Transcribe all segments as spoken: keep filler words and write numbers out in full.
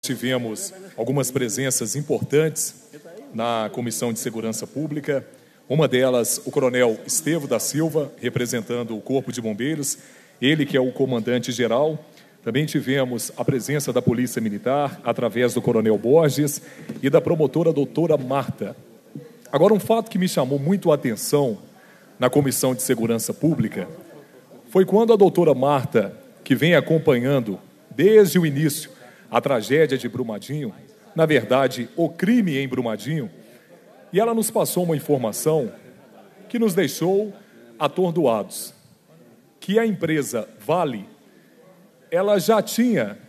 tivemos algumas presenças importantes na Comissão de Segurança Pública. Uma delas, o coronel Estevo da Silva, representando o Corpo de Bombeiros, ele que é o comandante-geral. Também tivemos a presença da Polícia Militar, através do coronel Borges, e da promotora doutora Marta. Agora, um fato que me chamou muito a atenção na Comissão de Segurança Pública foi quando a doutora Marta, que vem acompanhando desde o início a tragédia de Brumadinho, na verdade, o crime em Brumadinho, e ela nos passou uma informação que nos deixou atordoados, que a empresa Vale, ela já tinha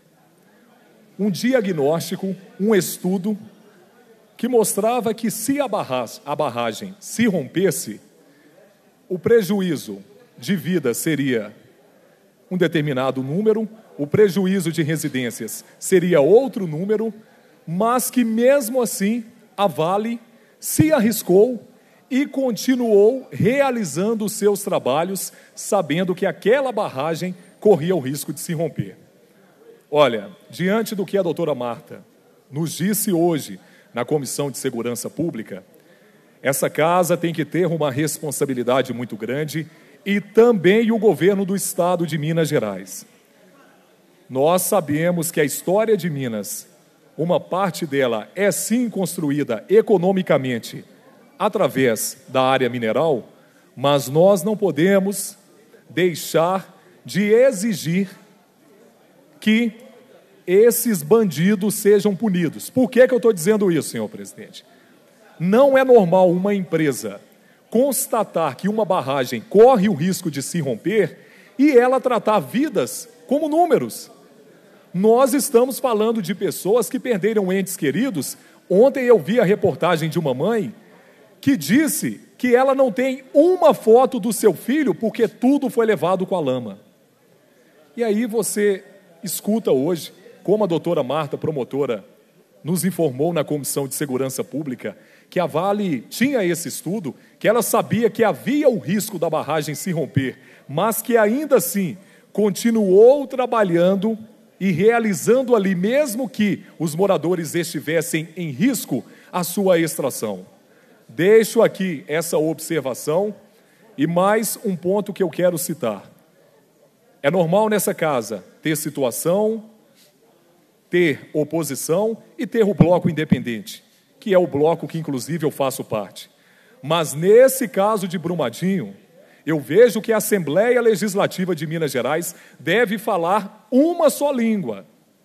um diagnóstico, um estudo, que mostrava que se a barragem, a barragem se rompesse, o prejuízo de vida seria um determinado número, o prejuízo de residências seria outro número, mas que mesmo assim a Vale se arriscou e continuou realizando os seus trabalhos, sabendo que aquela barragem corria o risco de se romper. Olha, diante do que a doutora Marta nos disse hoje na Comissão de Segurança Pública, essa casa tem que ter uma responsabilidade muito grande, e também o governo do Estado de Minas Gerais. Nós sabemos que a história de Minas, uma parte dela é sim construída economicamente através da área mineral, mas nós não podemos deixar de exigir que esses bandidos sejam punidos. Por que que eu estou dizendo isso, senhor presidente? Não é normal uma empresa constatar que uma barragem corre o risco de se romper e ela tratar vidas como números. Nós estamos falando de pessoas que perderam entes queridos. Ontem eu vi a reportagem de uma mãe que disse que ela não tem uma foto do seu filho porque tudo foi levado com a lama. E aí você escuta hoje, como a doutora Marta, promotora, nos informou na Comissão de Segurança Pública, que a Vale tinha esse estudo, que ela sabia que havia o risco da barragem se romper, mas que ainda assim continuou trabalhando e realizando ali, mesmo que os moradores estivessem em risco, a sua extração. Deixo aqui essa observação e mais um ponto que eu quero citar. É normal nessa casa ter situação, ter oposição e ter o bloco independente, que é o bloco que inclusive eu faço parte. Mas nesse caso de Brumadinho, eu vejo que a Assembleia Legislativa de Minas Gerais deve falar uma só língua.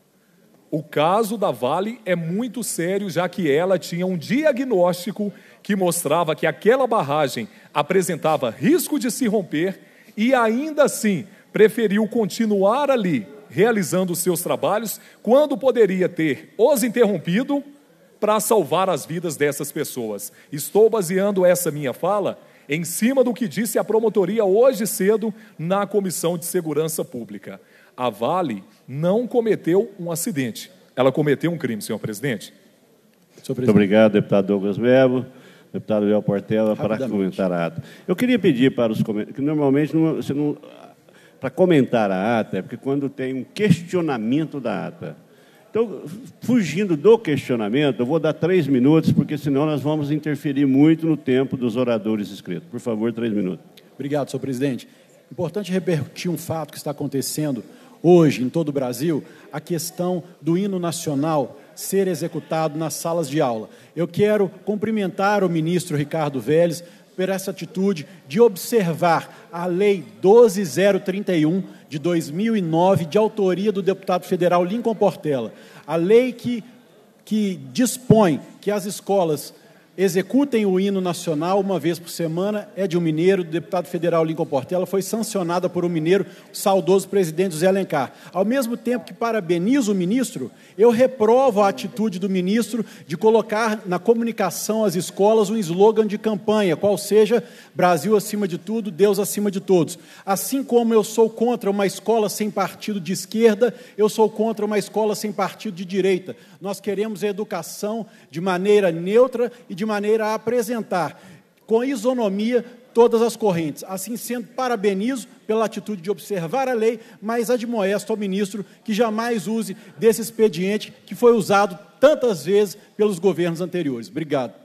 O caso da Vale é muito sério, já que ela tinha um diagnóstico que mostrava que aquela barragem apresentava risco de se romper e ainda assim preferiu continuar ali realizando os seus trabalhos, quando poderia ter os interrompido para salvar as vidas dessas pessoas. Estou baseando essa minha fala em cima do que disse a promotoria hoje cedo na Comissão de Segurança Pública. A Vale não cometeu um acidente, ela cometeu um crime, senhor presidente. Senhor presidente. Muito obrigado, deputado Douglas Melo. Deputado Léo Portela, para comentar a ata. Eu queria pedir para os comentários, que normalmente não, você não... para comentar a ata, é porque quando tem um questionamento da ata. Então, fugindo do questionamento, eu vou dar três minutos, porque senão nós vamos interferir muito no tempo dos oradores inscritos. Por favor, três minutos. Obrigado, senhor presidente. Importante repercutir um fato que está acontecendo hoje em todo o Brasil, a questão do hino nacional ser executado nas salas de aula. Eu quero cumprimentar o ministro Ricardo Vélez por essa atitude de observar a Lei doze mil e trinta e um de dois mil e nove, de autoria do deputado federal Lincoln Portela. A lei que, que dispõe que as escolas executem o hino nacional uma vez por semana é de um mineiro, do deputado federal Lincoln Portela, foi sancionada por um mineiro, o saudoso presidente José Alencar. Ao mesmo tempo que parabenizo o ministro, eu reprovo a atitude do ministro de colocar na comunicação às escolas um slogan de campanha, qual seja Brasil acima de tudo, Deus acima de todos. Assim como eu sou contra uma escola sem partido de esquerda, eu sou contra uma escola sem partido de direita. Nós queremos a educação de maneira neutra e de maneira a apresentar, com isonomia, todas as correntes. Assim sendo, parabenizo pela atitude de observar a lei, mas admoesto ao ministro que jamais use desse expediente que foi usado tantas vezes pelos governos anteriores. Obrigado.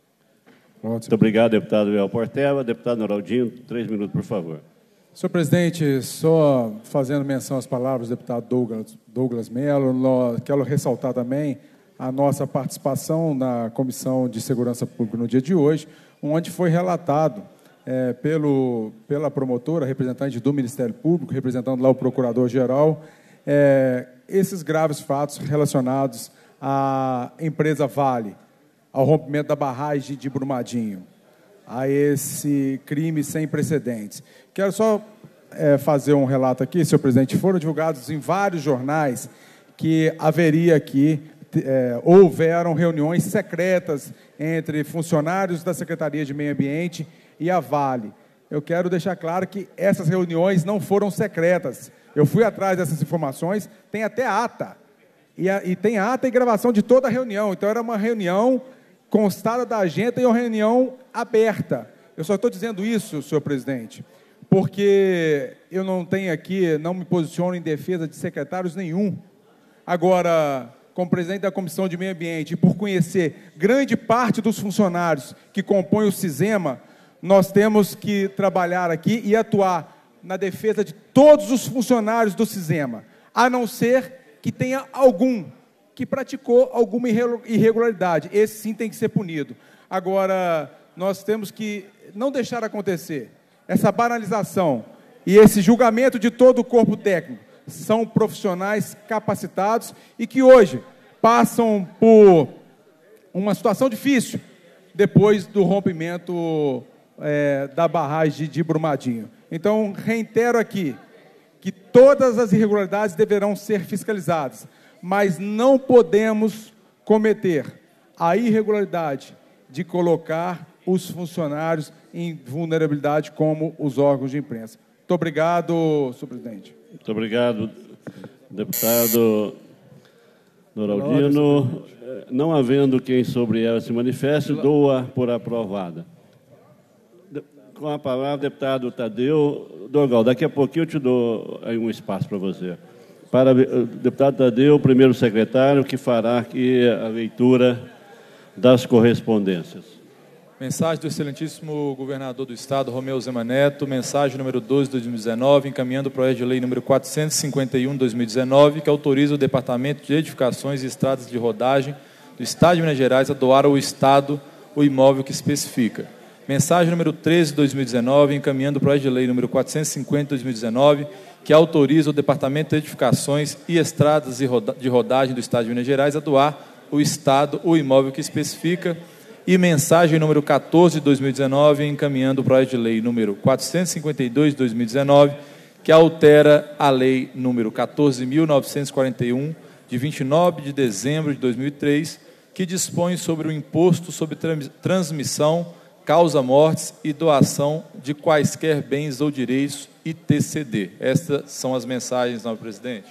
Muito obrigado, deputado Léo Portela. Deputado Noraldinho, três minutos, por favor. Senhor presidente, só fazendo menção às palavras do deputado Douglas, Douglas Mello, quero ressaltar também a nossa participação na Comissão de Segurança Pública no dia de hoje, onde foi relatado é, pelo, pela promotora, representante do Ministério Público, representando lá o Procurador-Geral, é, esses graves fatos relacionados à empresa Vale, ao rompimento da barragem de Brumadinho, a esse crime sem precedentes. Quero só é, fazer um relato aqui, senhor presidente. Foram divulgados em vários jornais que haveria aqui, é, houveram reuniões secretas entre funcionários da Secretaria de Meio Ambiente e a Vale. Eu quero deixar claro que essas reuniões não foram secretas. Eu fui atrás dessas informações, tem até ata. E, a, e tem ata e gravação de toda a reunião. Então, era uma reunião constada da agenda e uma reunião aberta. Eu só estou dizendo isso, senhor presidente, porque eu não tenho aqui, não me posiciono em defesa de secretários nenhum. Agora, como presidente da Comissão de Meio Ambiente, e por conhecer grande parte dos funcionários que compõem o CISEMA, nós temos que trabalhar aqui e atuar na defesa de todos os funcionários do CISEMA, a não ser que tenha algum que praticou alguma irregularidade. Esse sim tem que ser punido. Agora, nós temos que não deixar acontecer essa banalização e esse julgamento de todo o corpo técnico. São profissionais capacitados e que hoje passam por uma situação difícil depois do rompimento é, da barragem de Brumadinho. Então, reitero aqui que todas as irregularidades deverão ser fiscalizadas, mas não podemos cometer a irregularidade de colocar os funcionários em vulnerabilidade como os órgãos de imprensa. Muito obrigado, senhor presidente. Muito obrigado, deputado Noraldino. Não havendo quem sobre ela se manifeste, dou-a por aprovada. Com a palavra, deputado Tadeu Dorgal. Daqui a pouquinho eu te dou aí um espaço para você. Para o deputado Tadeu, primeiro secretário, que fará aqui a leitura das correspondências. Mensagem do excelentíssimo governador do Estado, Romeu Zema Neto, mensagem número doze de dois mil e dezenove, encaminhando o projeto de lei número quatrocentos e cinquenta e um de dois mil e dezenove, que autoriza o Departamento de Edificações e Estradas de Rodagem do Estado de Minas Gerais a doar ao Estado o imóvel que especifica. Mensagem número treze de dois mil e dezenove, encaminhando o projeto de lei número quatrocentos e cinquenta de dois mil e dezenove, que autoriza o Departamento de Edificações e Estradas de Rodagem do Estado de Minas Gerais a doar ao Estado o imóvel que especifica. E mensagem número quatorze de dois mil e dezenove, encaminhando o projeto de lei número quatrocentos e cinquenta e dois de dois mil e dezenove, que altera a lei número quatorze mil novecentos e quarenta e um, de vinte e nove de dezembro de dois mil e três, que dispõe sobre o imposto sobre transmissão, causa-mortes e doação de quaisquer bens ou direitos, I T C D. Estas são as mensagens, senhor presidente.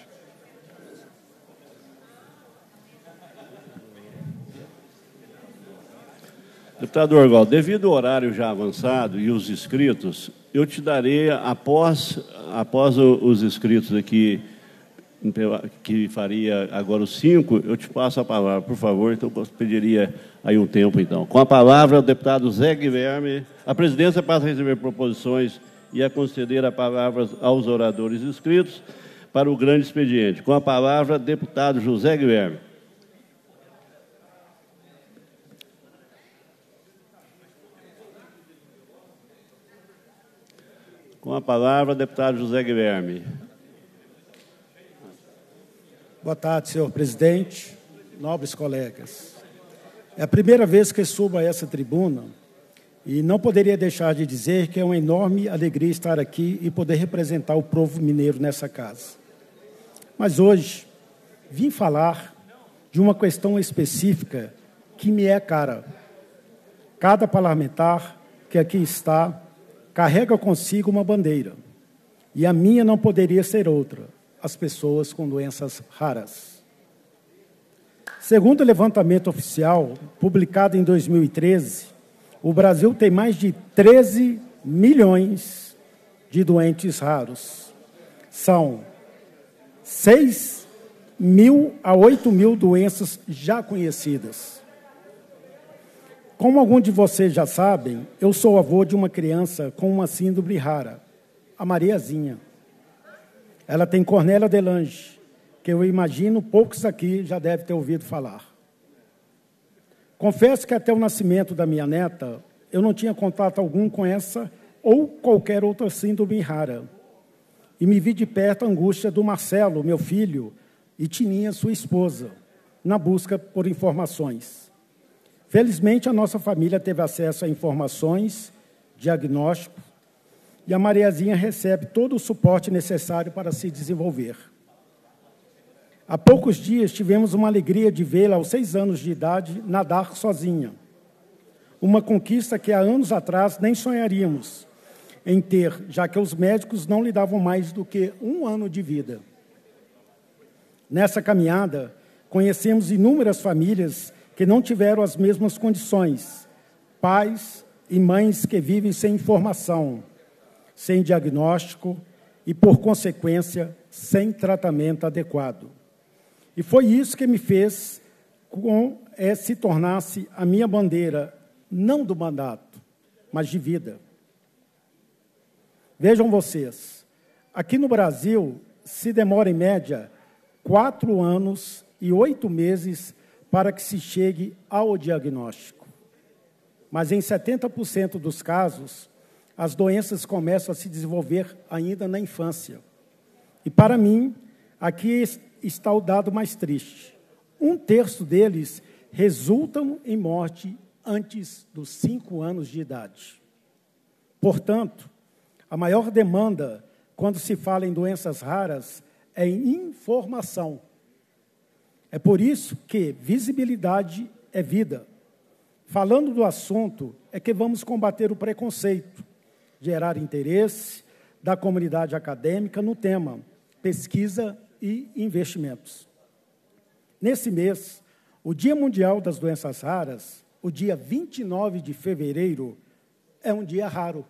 Deputado Dorgal, devido ao horário já avançado e os inscritos, eu te darei, após, após os inscritos aqui, que faria agora os cinco, eu te passo a palavra, por favor. Então, eu pediria aí um tempo, então. Com a palavra, o deputado Zé Guilherme. A presidência passa a receber proposições e a conceder a palavra aos oradores inscritos para o grande expediente. Com a palavra, deputado José Guilherme. Com a palavra, deputado José Guilherme. Boa tarde, senhor presidente, nobres colegas. É a primeira vez que subo a essa tribuna e não poderia deixar de dizer que é uma enorme alegria estar aqui e poder representar o povo mineiro nessa casa. Mas hoje vim falar de uma questão específica que me é cara. Cada parlamentar que aqui está carrega consigo uma bandeira, e a minha não poderia ser outra: as pessoas com doenças raras. Segundo o levantamento oficial, publicado em dois mil e treze, o Brasil tem mais de treze milhões de doentes raros. São seis mil a oito mil doenças já conhecidas. Como alguns de vocês já sabem, eu sou avô de uma criança com uma síndrome rara, a Mariazinha. Ela tem Cornélia de Lange, que eu imagino poucos aqui já devem ter ouvido falar. Confesso que até o nascimento da minha neta, eu não tinha contato algum com essa ou qualquer outra síndrome rara. E me vi de perto a angústia do Marcelo, meu filho, e Tininha, sua esposa, na busca por informações. Felizmente, a nossa família teve acesso a informações, diagnóstico, e a Mariazinha recebe todo o suporte necessário para se desenvolver. Há poucos dias, tivemos uma alegria de vê-la, aos seis anos de idade, nadar sozinha. Uma conquista que há anos atrás nem sonharíamos em ter, já que os médicos não lhe davam mais do que um ano de vida. Nessa caminhada, conhecemos inúmeras famílias que não tiveram as mesmas condições, pais e mães que vivem sem informação, sem diagnóstico e, por consequência, sem tratamento adequado. E foi isso que me fez com, é, se tornasse a minha bandeira, não do mandato, mas de vida. Vejam vocês, aqui no Brasil, se demora, em média, quatro anos e oito meses para que se chegue ao diagnóstico. Mas, em setenta por cento dos casos, as doenças começam a se desenvolver ainda na infância. E, para mim, aqui está o dado mais triste. Um terço deles resultam em morte antes dos cinco anos de idade. Portanto, a maior demanda, quando se fala em doenças raras, é em informação. É por isso que visibilidade é vida. Falando do assunto, é que vamos combater o preconceito, gerar interesse da comunidade acadêmica no tema pesquisa e investimentos. Nesse mês, o Dia Mundial das Doenças Raras, o dia vinte e nove de fevereiro, é um dia raro.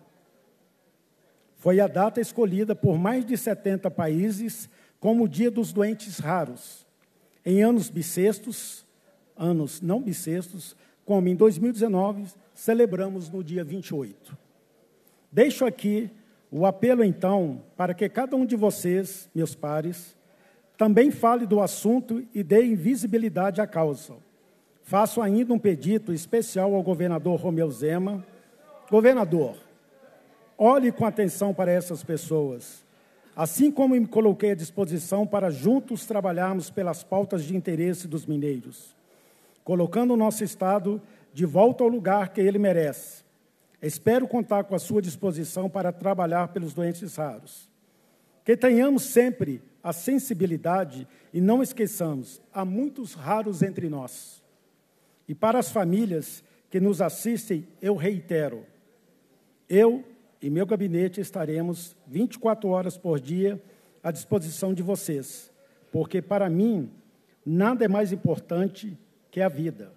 Foi a data escolhida por mais de setenta países como o Dia dos Doentes Raros. Em anos bissextos, anos não bissextos, como em dois mil e dezenove, celebramos no dia vinte e oito. Deixo aqui o apelo, então, para que cada um de vocês, meus pares, também fale do assunto e dê visibilidade à causa. Faço ainda um pedido especial ao governador Romeu Zema. Governador, olhe com atenção para essas pessoas, assim como me coloquei à disposição para juntos trabalharmos pelas pautas de interesse dos mineiros, colocando o nosso Estado de volta ao lugar que ele merece. Espero contar com a sua disposição para trabalhar pelos doentes raros. Que tenhamos sempre a sensibilidade e não esqueçamos, há muitos raros entre nós. E para as famílias que nos assistem, eu reitero, eu e meu gabinete estaremos vinte e quatro horas por dia à disposição de vocês, porque, para mim, nada é mais importante que a vida.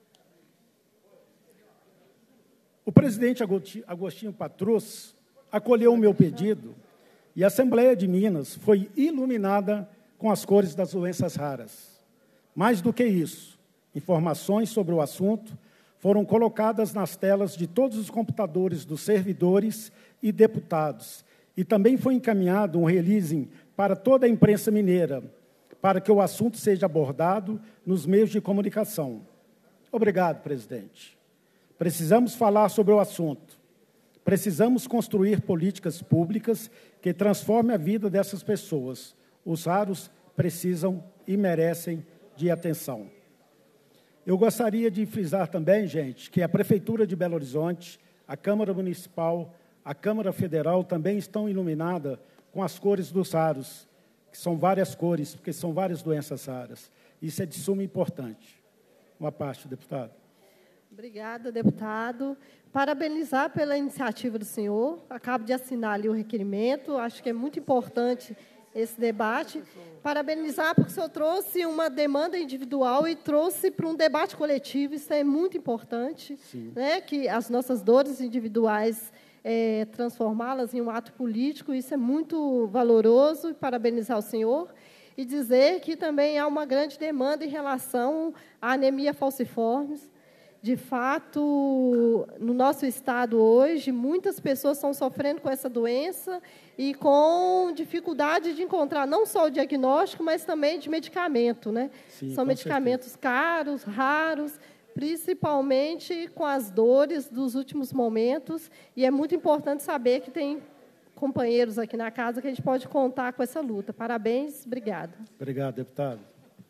O presidente Agostinho Patrus acolheu o meu pedido e a Assembleia de Minas foi iluminada com as cores das doenças raras. Mais do que isso, informações sobre o assunto foram colocadas nas telas de todos os computadores dos servidores e deputados, e também foi encaminhado um release para toda a imprensa mineira, para que o assunto seja abordado nos meios de comunicação. Obrigado, presidente. Precisamos falar sobre o assunto. Precisamos construir políticas públicas que transformem a vida dessas pessoas. Os raros precisam e merecem de atenção. Eu gostaria de frisar também, gente, que a Prefeitura de Belo Horizonte, a Câmara Municipal, a Câmara Federal também estão iluminadas com as cores dos raros, que são várias cores, porque são várias doenças raras. Isso é de suma importância. Uma parte, deputado. Obrigada, deputado. Parabenizar pela iniciativa do senhor. Acabo de assinar ali o requerimento. Acho que é muito importante esse debate. Parabenizar porque o senhor trouxe uma demanda individual e trouxe para um debate coletivo. Isso é muito importante, né? Que as nossas dores individuais é, transformá-las em um ato político. Isso é muito valoroso, e parabenizar o senhor. E dizer que também há uma grande demanda em relação à anemia falciforme. De fato, no nosso estado hoje, muitas pessoas estão sofrendo com essa doença e com dificuldade de encontrar não só o diagnóstico, mas também de medicamento, né? Sim, São medicamentos certeza. caros, raros, principalmente com as dores dos últimos momentos. E é muito importante saber que tem companheiros aqui na casa que a gente pode contar com essa luta. Parabéns, obrigada. Obrigado, deputado.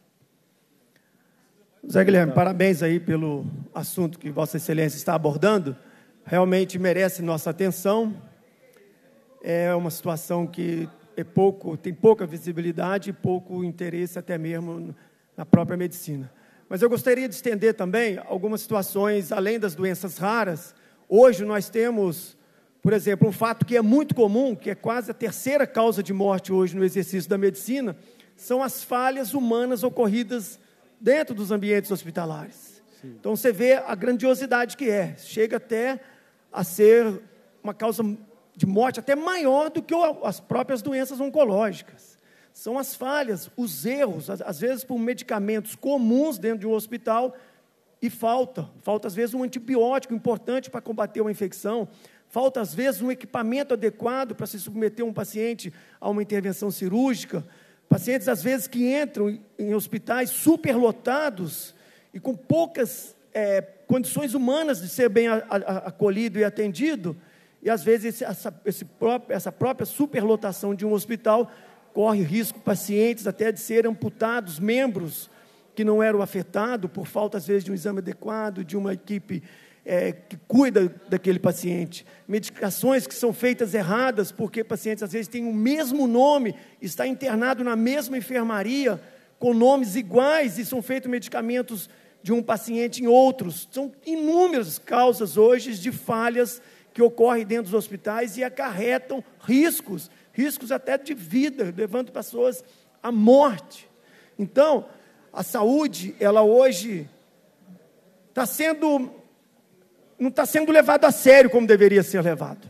Zé Guilherme, parabéns aí pelo assunto que Vossa Excelência está abordando. Realmente merece nossa atenção. É uma situação que é pouco, tem pouca visibilidade e pouco interesse até mesmo na própria medicina. Mas eu gostaria de estender também algumas situações, além das doenças raras. Hoje nós temos, por exemplo, um fato que é muito comum, que é quase a terceira causa de morte hoje no exercício da medicina, são as falhas humanas ocorridas dentro dos ambientes hospitalares. Sim. Então, você vê a grandiosidade que é. Chega até a ser uma causa de morte até maior do que as próprias doenças oncológicas. São as falhas, os erros, às vezes por medicamentos comuns dentro de um hospital, e falta. Falta, às vezes, um antibiótico importante para combater uma infecção. Falta, às vezes, um equipamento adequado para se submeter um paciente a uma intervenção cirúrgica. Pacientes, às vezes, que entram em hospitais superlotados e com poucas é, condições humanas de ser bem a, a, acolhido e atendido, e, às vezes, essa, esse próprio, essa própria superlotação de um hospital corre risco pacientes até de serem amputados membros que não eram afetados por falta, às vezes, de um exame adequado, de uma equipe é, que cuida daquele paciente. Medicações que são feitas erradas, porque pacientes, às vezes, têm o mesmo nome, está internado na mesma enfermaria, com nomes iguais, e são feitos medicamentos de um paciente em outros. São inúmeras causas hoje de falhas que ocorrem dentro dos hospitais e acarretam riscos, riscos até de vida, levando pessoas à morte. Então, a saúde, ela hoje está sendo... não está sendo levado a sério como deveria ser levado.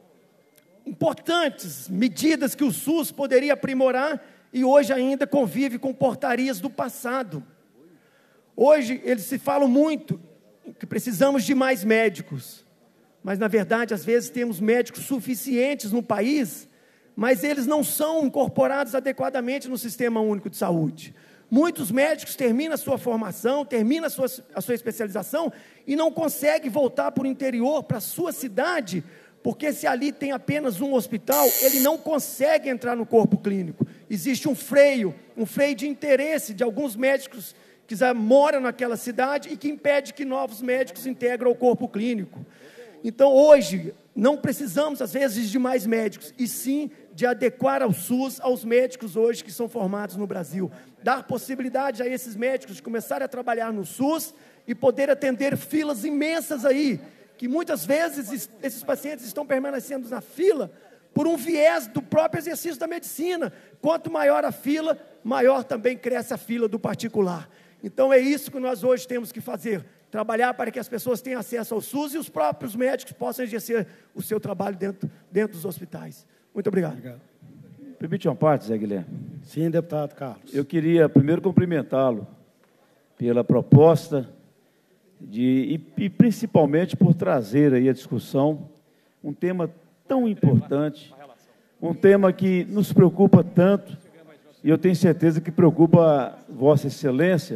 Importantes medidas que o SUS poderia aprimorar e hoje ainda convive com portarias do passado. Hoje eles se falam muito que precisamos de mais médicos, mas na verdade às vezes temos médicos suficientes no país, mas eles não são incorporados adequadamente no Sistema Único de Saúde. Muitos médicos terminam a sua formação, terminam a sua, a sua especialização e não conseguem voltar para o interior, para a sua cidade, porque se ali tem apenas um hospital, ele não consegue entrar no corpo clínico. Existe um freio, um freio de interesse de alguns médicos que já moram naquela cidade e que impede que novos médicos integram o corpo clínico. Então, hoje, não precisamos, às vezes, de mais médicos, e sim de adequar ao SUS aos médicos hoje que são formados no Brasil. Dar possibilidade a esses médicos de começarem a trabalhar no SUS e poder atender filas imensas aí, que muitas vezes esses pacientes estão permanecendo na fila por um viés do próprio exercício da medicina. Quanto maior a fila, maior também cresce a fila do particular. Então, é isso que nós hoje temos que fazer, trabalhar para que as pessoas tenham acesso ao SUS e os próprios médicos possam exercer o seu trabalho dentro, dentro dos hospitais. Muito obrigado. Obrigado. Permite uma parte, Zé Guilherme? Sim, deputado Carlos. Eu queria primeiro cumprimentá-lo pela proposta de, e, e principalmente por trazer aí a discussão um tema tão importante, um tema que nos preocupa tanto, e eu tenho certeza que preocupa Vossa Excelência,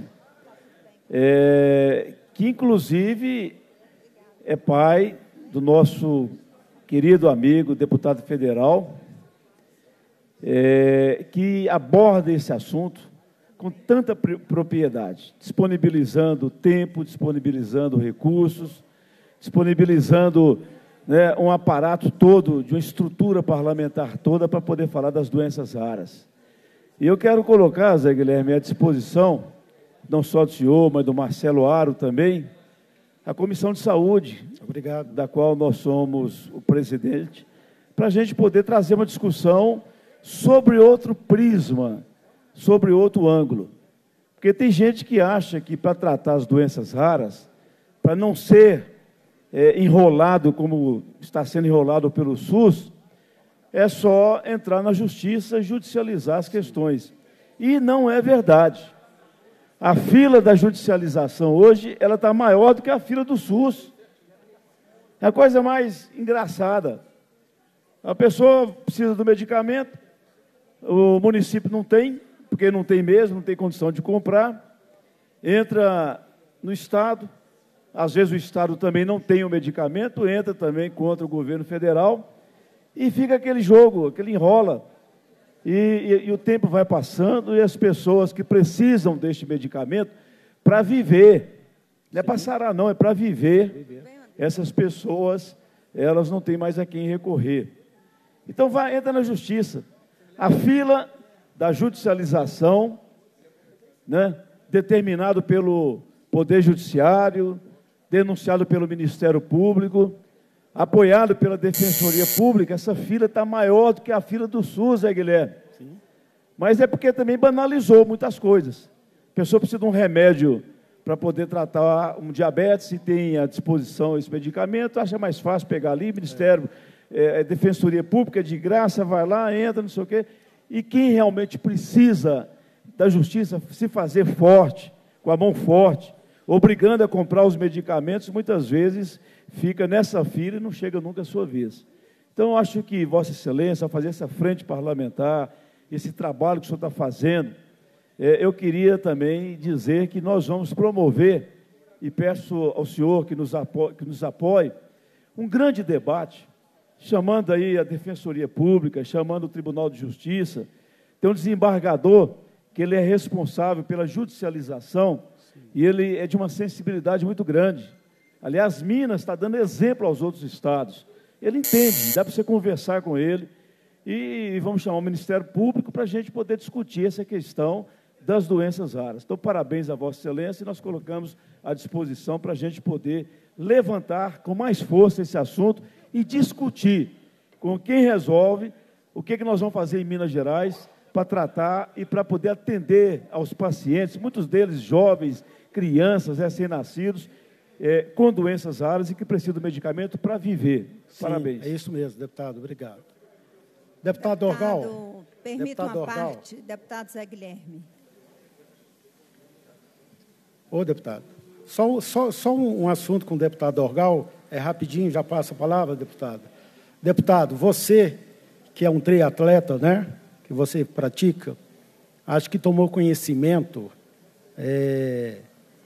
é, que inclusive é pai do nosso querido amigo, deputado federal, é, que aborda esse assunto com tanta propriedade, disponibilizando tempo, disponibilizando recursos, disponibilizando, né, um aparato todo, de uma estrutura parlamentar toda para poder falar das doenças raras. E eu quero colocar, Zé Guilherme, à disposição, não só do senhor, mas do Marcelo Aro também, a Comissão de Saúde, obrigado, da qual nós somos o presidente, para a gente poder trazer uma discussão sobre outro prisma, sobre outro ângulo. Porque tem gente que acha que para tratar as doenças raras, para não ser é, enrolado como está sendo enrolado pelo SUS, é só entrar na justiça e judicializar as questões. E não é verdade. A fila da judicialização hoje ela está maior do que a fila do SUS. É a coisa mais engraçada. A pessoa precisa do medicamento, o município não tem, porque não tem mesmo, não tem condição de comprar, entra no Estado, às vezes o Estado também não tem o medicamento, entra também contra o governo federal, e fica aquele jogo, aquele enrola, e, e, e o tempo vai passando, e as pessoas que precisam deste medicamento para viver, não é para sarar não, é para viver, essas pessoas, elas não têm mais a quem recorrer. Então, vai, entra na justiça. A fila da judicialização, né, determinado pelo Poder Judiciário, denunciado pelo Ministério Público, apoiado pela Defensoria Pública, essa fila está maior do que a fila do SUS, é, Guilherme? Sim. Mas é porque também banalizou muitas coisas. A pessoa precisa de um remédio para poder tratar um diabetes, e tem à disposição esse medicamento, acha mais fácil pegar ali, Ministério... É. É, Defensoria Pública, de graça, vai lá, entra, não sei o quê. E quem realmente precisa da justiça se fazer forte, com a mão forte, obrigando a comprar os medicamentos, muitas vezes fica nessa fila e não chega nunca a sua vez. Então, eu acho que Vossa Excelência, ao fazer essa frente parlamentar, esse trabalho que o senhor está fazendo, é, eu queria também dizer que nós vamos promover, e peço ao senhor que nos apoie, que nos apoie um grande debate, chamando aí a Defensoria Pública, chamando o Tribunal de Justiça. Tem um desembargador que ele é responsável pela judicialização. Sim. E ele é de uma sensibilidade muito grande. Aliás, Minas está dando exemplo aos outros estados. Ele entende, dá para você conversar com ele e vamos chamar o Ministério Público para a gente poder discutir essa questão das doenças raras. Então, parabéns a Vossa Excelência e nós colocamos à disposição para a gente poder levantar com mais força esse assunto e discutir com quem resolve o que, que nós vamos fazer em Minas Gerais para tratar e para poder atender aos pacientes, muitos deles jovens, crianças, recém-nascidos, é, com doenças raras e que precisam do medicamento para viver. Sim, parabéns. É isso mesmo, deputado. Obrigado. Deputado, deputado Dorgal. Permita deputado uma Dorgal. parte. Deputado Zé Guilherme. Ô, deputado. Só, só, só um assunto com o deputado Dorgal, é rapidinho, já passa a palavra, deputado. Deputado, você, que é um triatleta, né, que você pratica, acho que tomou conhecimento é,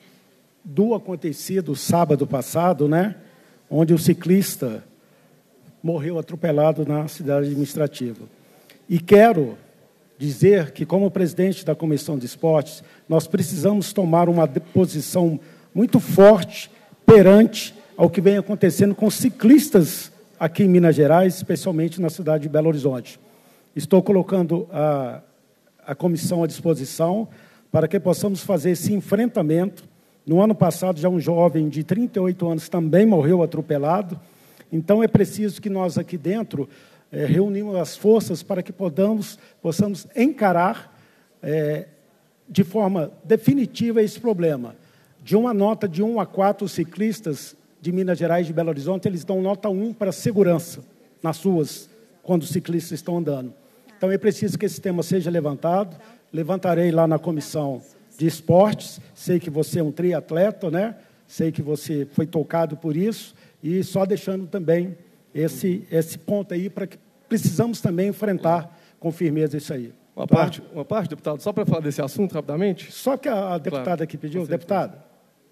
do acontecido sábado passado, né, onde o ciclista morreu atropelado na cidade administrativa. E quero dizer que, como presidente da Comissão de Esportes, nós precisamos tomar uma posição muito forte perante ao que vem acontecendo com ciclistas aqui em Minas Gerais, especialmente na cidade de Belo Horizonte. Estou colocando a, a comissão à disposição para que possamos fazer esse enfrentamento. No ano passado, já um jovem de trinta e oito anos também morreu atropelado. Então, é preciso que nós aqui dentro é, reunimos as forças para que podamos, possamos encarar é, de forma definitiva esse problema. De uma nota de um a quatro ciclistas de Minas Gerais e de Belo Horizonte, eles dão nota um para segurança nas ruas, quando os ciclistas estão andando. Então, é preciso que esse tema seja levantado. Levantarei lá na comissão de esportes. Sei que você é um triatleta, né? Sei que você foi tocado por isso. E só deixando também esse, esse ponto aí, para que precisamos também enfrentar com firmeza isso aí. Uma, tá? parte, uma parte, deputado, só para falar desse assunto rapidamente. Só que a deputada claro. aqui pediu. Deputada.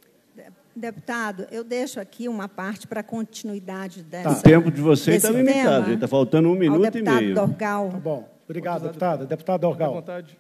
Deputado, eu deixo aqui uma parte para a continuidade dessa. Tá. O tempo de vocês está limitado, está faltando um minuto e meio. Deputado Dorgal. Tá bom. Obrigado, deputada. Deputado Dorgal. À vontade.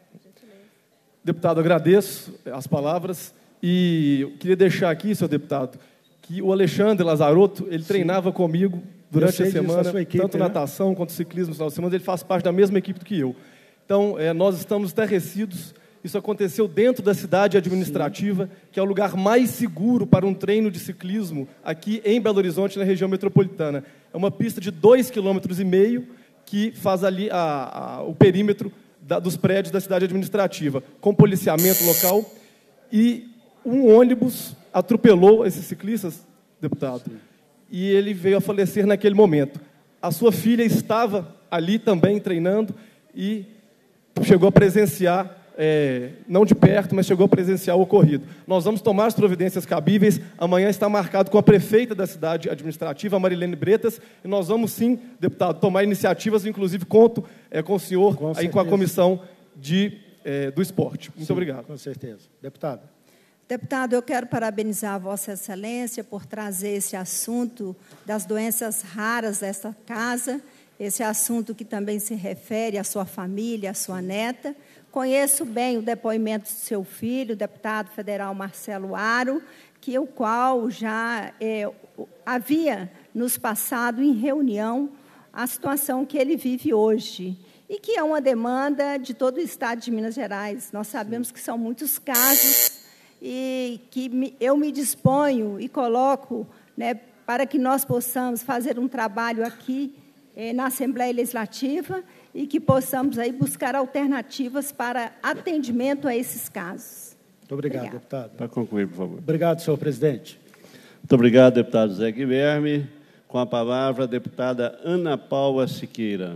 Deputado, agradeço as palavras e eu queria deixar aqui, senhor deputado, que o Alexandre Lazarotto, ele Sim. treinava comigo durante a semana, disso, a equipe, tanto né? natação quanto ciclismo no final de semana, ele faz parte da mesma equipe do que eu. Então, é, nós estamos estarrecidos. Isso aconteceu dentro da cidade administrativa, Sim. que é o lugar mais seguro para um treino de ciclismo aqui em Belo Horizonte, na região metropolitana. É uma pista de dois quilômetros e meio que faz ali a, a, o perímetro da, dos prédios da cidade administrativa, com policiamento local. E um ônibus atropelou esses ciclistas deputado, e ele veio a falecer naquele momento. A sua filha estava ali também treinando e chegou a presenciar, é, não de perto, mas chegou a presenciar o ocorrido. Nós vamos tomar as providências cabíveis. Amanhã está marcado com a prefeita da cidade administrativa, a Marilene Bretas, e nós vamos sim, deputado, tomar iniciativas, inclusive conto é, com o senhor, com aí com a comissão de, é, do esporte. Muito sim, obrigado. Com certeza. Deputado. Deputado, eu quero parabenizar a Vossa Excelência por trazer esse assunto das doenças raras desta casa, esse assunto que também se refere à sua família, à sua neta. Conheço bem o depoimento do seu filho, o deputado federal Marcelo Aro, que o qual já é, havia nos passado em reunião a situação que ele vive hoje, e que é uma demanda de todo o Estado de Minas Gerais. Nós sabemos que são muitos casos, e que me, eu me disponho e coloco, né, para que nós possamos fazer um trabalho aqui eh, na Assembleia Legislativa e que possamos aí buscar alternativas para atendimento a esses casos. Muito obrigado, Obrigada. deputado. Para concluir, por favor. Obrigado, senhor presidente. Muito obrigado, deputado Zé Guilherme. Com a palavra, a deputada Ana Paula Siqueira.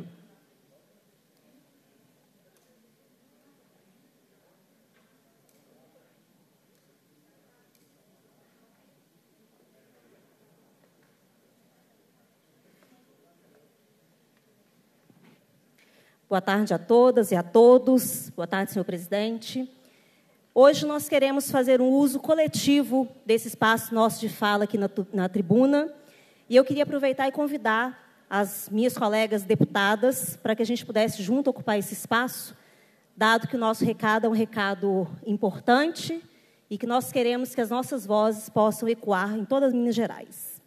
Boa tarde a todas e a todos. Boa tarde, senhor presidente. Hoje nós queremos fazer um uso coletivo desse espaço nosso de fala aqui na, na tribuna. E eu queria aproveitar e convidar as minhas colegas deputadas para que a gente pudesse junto ocupar esse espaço, dado que o nosso recado é um recado importante e que nós queremos que as nossas vozes possam ecoar em todas as Minas Gerais.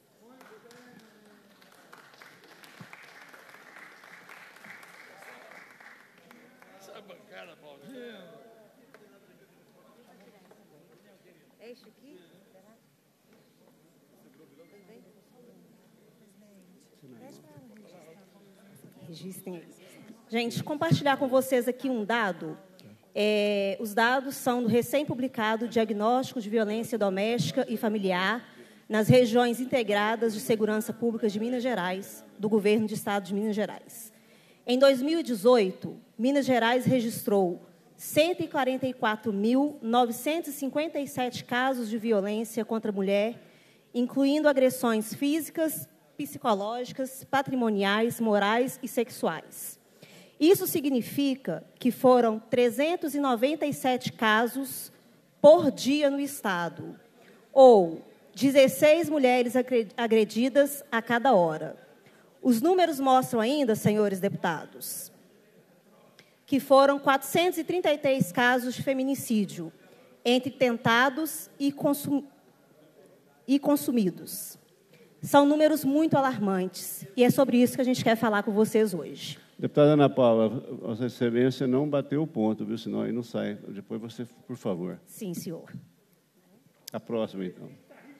Gente, compartilhar com vocês aqui um dado. É, os dados são do recém-publicado Diagnóstico de Violência Doméstica e Familiar nas regiões integradas de segurança pública de Minas Gerais, do Governo do Estado de Minas Gerais. Em dois mil e dezoito, Minas Gerais registrou cento e quarenta e quatro mil novecentos e cinquenta e sete casos de violência contra a mulher, incluindo agressões físicas, psicológicas, patrimoniais, morais e sexuais. Isso significa que foram trezentos e noventa e sete casos por dia no Estado, ou dezesseis mulheres agredidas a cada hora. Os números mostram ainda, senhores deputados, que foram quatrocentos e trinta e três casos de feminicídio, entre tentados e, consum... e consumidos. São números muito alarmantes, e é sobre isso que a gente quer falar com vocês hoje. Deputada Ana Paula, Vossa Excelência não bateu o ponto, viu? Senão aí não sai. Depois você, por favor. Sim, senhor. A próxima, então.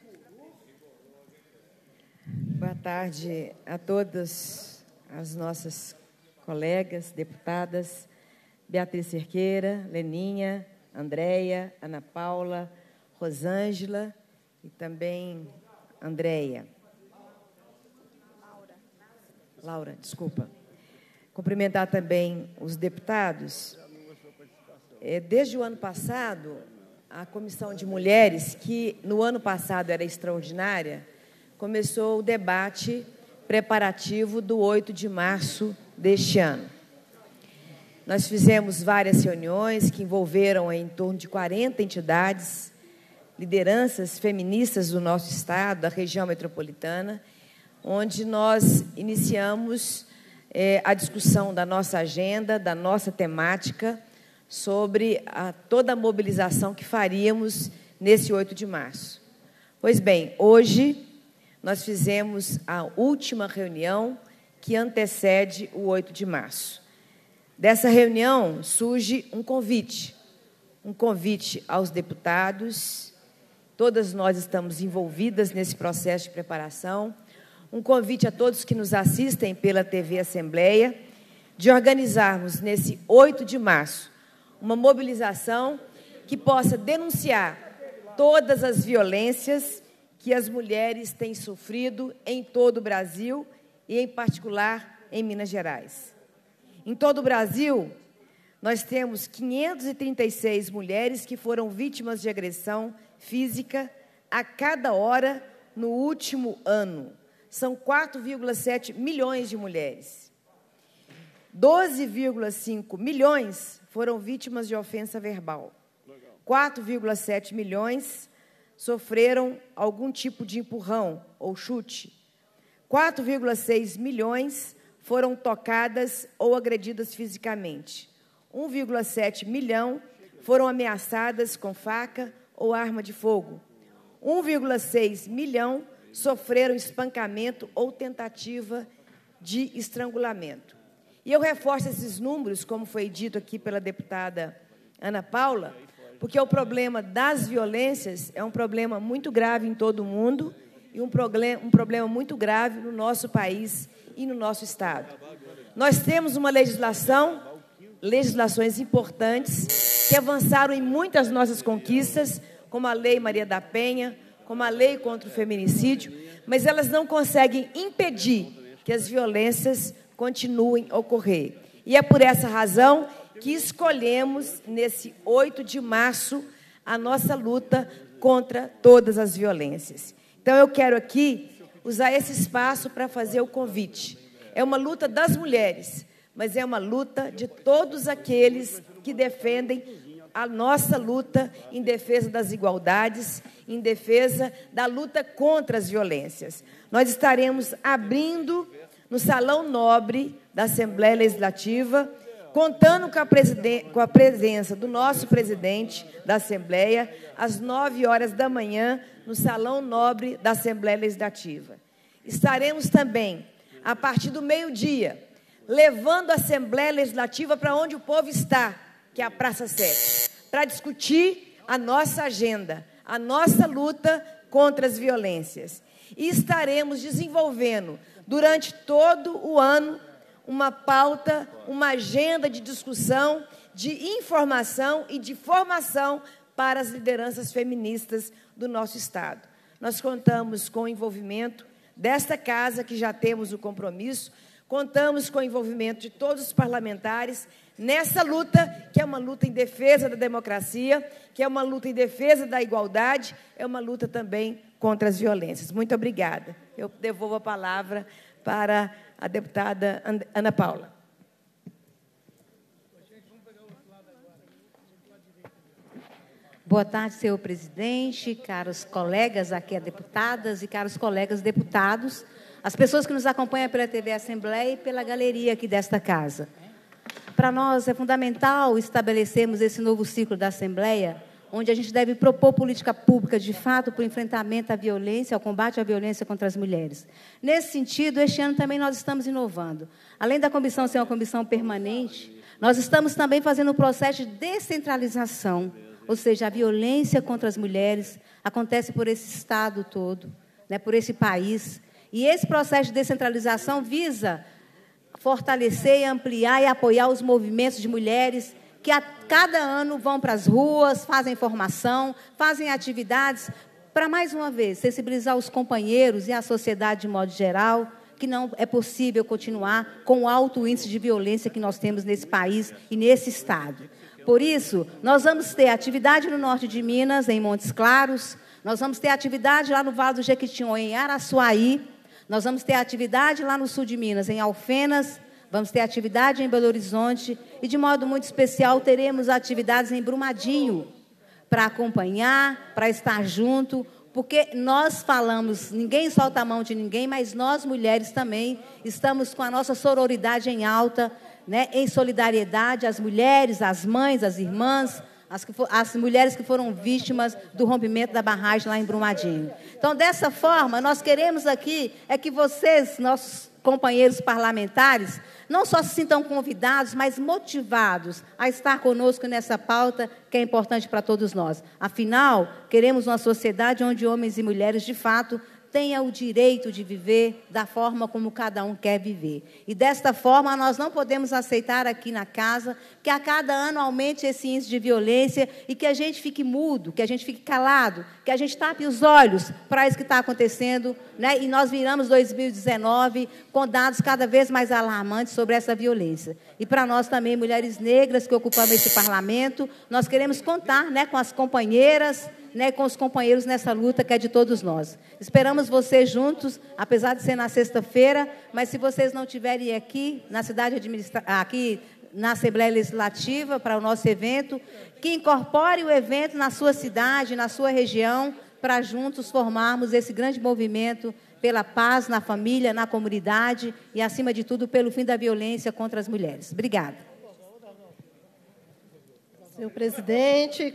Boa tarde a todas as nossas colegas, deputadas, Beatriz Cerqueira, Leninha, Andréia, Ana Paula, Rosângela e também Andréia. Laura. Laura, desculpa. Cumprimentar também os deputados. Desde o ano passado, a Comissão de Mulheres, que no ano passado era extraordinária, começou o debate preparativo do oito de março deste ano. Nós fizemos várias reuniões que envolveram em torno de quarenta entidades, lideranças feministas do nosso estado, da região metropolitana, onde nós iniciamos é, a discussão da nossa agenda, da nossa temática, sobre a, toda a mobilização que faríamos nesse oito de março. Pois bem, hoje nós fizemos a última reunião que antecede o oito de março. Dessa reunião surge um convite, um convite aos deputados, todas nós estamos envolvidas nesse processo de preparação, um convite a todos que nos assistem pela T V Assembleia, de organizarmos nesse oito de março uma mobilização que possa denunciar todas as violências que as mulheres têm sofrido em todo o Brasil e, em particular, em Minas Gerais. Em todo o Brasil, nós temos quinhentas e trinta e seis mulheres que foram vítimas de agressão física a cada hora no último ano. São quatro vírgula sete milhões de mulheres. doze vírgula cinco milhões foram vítimas de ofensa verbal. quatro vírgula sete milhões sofreram algum tipo de empurrão ou chute. quatro vírgula seis milhões foram tocadas ou agredidas fisicamente. um vírgula sete milhão foram ameaçadas com faca ou arma de fogo. um vírgula seis milhão sofreram espancamento ou tentativa de estrangulamento. E eu reforço esses números, como foi dito aqui pela deputada Ana Paula, porque o problema das violências é um problema muito grave em todo o mundo e um problema, um problema muito grave no nosso país e no nosso Estado. Nós temos uma legislação, legislações importantes, que avançaram em muitas nossas conquistas, como a Lei Maria da Penha, como a Lei contra o Feminicídio, mas elas não conseguem impedir que as violências continuem a ocorrer. E é por essa razão que escolhemos, nesse oito de março, a nossa luta contra todas as violências. Então, eu quero aqui usar esse espaço para fazer o convite. É uma luta das mulheres, mas é uma luta de todos aqueles que defendem a nossa luta em defesa das igualdades, em defesa da luta contra as violências. Nós estaremos abrindo no Salão Nobre da Assembleia Legislativa, contando com a, com a presença do nosso presidente da Assembleia, às nove horas da manhã, no Salão Nobre da Assembleia Legislativa. Estaremos também, a partir do meio-dia, levando a Assembleia Legislativa para onde o povo está, que é a Praça Sete, para discutir a nossa agenda, a nossa luta contra as violências. E estaremos desenvolvendo, durante todo o ano, uma pauta, uma agenda de discussão, de informação e de formação para as lideranças feministas do nosso Estado. Nós contamos com o envolvimento desta casa, que já temos o compromisso, contamos com o envolvimento de todos os parlamentares nessa luta, que é uma luta em defesa da democracia, que é uma luta em defesa da igualdade, é uma luta também contra as violências. Muito obrigada. Eu devolvo a palavra para a deputada Ana Paula. Boa tarde, senhor presidente, caros colegas aqui, deputadas e caros colegas deputados, as pessoas que nos acompanham pela T V Assembleia e pela galeria aqui desta casa. Para nós é fundamental estabelecermos esse novo ciclo da Assembleia, onde a gente deve propor política pública, de fato, para o enfrentamento à violência, ao combate à violência contra as mulheres. Nesse sentido, este ano também nós estamos inovando. Além da comissão ser uma comissão permanente, nós estamos também fazendo um processo de descentralização, ou seja, a violência contra as mulheres acontece por esse Estado todo, né, por esse país. E esse processo de descentralização visa fortalecer, ampliar e apoiar os movimentos de mulheres que a cada ano vão para as ruas, fazem formação, fazem atividades para, mais uma vez, sensibilizar os companheiros e a sociedade de modo geral, que não é possível continuar com o alto índice de violência que nós temos nesse país e nesse Estado. Por isso, nós vamos ter atividade no norte de Minas, em Montes Claros, nós vamos ter atividade lá no Vale do Jequitinhonha, em Araçuaí, nós vamos ter atividade lá no sul de Minas, em Alfenas, vamos ter atividade em Belo Horizonte e, de modo muito especial, teremos atividades em Brumadinho para acompanhar, para estar junto, porque nós falamos, ninguém solta a mão de ninguém, mas nós, mulheres, também estamos com a nossa sororidade em alta, né, em solidariedade às mulheres, às mães, às irmãs, as, que for, as mulheres que foram vítimas do rompimento da barragem lá em Brumadinho. Então, dessa forma, nós queremos aqui é que vocês, nossos companheiros parlamentares, não só se sintam convidados, mas motivados a estar conosco nessa pauta que é importante para todos nós. Afinal, queremos uma sociedade onde homens e mulheres, de fato, tenha o direito de viver da forma como cada um quer viver. E, desta forma, nós não podemos aceitar aqui na casa que a cada ano aumente esse índice de violência e que a gente fique mudo, que a gente fique calado, que a gente tape os olhos para isso que está acontecendo, né? E nós viramos dois mil e dezenove com dados cada vez mais alarmantes sobre essa violência. E, para nós também, mulheres negras que ocupamos esse parlamento, nós queremos contar, né, com as companheiras, né, com os companheiros nessa luta que é de todos nós. Esperamos vocês juntos, apesar de ser na sexta-feira, mas se vocês não estiverem aqui na cidade administra... aqui na Assembleia Legislativa para o nosso evento, que incorpore o evento na sua cidade, na sua região, para juntos formarmos esse grande movimento pela paz na família, na comunidade e, acima de tudo, pelo fim da violência contra as mulheres. Obrigada. Senhor presidente,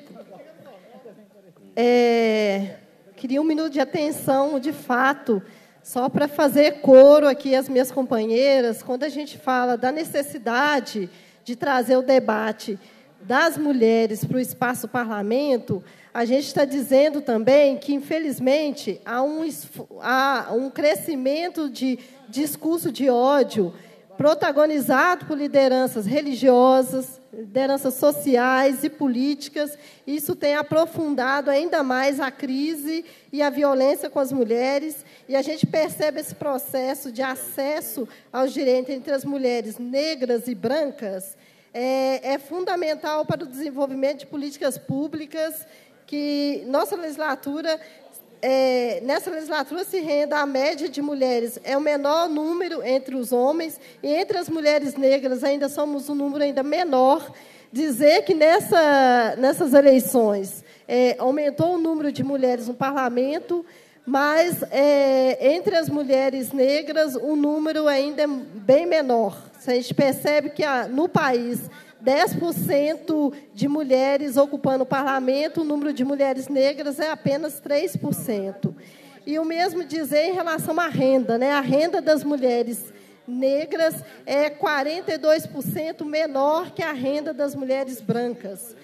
É, queria um minuto de atenção, de fato, só para fazer coro aqui às minhas companheiras, quando a gente fala da necessidade de trazer o debate das mulheres para o espaço parlamento, a gente está dizendo também que, infelizmente, há um, há um crescimento de discurso de ódio protagonizado por lideranças religiosas, lideranças sociais e políticas. Isso tem aprofundado ainda mais a crise e a violência com as mulheres, e a gente percebe esse processo de acesso aos direitos entre as mulheres negras e brancas é, é fundamental para o desenvolvimento de políticas públicas que nossa legislatura É, nessa legislatura se renda a média de mulheres é o menor número entre os homens, e entre as mulheres negras ainda somos um número ainda menor. Dizer que nessa, nessas eleições é, aumentou o número de mulheres no parlamento, mas é, entre as mulheres negras o número ainda é bem menor. A gente percebe que a, no país dez por cento de mulheres ocupando o parlamento, o número de mulheres negras é apenas três por cento. E o mesmo dizer em relação à renda, né? A renda das mulheres negras é quarenta e dois por cento menor que a renda das mulheres brancas.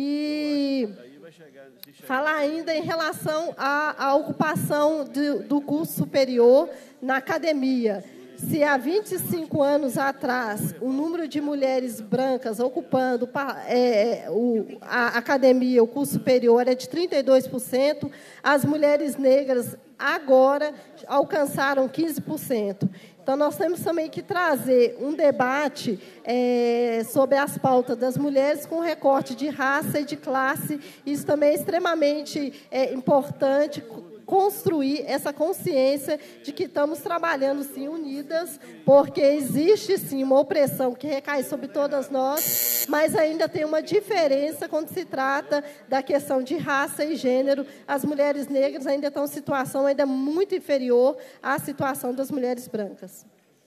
E falar ainda em relação à, à ocupação do, do curso superior na academia. Se há vinte e cinco anos atrás o número de mulheres brancas ocupando é, o, a academia, o curso superior, era de trinta e dois por cento, as mulheres negras agora alcançaram quinze por cento. Então, nós temos também que trazer um debate é, sobre as pautas das mulheres com recorte de raça e de classe. Isso também é extremamente é, importante, construir essa consciência de que estamos trabalhando, sim, unidas, porque existe, sim, uma opressão que recai sobre todas nós, mas ainda tem uma diferença quando se trata da questão de raça e gênero. As mulheres negras ainda estão em situação ainda muito inferior à situação das mulheres brancas.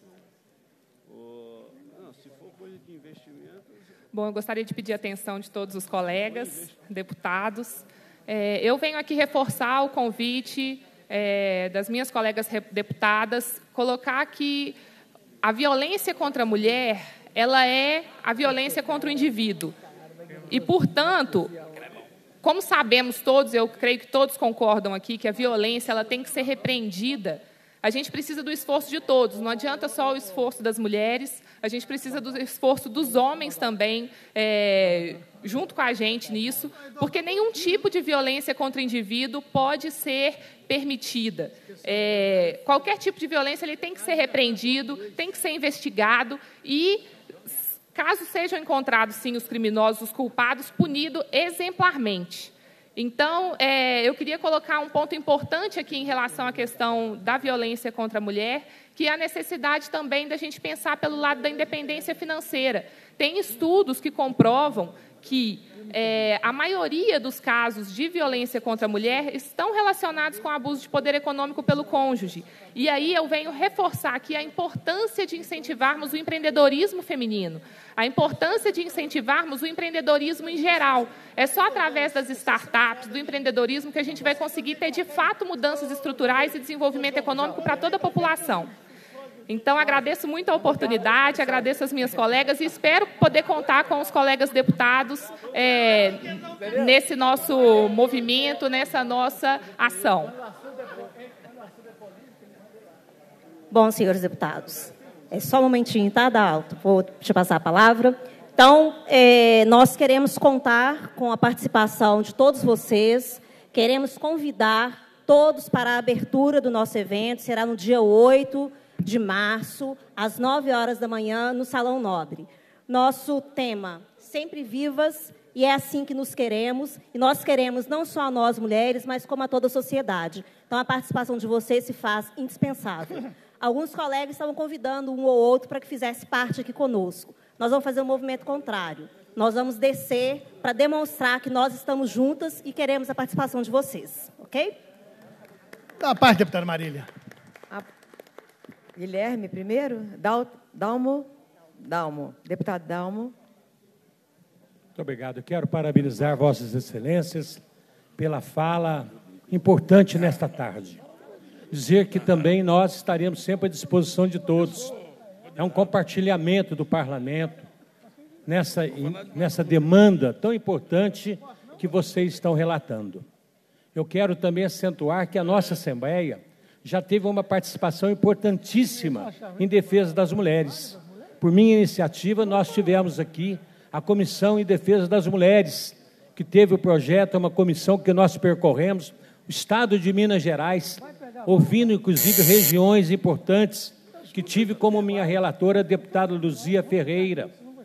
Bom, eu gostaria de pedir a atenção de todos os colegas, deputados. É, eu venho aqui reforçar o convite é, das minhas colegas deputadas, colocar que a violência contra a mulher, ela é a violência contra o indivíduo. E, portanto, como sabemos todos, eu creio que todos concordam aqui, que a violência ela tem que ser repreendida, a gente precisa do esforço de todos. Não adianta só o esforço das mulheres, a gente precisa do esforço dos homens também, é, junto com a gente nisso, porque nenhum tipo de violência contra o indivíduo pode ser permitida. É, qualquer tipo de violência ele tem que ser repreendido, tem que ser investigado e, caso sejam encontrados, sim, os criminosos, os culpados, punido exemplarmente. Então, é, eu queria colocar um ponto importante aqui em relação à questão da violência contra a mulher, que é a necessidade também da gente pensar pelo lado da independência financeira. Tem estudos que comprovam que é, a maioria dos casos de violência contra a mulher estão relacionados com abuso de poder econômico pelo cônjuge. E aí eu venho reforçar aqui a importância de incentivarmos o empreendedorismo feminino, a importância de incentivarmos o empreendedorismo em geral. É só através das startups, do empreendedorismo, que a gente vai conseguir ter, de fato, mudanças estruturais e desenvolvimento econômico para toda a população. Então, agradeço muito a oportunidade, agradeço as minhas colegas e espero poder contar com os colegas deputados é, nesse nosso movimento, nessa nossa ação. Bom, senhores deputados, é só um momentinho, tá, Dalto? Vou te passar a palavra. Então, é, nós queremos contar com a participação de todos vocês, queremos convidar todos para a abertura do nosso evento, será no dia oito de março, às nove horas da manhã, no Salão Nobre. Nosso tema, sempre vivas, e é assim que nos queremos, e nós queremos não só a nós, mulheres, mas como a toda a sociedade. Então, a participação de vocês se faz indispensável. Alguns colegas estavam convidando um ou outro para que fizesse parte aqui conosco. Nós vamos fazer um movimento contrário. Nós vamos descer para demonstrar que nós estamos juntas e queremos a participação de vocês. Ok? Da parte, deputada Marília. A... Guilherme, primeiro. Dal... Dalmo. Dalmo. Deputado Dalmo. Muito obrigado. Eu quero parabenizar Vossas Excelências pela fala importante nesta tarde. Dizer que também nós estaremos sempre à disposição de todos. É um compartilhamento do parlamento nessa, nessa demanda tão importante que vocês estão relatando. Eu quero também acentuar que a nossa Assembleia já teve uma participação importantíssima em defesa das mulheres. Por minha iniciativa, nós tivemos aqui a Comissão em Defesa das Mulheres, que teve o projeto, é uma comissão que nós percorremos, o Estado de Minas Gerais, ouvindo, inclusive, regiões importantes, que tive como minha relatora a deputada Luzia Ferreira,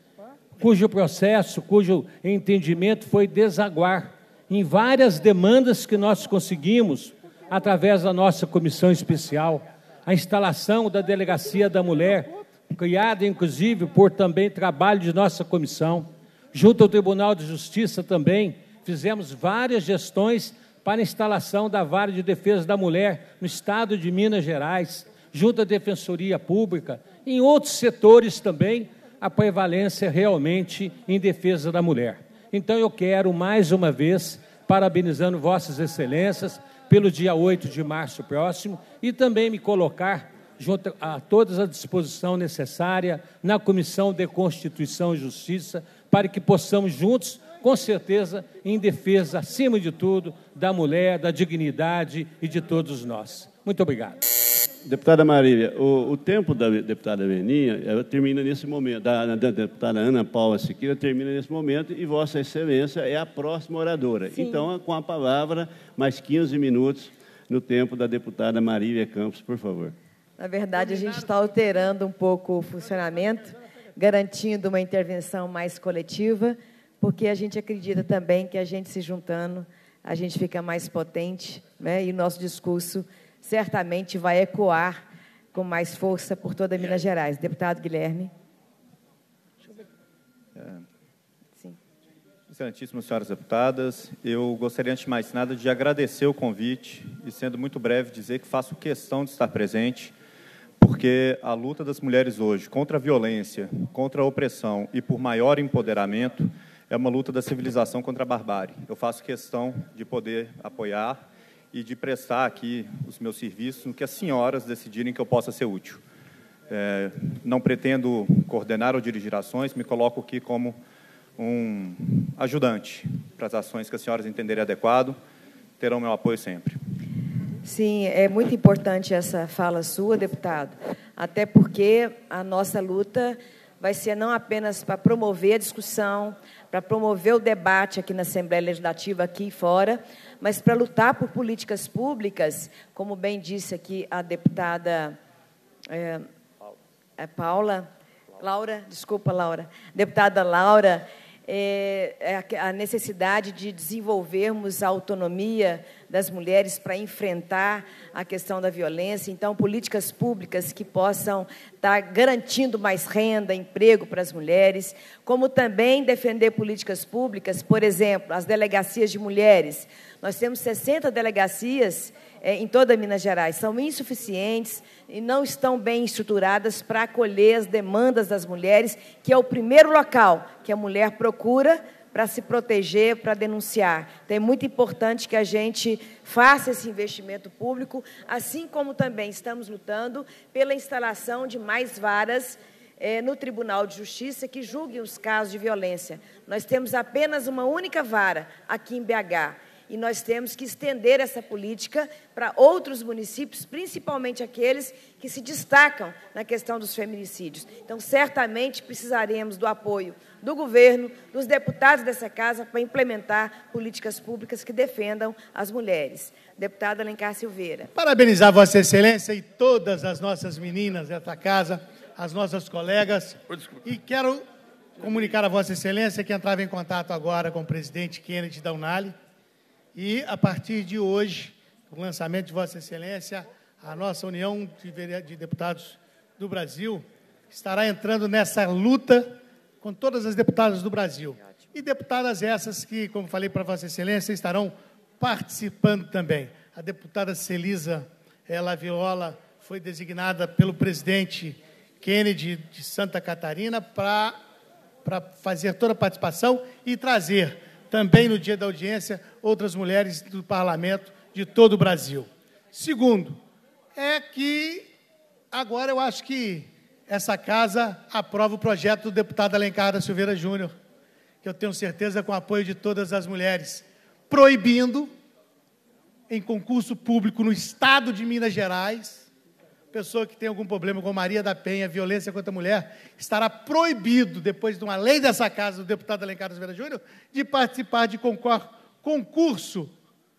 cujo processo, cujo entendimento foi desaguar em várias demandas que nós conseguimos, através da nossa comissão especial, a instalação da Delegacia da Mulher, criada, inclusive, por também trabalho de nossa comissão, junto ao Tribunal de Justiça também, fizemos várias gestões para a instalação da Vara de Defesa da Mulher no Estado de Minas Gerais, junto à Defensoria Pública, em outros setores também, a prevalência realmente em defesa da mulher. Então, eu quero, mais uma vez, parabenizando Vossas Excelências pelo dia oito de março próximo e também me colocar junto a todas a disposição necessária na Comissão de Constituição e Justiça para que possamos juntos, com certeza, em defesa, acima de tudo, da mulher, da dignidade e de todos nós. Muito obrigado. Deputada Marília, o, o tempo da deputada Beninha ela termina nesse momento, da, da deputada Ana Paula Siqueira termina nesse momento e Vossa Excelência é a próxima oradora. Sim. Então, com a palavra, mais quinze minutos no tempo da deputada Marília Campos, por favor. Na verdade, a gente está alterando um pouco o funcionamento, garantindo uma intervenção mais coletiva, porque a gente acredita também que a gente se juntando, a gente fica mais potente, né? E o nosso discurso certamente vai ecoar com mais força por toda Minas Gerais. Deputado Guilherme. É. Sim. Excelentíssimas senhoras deputadas, eu gostaria, antes de mais nada, de agradecer o convite e, sendo muito breve, dizer que faço questão de estar presente, porque a luta das mulheres hoje contra a violência, contra a opressão e por maior empoderamento é uma luta da civilização contra a barbárie. Eu faço questão de poder apoiar e de prestar aqui os meus serviços no que as senhoras decidirem que eu possa ser útil. É, não pretendo coordenar ou dirigir ações, me coloco aqui como um ajudante para as ações que as senhoras entenderem adequado, terão meu apoio sempre. Sim, é muito importante essa fala sua, deputado, até porque a nossa luta vai ser não apenas para promover a discussão, para promover o debate aqui na Assembleia Legislativa, aqui e fora, mas para lutar por políticas públicas, como bem disse aqui a deputada é, é Paula, Laura, desculpa, Laura, deputada Laura, é, é a necessidade de desenvolvermos a autonomia das mulheres para enfrentar a questão da violência. Então, políticas públicas que possam estar garantindo mais renda, emprego para as mulheres, como também defender políticas públicas, por exemplo, as delegacias de mulheres. Nós temos sessenta delegacias é, em toda Minas Gerais, são insuficientes e não estão bem estruturadas para acolher as demandas das mulheres, que é o primeiro local que a mulher procura para se proteger, para denunciar. Então, é muito importante que a gente faça esse investimento público, assim como também estamos lutando pela instalação de mais varas eh, no Tribunal de Justiça que julguem os casos de violência. Nós temos apenas uma única vara aqui em B H, e nós temos que estender essa política para outros municípios, principalmente aqueles que se destacam na questão dos feminicídios. Então, certamente, precisaremos do apoio do governo, dos deputados dessa casa, para implementar políticas públicas que defendam as mulheres. Deputada Alencar Silveira. Parabenizar Vossa Excelência e todas as nossas meninas desta casa, as nossas colegas, e quero comunicar a Vossa Excelência que entrava em contato agora com o presidente Kennedy da Unali, e, a partir de hoje, o lançamento de Vossa Excelência, a nossa União de Deputados do Brasil estará entrando nessa luta com todas as deputadas do Brasil. E deputadas essas que, como falei para Vossa Excelência, estarão participando também. A deputada Celisa Laviola foi designada pelo presidente Kennedy de Santa Catarina para para fazer toda a participação e trazer também no dia da audiência outras mulheres do parlamento de todo o Brasil. Segundo, é que agora eu acho que essa casa aprova o projeto do deputado Alencar da Silveira Júnior, que eu tenho certeza com o apoio de todas as mulheres, proibindo em concurso público no estado de Minas Gerais, pessoa que tem algum problema com Maria da Penha, violência contra a mulher, estará proibido, depois de uma lei dessa casa, do deputado Alencar da Silveira Júnior, de participar de concor concurso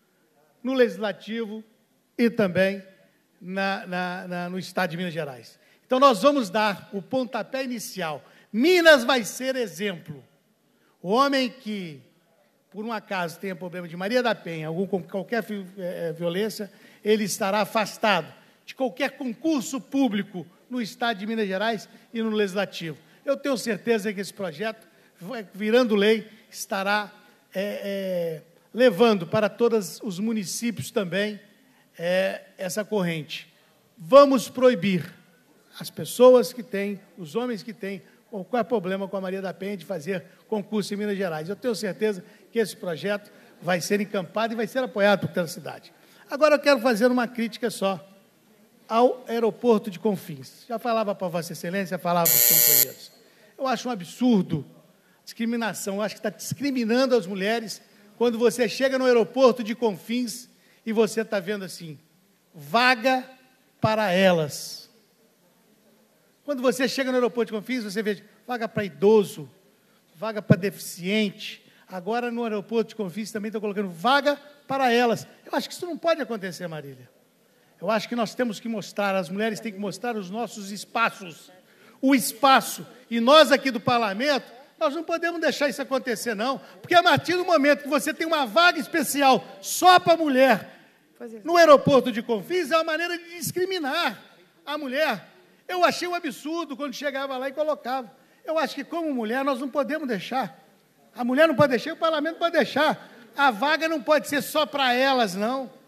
no Legislativo e também na, na, na, no estado de Minas Gerais. Então, nós vamos dar o pontapé inicial. Minas vai ser exemplo. O homem que, por um acaso, tenha problema de Maria da Penha, algum, qualquer é, violência, ele estará afastado de qualquer concurso público no estado de Minas Gerais e no Legislativo. Eu tenho certeza que esse projeto, virando lei, estará é, é, levando para todos os municípios também é, essa corrente. Vamos proibir as pessoas que têm, os homens que têm qualquer problema com a Maria da Penha de fazer concurso em Minas Gerais. Eu tenho certeza que esse projeto vai ser encampado e vai ser apoiado por toda a cidade. Agora eu quero fazer uma crítica só ao aeroporto de Confins. Já falava para Vossa Excelência, falava para os companheiros. Eu acho um absurdo discriminação, eu acho que está discriminando as mulheres quando você chega no aeroporto de Confins e você está vendo assim, vaga para elas. Quando você chega no aeroporto de Confins, você vê vaga para idoso, vaga para deficiente. Agora, no aeroporto de Confins, também estão colocando vaga para elas. Eu acho que isso não pode acontecer, Marília. Eu acho que nós temos que mostrar, as mulheres têm que mostrar os nossos espaços. O espaço. E nós aqui do parlamento, nós não podemos deixar isso acontecer, não. Porque a partir do momento que você tem uma vaga especial só para a mulher no aeroporto de Confins, é uma maneira de discriminar a mulher. Eu achei um absurdo quando chegava lá e colocava. Eu acho que, como mulher, nós não podemos deixar. A mulher não pode deixar, o parlamento não pode deixar. A vaga não pode ser só para elas, não.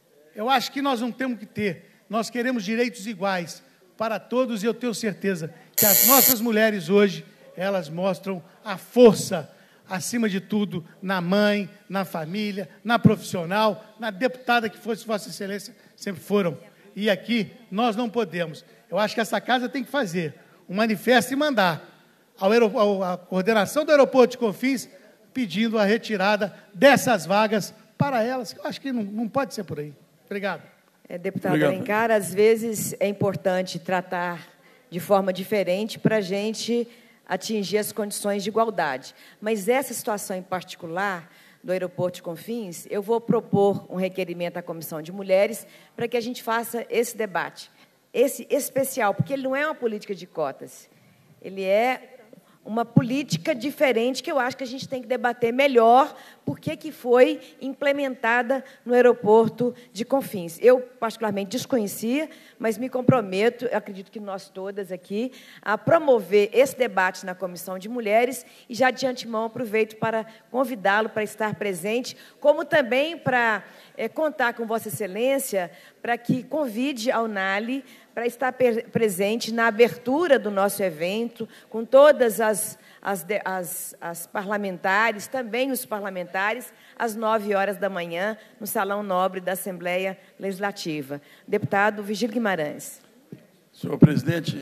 Eu acho que nós não temos que ter. Nós queremos direitos iguais para todos e eu tenho certeza que as nossas mulheres hoje, elas mostram a força, acima de tudo, na mãe, na família, na profissional, na deputada que fosse Vossa Excelência, sempre foram. E aqui nós não podemos. Eu acho que essa casa tem que fazer um manifesto e mandar ao ao, à coordenação do aeroporto de Confins pedindo a retirada dessas vagas para elas. Eu acho que não, não pode ser por aí. Obrigado. É, deputado Alencar, às vezes é importante tratar de forma diferente para a gente atingir as condições de igualdade. Mas essa situação em particular do aeroporto de Confins, eu vou propor um requerimento à Comissão de Mulheres para que a gente faça esse debate, esse especial, porque ele não é uma política de cotas, ele é uma política diferente que eu acho que a gente tem que debater melhor por que que foi implementada no aeroporto de Confins. Eu, particularmente, desconhecia, mas me comprometo, eu acredito que nós todas aqui, a promover esse debate na Comissão de Mulheres e, já de antemão, aproveito para convidá-lo para estar presente, como também para é, contar com Vossa Excelência para que convide a Unali para estar presente na abertura do nosso evento, com todas as, as, as, as parlamentares, também os parlamentares, às nove horas da manhã, no Salão Nobre da Assembleia Legislativa. Deputado Vigílio Guimarães. Senhor presidente,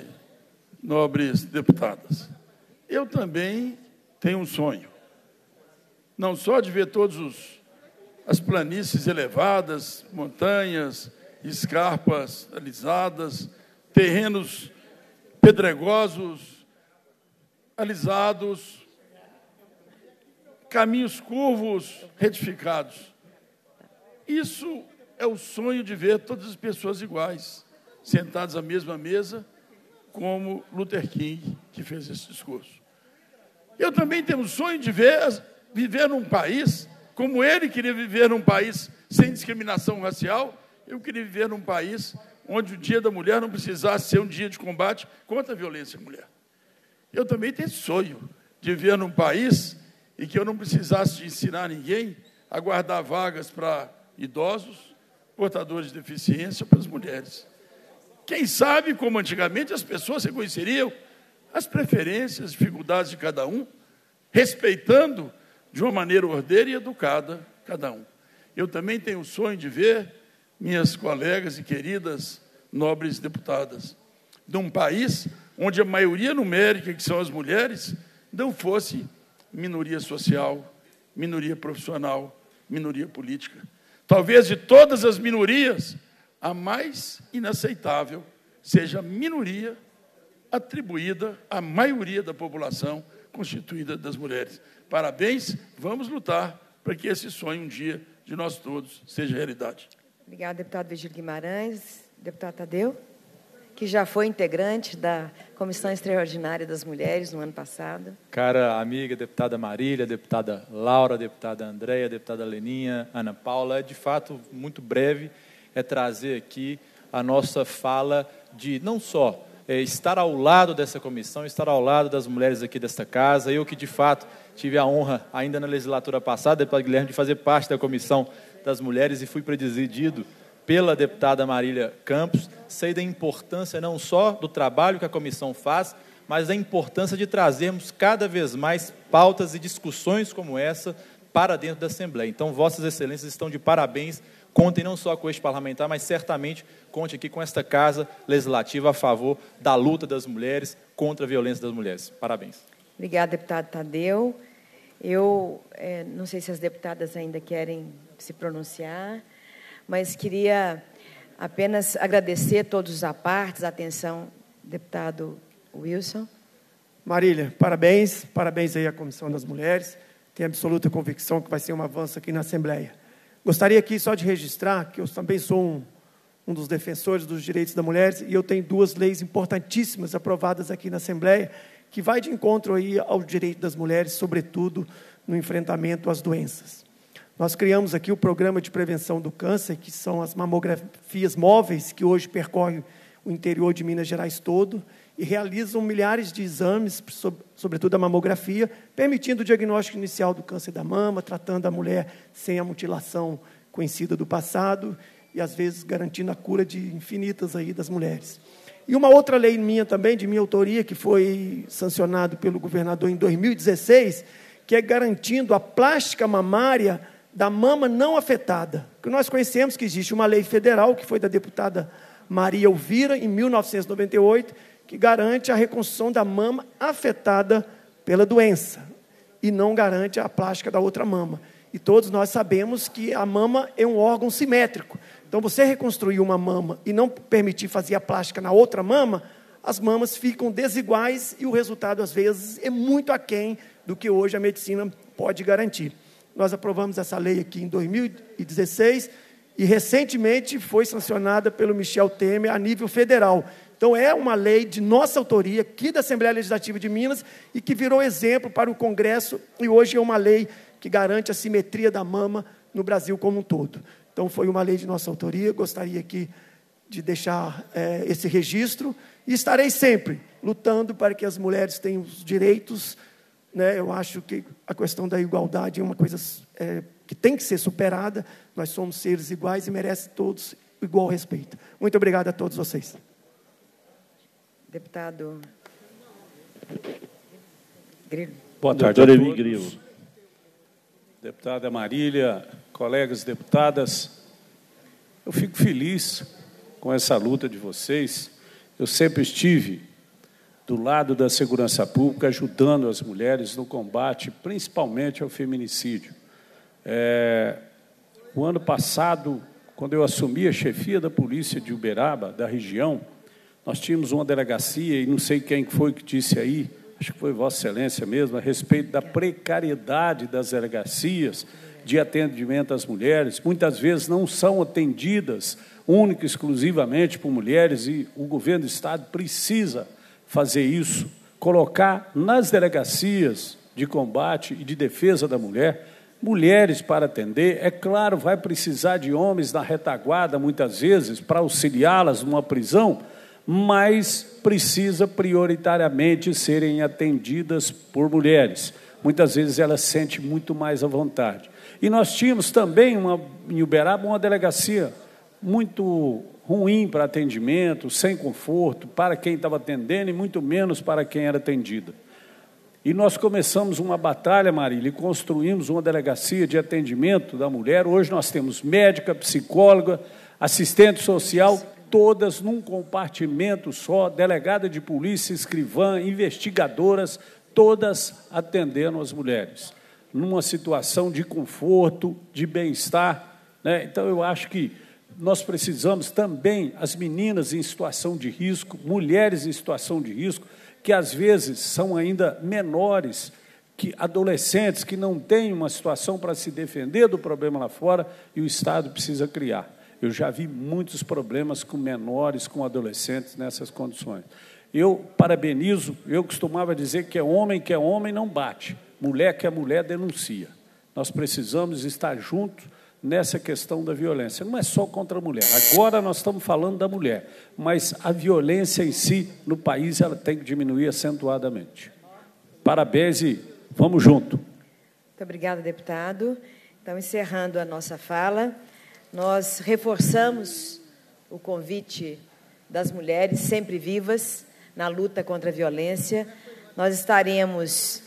nobres deputadas, eu também tenho um sonho, não só de ver todos os as planícies elevadas, montanhas, escarpas alisadas, terrenos pedregosos, alisados, caminhos curvos, retificados. Isso é o sonho de ver todas as pessoas iguais, sentadas à mesma mesa, como Luther King, que fez esse discurso. Eu também tenho o sonho de ver, viver num país, como ele queria viver num país sem discriminação racial, eu queria viver num país onde o Dia da Mulher não precisasse ser um dia de combate contra a violência à mulher. Eu também tenho esse sonho de viver num país em que eu não precisasse de ensinar ninguém a guardar vagas para idosos, portadores de deficiência, para as mulheres. Quem sabe, como antigamente, as pessoas reconheceriam as preferências, as dificuldades de cada um, respeitando de uma maneira ordeira e educada cada um. Eu também tenho o sonho de ver minhas colegas e queridas nobres deputadas, de um país onde a maioria numérica, que são as mulheres, não fosse minoria social, minoria profissional, minoria política. Talvez de todas as minorias, a mais inaceitável seja a minoria atribuída à maioria da população constituída das mulheres. Parabéns, vamos lutar para que esse sonho um dia de nós todos seja realidade. Obrigada, deputado Virgílio Guimarães. Deputado Tadeu, que já foi integrante da Comissão Extraordinária das Mulheres no ano passado. Cara amiga, deputada Marília, deputada Laura, deputada Andréia, deputada Leninha, Ana Paula, é de fato muito breve, é trazer aqui a nossa fala de não só é, estar ao lado dessa comissão, estar ao lado das mulheres aqui desta casa. Eu que, de fato, tive a honra, ainda na legislatura passada, deputado Guilherme, de fazer parte da Comissão das Mulheres e fui presidido pela deputada Marília Campos. Sei da importância não só do trabalho que a comissão faz, mas da importância de trazermos cada vez mais pautas e discussões como essa para dentro da Assembleia. Então, vossas excelências estão de parabéns. Contem não só com este parlamentar, mas certamente conte aqui com esta casa legislativa a favor da luta das mulheres contra a violência das mulheres. Parabéns. Obrigada, deputado Tadeu. Eu é, não sei se as deputadas ainda querem se pronunciar, mas queria apenas agradecer a todos os apartes, a atenção, deputado Wilson. Marília, parabéns, parabéns aí à Comissão das Mulheres. Tenho absoluta convicção que vai ser um avanço aqui na Assembleia. Gostaria aqui só de registrar que eu também sou um, um dos defensores dos direitos das mulheres e eu tenho duas leis importantíssimas aprovadas aqui na Assembleia que vai de encontro aí ao direito das mulheres, sobretudo no enfrentamento às doenças. Nós criamos aqui o Programa de Prevenção do Câncer, que são as mamografias móveis que hoje percorrem o interior de Minas Gerais todo e realizam milhares de exames, sobretudo a mamografia, permitindo o diagnóstico inicial do câncer da mama, tratando a mulher sem a mutilação conhecida do passado e, às vezes, garantindo a cura de infinitas aí das mulheres. E uma outra lei minha também, de minha autoria, que foi sancionado pelo governador em dois mil e dezesseis, que é garantindo a plástica mamária da mama não afetada. Que nós conhecemos que existe uma lei federal, que foi da deputada Maria Elvira, em mil novecentos e noventa e oito, que garante a reconstrução da mama afetada pela doença, e não garante a plástica da outra mama. E todos nós sabemos que a mama é um órgão simétrico. Então, você reconstruir uma mama e não permitir fazer a plástica na outra mama, as mamas ficam desiguais e o resultado, às vezes, é muito aquém do que hoje a medicina pode garantir. Nós aprovamos essa lei aqui em dois mil e dezesseis e, recentemente, foi sancionada pelo Michel Temer a nível federal. Então, é uma lei de nossa autoria, aqui da Assembleia Legislativa de Minas, e que virou exemplo para o Congresso, e hoje é uma lei que garante a simetria da mama no Brasil como um todo. Então, foi uma lei de nossa autoria, gostaria aqui de deixar é, esse registro, e estarei sempre lutando para que as mulheres tenham os direitos, né? Eu acho que a questão da igualdade é uma coisa é, que tem que ser superada, nós somos seres iguais e merecem todos igual respeito. Muito obrigado a todos vocês. Deputado Grilo. Boa tarde a todos. Deputada Marília, colegas deputadas, eu fico feliz com essa luta de vocês. Eu sempre estive do lado da segurança pública, ajudando as mulheres no combate, principalmente ao feminicídio. É, O ano passado, quando eu assumi a chefia da polícia de Uberaba, da região, nós tínhamos uma delegacia, e não sei quem foi que disse aí, acho que foi Vossa Excelência mesmo, a respeito da precariedade das delegacias de atendimento às mulheres. Muitas vezes não são atendidas única e exclusivamente por mulheres, e o governo do Estado precisa fazer isso, colocar nas delegacias de combate e de defesa da mulher, mulheres para atender. É claro, vai precisar de homens na retaguarda, muitas vezes, para auxiliá-las numa prisão, mas precisa prioritariamente serem atendidas por mulheres. Muitas vezes elas se sentem muito mais à vontade. E nós tínhamos também, uma, em Uberaba, uma delegacia muito ruim para atendimento, sem conforto, para quem estava atendendo e muito menos para quem era atendida. E nós começamos uma batalha, Marília, e construímos uma delegacia de atendimento da mulher. Hoje nós temos médica, psicóloga, assistente social, todas num compartimento só, delegada de polícia, escrivã, investigadoras, todas atendendo as mulheres, numa situação de conforto, de bem-estar, né? Então, eu acho que nós precisamos também, as meninas em situação de risco, mulheres em situação de risco, que às vezes são ainda menores, que adolescentes que não têm uma situação para se defender do problema lá fora, e o Estado precisa criar. Eu já vi muitos problemas com menores, com adolescentes nessas condições. Eu parabenizo, eu costumava dizer que é homem que é homem não bate, mulher que é mulher denuncia. Nós precisamos estar juntos nessa questão da violência. Não é só contra a mulher. Agora nós estamos falando da mulher, mas a violência em si, no país, ela tem que diminuir acentuadamente. Parabéns e vamos junto. Muito obrigada, deputado. Então, encerrando a nossa fala, nós reforçamos o convite das mulheres sempre vivas na luta contra a violência. Nós estaremos,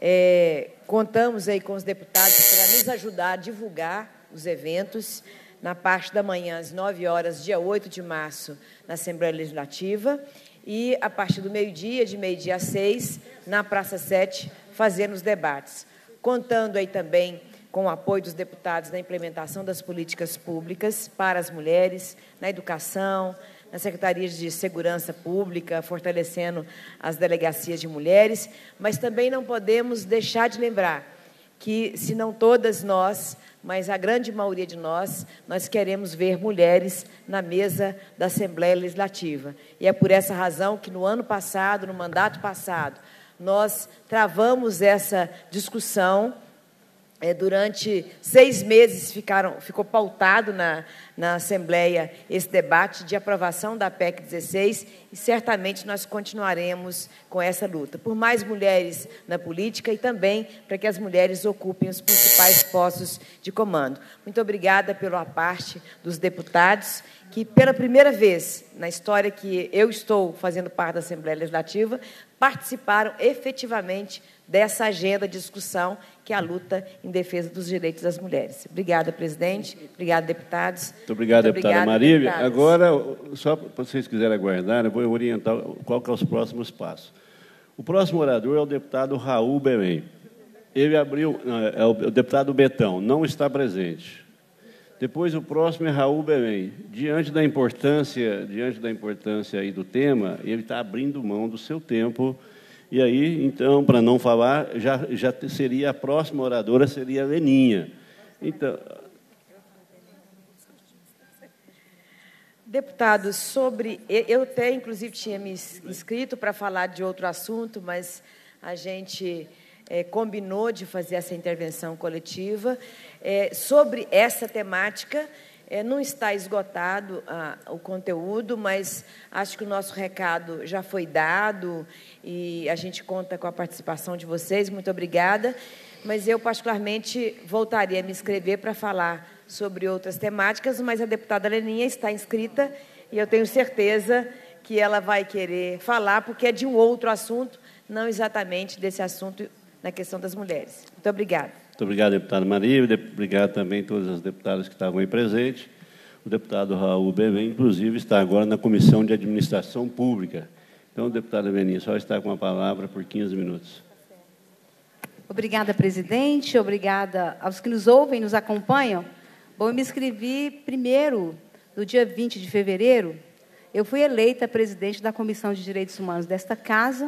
é, contamos aí com os deputados para nos ajudar a divulgar os eventos, na parte da manhã, às nove horas, dia oito de março, na Assembleia Legislativa, e, a partir do meio-dia, de meio-dia a seis, na Praça sete, fazendo os debates. Contando aí também com o apoio dos deputados na implementação das políticas públicas para as mulheres, na educação, nas secretarias de segurança pública, fortalecendo as delegacias de mulheres, mas também não podemos deixar de lembrar que, se não todas nós, mas a grande maioria de nós, nós queremos ver mulheres na mesa da Assembleia Legislativa. E é por essa razão que, no ano passado, no mandato passado, nós travamos essa discussão. É, durante seis meses ficaram, ficou pautado na, na Assembleia esse debate de aprovação da P E C dezesseis, e certamente nós continuaremos com essa luta, por mais mulheres na política e também para que as mulheres ocupem os principais postos de comando. Muito obrigada pela parte dos deputados que, pela primeira vez na história que eu estou fazendo parte da Assembleia Legislativa, participaram efetivamente dessa agenda de discussão, que é a luta em defesa dos direitos das mulheres. Obrigada, presidente. Obrigada, deputados. Muito obrigado, Muito deputada obrigada, Marília. deputadas. Agora, só para vocês quiserem aguardar, eu vou orientar qual que é os próximos passos. O próximo orador é o deputado Raul Belém. Ele abriu, é o deputado Betão, não está presente. Depois, o próximo é Raul Belém. Diante da importância, diante da importância aí do tema, ele está abrindo mão do seu tempo. E aí, então, para não falar, já, já seria a próxima oradora, seria a Leninha. Então, deputados, sobre... Eu até, inclusive, tinha me inscrito para falar de outro assunto, mas a gente é, combinou de fazer essa intervenção coletiva. É, sobre essa temática, é, não está esgotado ah, o conteúdo, mas acho que o nosso recado já foi dado e a gente conta com a participação de vocês. Muito obrigada. Mas eu, particularmente, voltaria a me inscrever para falar sobre outras temáticas, mas a deputada Leninha está inscrita e eu tenho certeza que ela vai querer falar, porque é de um outro assunto, não exatamente desse assunto na questão das mulheres. Muito obrigada. Muito obrigado, deputada Maria. Obrigado também a todas as deputadas que estavam aí presentes. O deputado Raul Belém, inclusive, está agora na Comissão de Administração Pública. Então, deputada Leninha, só está com a palavra por quinze minutos. Obrigada, presidente. Obrigada aos que nos ouvem, nos acompanham. Bom, eu me inscrevi primeiro, no dia vinte de fevereiro, eu fui eleita presidente da Comissão de Direitos Humanos desta casa,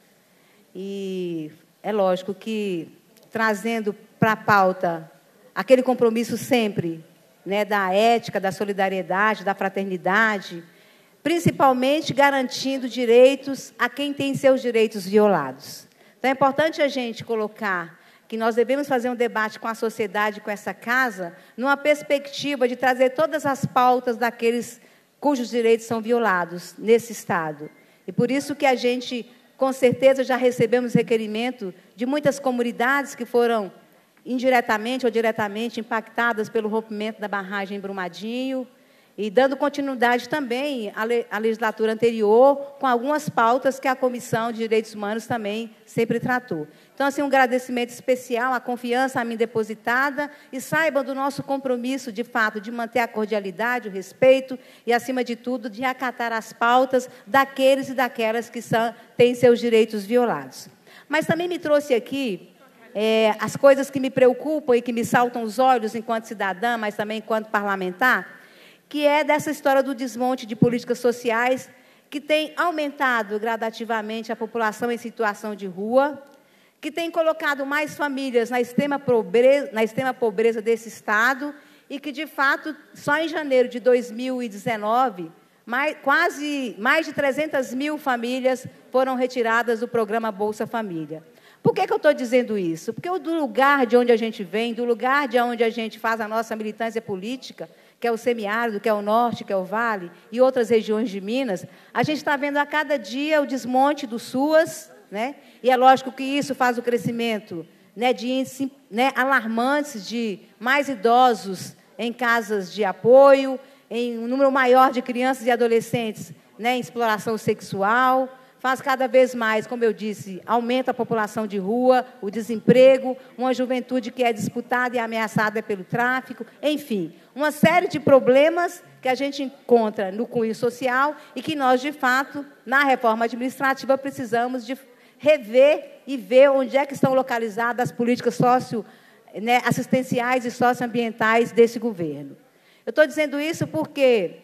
e é lógico que, trazendo para a pauta aquele compromisso sempre, né, da ética, da solidariedade, da fraternidade, principalmente garantindo direitos a quem tem seus direitos violados. Então, é importante a gente colocar que nós devemos fazer um debate com a sociedade, com essa casa, numa perspectiva de trazer todas as pautas daqueles cujos direitos são violados nesse Estado. E por isso que a gente, com certeza, já recebemos requerimento de muitas comunidades que foram indiretamente ou diretamente impactadas pelo rompimento da barragem em Brumadinho, e dando continuidade também à, le à legislatura anterior, com algumas pautas que a Comissão de Direitos Humanos também sempre tratou. Então, assim, um agradecimento especial à confiança a mim depositada, e saibam do nosso compromisso, de fato, de manter a cordialidade, o respeito e, acima de tudo, de acatar as pautas daqueles e daquelas que são, têm seus direitos violados. Mas também me trouxe aqui é, as coisas que me preocupam e que me saltam os olhos enquanto cidadã, mas também enquanto parlamentar, que é dessa história do desmonte de políticas sociais, que tem aumentado gradativamente a população em situação de rua, que tem colocado mais famílias na extrema pobreza, na extrema pobreza desse Estado, e que, de fato, só em janeiro de dois mil e dezenove, mais, quase mais de trezentas mil famílias foram retiradas do programa Bolsa Família. Por que que eu estou dizendo isso? Porque do lugar de onde a gente vem, do lugar de onde a gente faz a nossa militância política, que é o semiárido, que é o norte, que é o vale, e outras regiões de Minas, a gente está vendo a cada dia o desmonte do SUAS, né? E é lógico que isso faz o crescimento, né, de índices, né, alarmantes de mais idosos em casas de apoio, em um número maior de crianças e adolescentes, né, em exploração sexual. Faz cada vez mais, como eu disse, aumenta a população de rua, o desemprego, uma juventude que é disputada e ameaçada pelo tráfico, enfim, uma série de problemas que a gente encontra no cunho social e que nós, de fato, na reforma administrativa, precisamos de rever e ver onde é que estão localizadas as políticas socio, né, assistenciais e socioambientais desse governo. Eu estou dizendo isso porque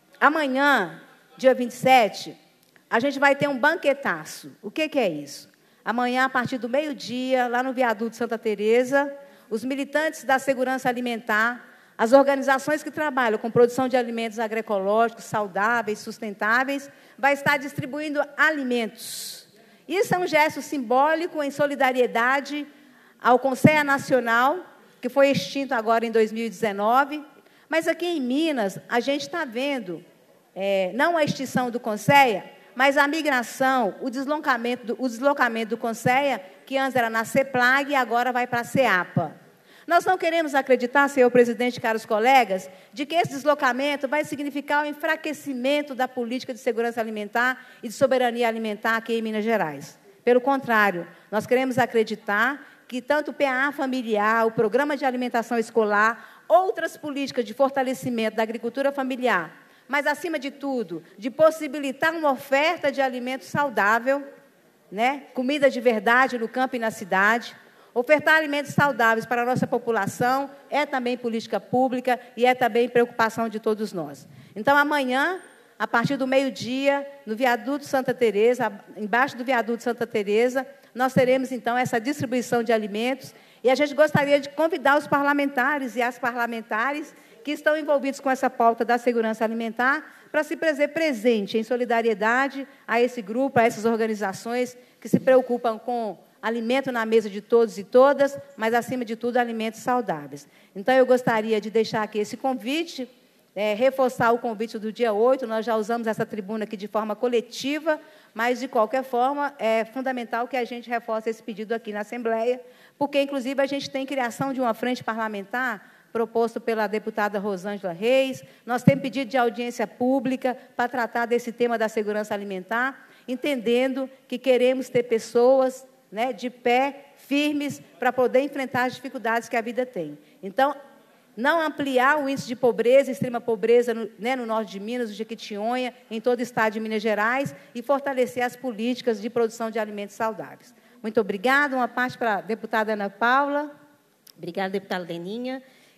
amanhã, dia vinte e sete, a gente vai ter um banquetaço. O que que é isso? Amanhã, a partir do meio-dia, lá no viaduto Santa Teresa, os militantes da segurança alimentar, as organizações que trabalham com produção de alimentos agroecológicos, saudáveis, sustentáveis, vai estar distribuindo alimentos. Isso é um gesto simbólico em solidariedade ao Conselho Nacional, que foi extinto agora em dois mil e dezenove, mas aqui em Minas, a gente está vendo, é, não a extinção do Conselho, mas a migração, o deslocamento do, o deslocamento do Conselho, que antes era na CEPLAG e agora vai para a CEAPA. Nós não queremos acreditar, senhor presidente, caros colegas, de que esse deslocamento vai significar o enfraquecimento da política de segurança alimentar e de soberania alimentar aqui em Minas Gerais. Pelo contrário, nós queremos acreditar que tanto o P A A familiar, o Programa de Alimentação Escolar, outras políticas de fortalecimento da agricultura familiar, mas, acima de tudo, de possibilitar uma oferta de alimento saudável, né? Comida de verdade no campo e na cidade. Ofertar alimentos saudáveis para a nossa população é também política pública e é também preocupação de todos nós. Então, amanhã, a partir do meio-dia, no viaduto Santa Teresa, embaixo do viaduto Santa Teresa, nós teremos, então, essa distribuição de alimentos, e a gente gostaria de convidar os parlamentares e as parlamentares que estão envolvidos com essa pauta da segurança alimentar, para se fazer presente em solidariedade a esse grupo, a essas organizações que se preocupam com alimento na mesa de todos e todas, mas, acima de tudo, alimentos saudáveis. Então, eu gostaria de deixar aqui esse convite, é, reforçar o convite do dia oito, nós já usamos essa tribuna aqui de forma coletiva, mas, de qualquer forma, é fundamental que a gente reforce esse pedido aqui na Assembleia, porque, inclusive, a gente tem criação de uma frente parlamentar proposto pela deputada Rosângela Reis. Nós temos pedido de audiência pública para tratar desse tema da segurança alimentar, entendendo que queremos ter pessoas, né, de pé, firmes, para poder enfrentar as dificuldades que a vida tem. Então, não ampliar o índice de pobreza, extrema pobreza, no, né, no norte de Minas, no Jequitinhonha, em todo o estado de Minas Gerais, e fortalecer as políticas de produção de alimentos saudáveis. Muito obrigada. Uma parte para a deputada Ana Paula. Obrigada, deputada Leninha.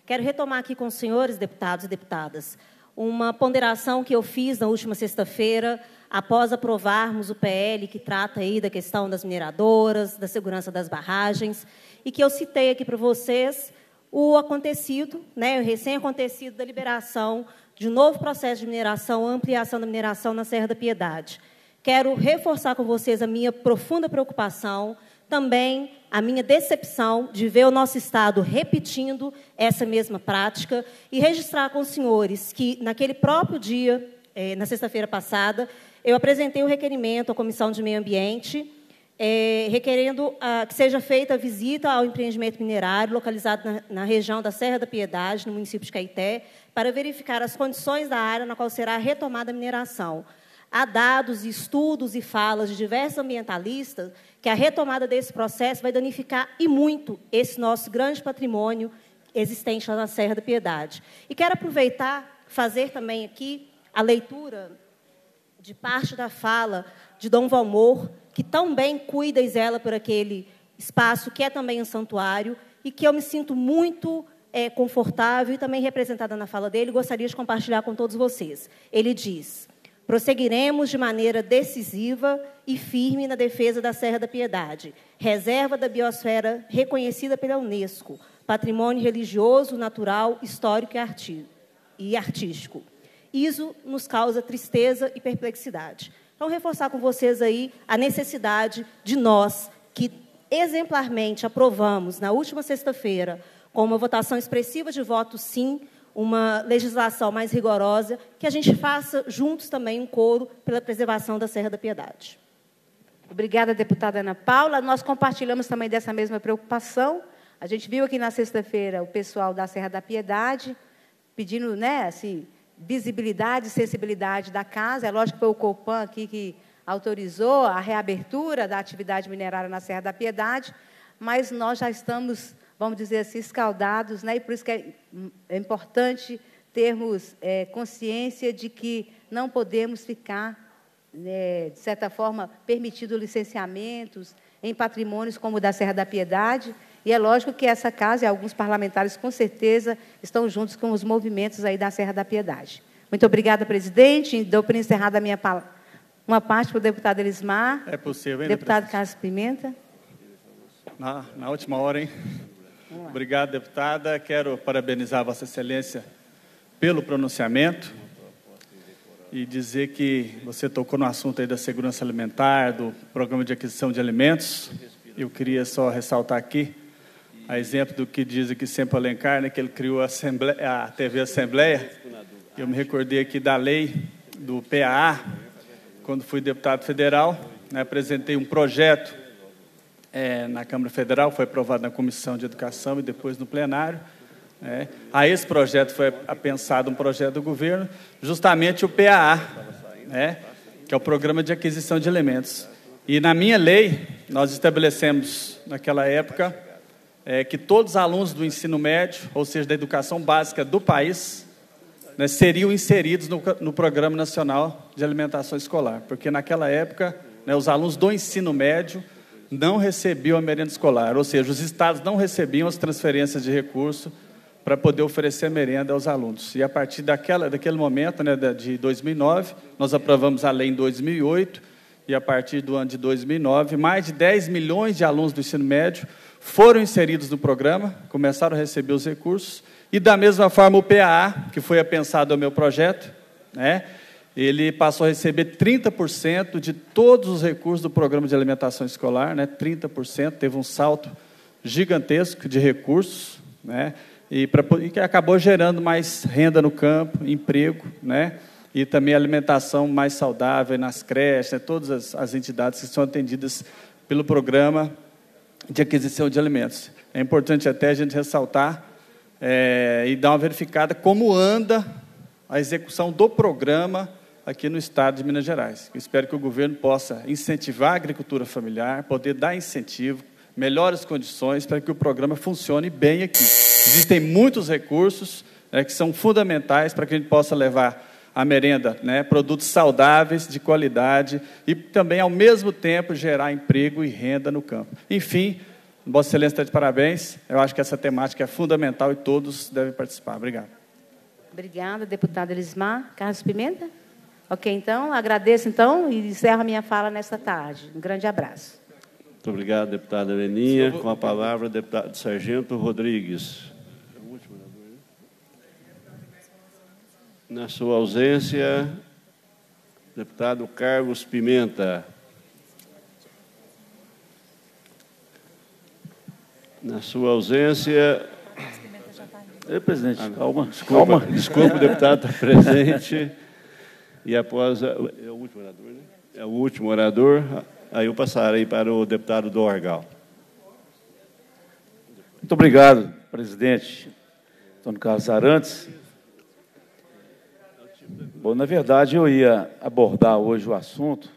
Quero retomar aqui com os senhores deputados e deputadas uma ponderação que eu fiz na última sexta-feira, após aprovarmos o P L que trata aí da questão das mineradoras, da segurança das barragens, e que eu citei aqui para vocês o acontecido, né, o recém-acontecido da liberação de um novo processo de mineração, ampliação da mineração na Serra da Piedade. Quero reforçar com vocês a minha profunda preocupação, também a minha decepção de ver o nosso Estado repetindo essa mesma prática e registrar com os senhores que, naquele próprio dia, eh, na sexta-feira passada, eu apresentei o requerimento à Comissão de Meio Ambiente, eh, requerendo ah, que seja feita a visita ao empreendimento minerário localizado na, na região da Serra da Piedade, no município de Caeté, para verificar as condições da área na qual será retomada a mineração. Há dados, estudos e falas de diversos ambientalistas que a retomada desse processo vai danificar e muito esse nosso grande patrimônio existente lá na Serra da Piedade. E quero aproveitar, fazer também aqui a leitura de parte da fala de Dom Valmor, que tão bem cuida e zela por aquele espaço, que é também um santuário, e que eu me sinto muito é, confortável e também representada na fala dele, gostaria de compartilhar com todos vocês. Ele diz: prosseguiremos de maneira decisiva e firme na defesa da Serra da Piedade, reserva da biosfera reconhecida pela Unesco, patrimônio religioso, natural, histórico e artístico. Isso nos causa tristeza e perplexidade. Então, reforçar com vocês aí a necessidade de nós, que exemplarmente aprovamos na última sexta-feira, com uma votação expressiva de votos sim, uma legislação mais rigorosa, que a gente faça juntos também um coro pela preservação da Serra da Piedade. Obrigada, deputada Ana Paula. Nós compartilhamos também dessa mesma preocupação. A gente viu aqui na sexta-feira o pessoal da Serra da Piedade pedindo, né, assim, visibilidade e sensibilidade da casa. É lógico que foi o Copan aqui que autorizou a reabertura da atividade minerária na Serra da Piedade, mas nós já estamos, vamos dizer assim, escaldados, né? E por isso que é, é importante termos é, consciência de que não podemos ficar, né, de certa forma, permitindo licenciamentos em patrimônios como o da Serra da Piedade. E é lógico que essa casa e alguns parlamentares, com certeza, estão juntos com os movimentos aí da Serra da Piedade. Muito obrigada, presidente. Dou por encerrada a minha uma parte para o deputado Elismar. É possível, hein, deputado Carlos Pimenta. Na, na última hora, hein? Obrigado, deputada. Quero parabenizar Vossa Excelência pelo pronunciamento e dizer que você tocou no assunto aí da segurança alimentar, do programa de aquisição de alimentos. Eu queria só ressaltar aqui, a exemplo do que diz aqui sempre Alencar, né, que ele criou a, Assembleia, a T V Assembleia. Eu me recordei aqui da lei do P A A, quando fui deputado federal, né, apresentei um projeto é, na Câmara Federal, foi aprovado na Comissão de Educação e depois no plenário. É. A esse projeto foi pensado um projeto do governo, justamente o P A A, né, que é o Programa de Aquisição de Alimentos. E na minha lei, nós estabelecemos, naquela época, é, que todos os alunos do ensino médio, ou seja, da educação básica do país, né, seriam inseridos no, no Programa Nacional de Alimentação Escolar, porque naquela época, né, os alunos do ensino médio não recebiam a merenda escolar, ou seja, os estados não recebiam as transferências de recursos para poder oferecer merenda aos alunos. E a partir daquela, daquele momento, né, de dois mil e nove, nós aprovamos a lei em dois mil e oito, e a partir do ano de dois mil e nove, mais de dez milhões de alunos do ensino médio foram inseridos no programa, começaram a receber os recursos, e da mesma forma o P A A, que foi apensado ao meu projeto, né, ele passou a receber trinta por cento de todos os recursos do Programa de Alimentação Escolar, né, trinta por cento, teve um salto gigantesco de recursos, né, e, pra, e que acabou gerando mais renda no campo, emprego, né, e também alimentação mais saudável nas creches, né, todas as, as entidades que são atendidas pelo Programa de Aquisição de Alimentos. É importante até a gente ressaltar é, e dar uma verificada como anda a execução do programa aqui no estado de Minas Gerais. Eu espero que o governo possa incentivar a agricultura familiar, poder dar incentivo, melhores condições para que o programa funcione bem aqui. Existem muitos recursos, né, que são fundamentais para que a gente possa levar a merenda, né, produtos saudáveis, de qualidade, e também, ao mesmo tempo, gerar emprego e renda no campo. Enfim, Vossa Excelência está de parabéns. Eu acho que essa temática é fundamental e todos devem participar. Obrigado. Obrigada, deputada Elismar. Carlos Pimenta? Ok, então, agradeço, então, e encerro a minha fala nesta tarde. Um grande abraço. Muito obrigado, deputada Leninha. Com a palavra, deputado Sargento Rodrigues. Na sua ausência, deputado Carlos Pimenta. Na sua ausência... Ei, presidente, ah, calma, desculpa, calma. Desculpa, o deputado está presente. E após... A, é o último orador, né? É o último orador. Aí eu passarei para o deputado Dorgal. Muito obrigado, presidente Antônio Carlos Arantes. Bom, na verdade, eu ia abordar hoje o assunto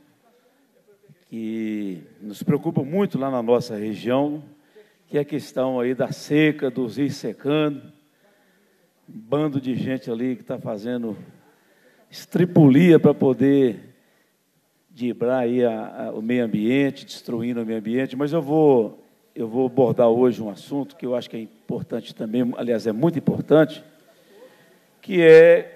que nos preocupa muito lá na nossa região, que é a questão aí da seca, dos rios secando, um bando de gente ali que está fazendo estripulia para poder driblar aí a, a, o meio ambiente, destruindo o meio ambiente, mas eu vou, eu vou abordar hoje um assunto que eu acho que é importante também, aliás, é muito importante, que é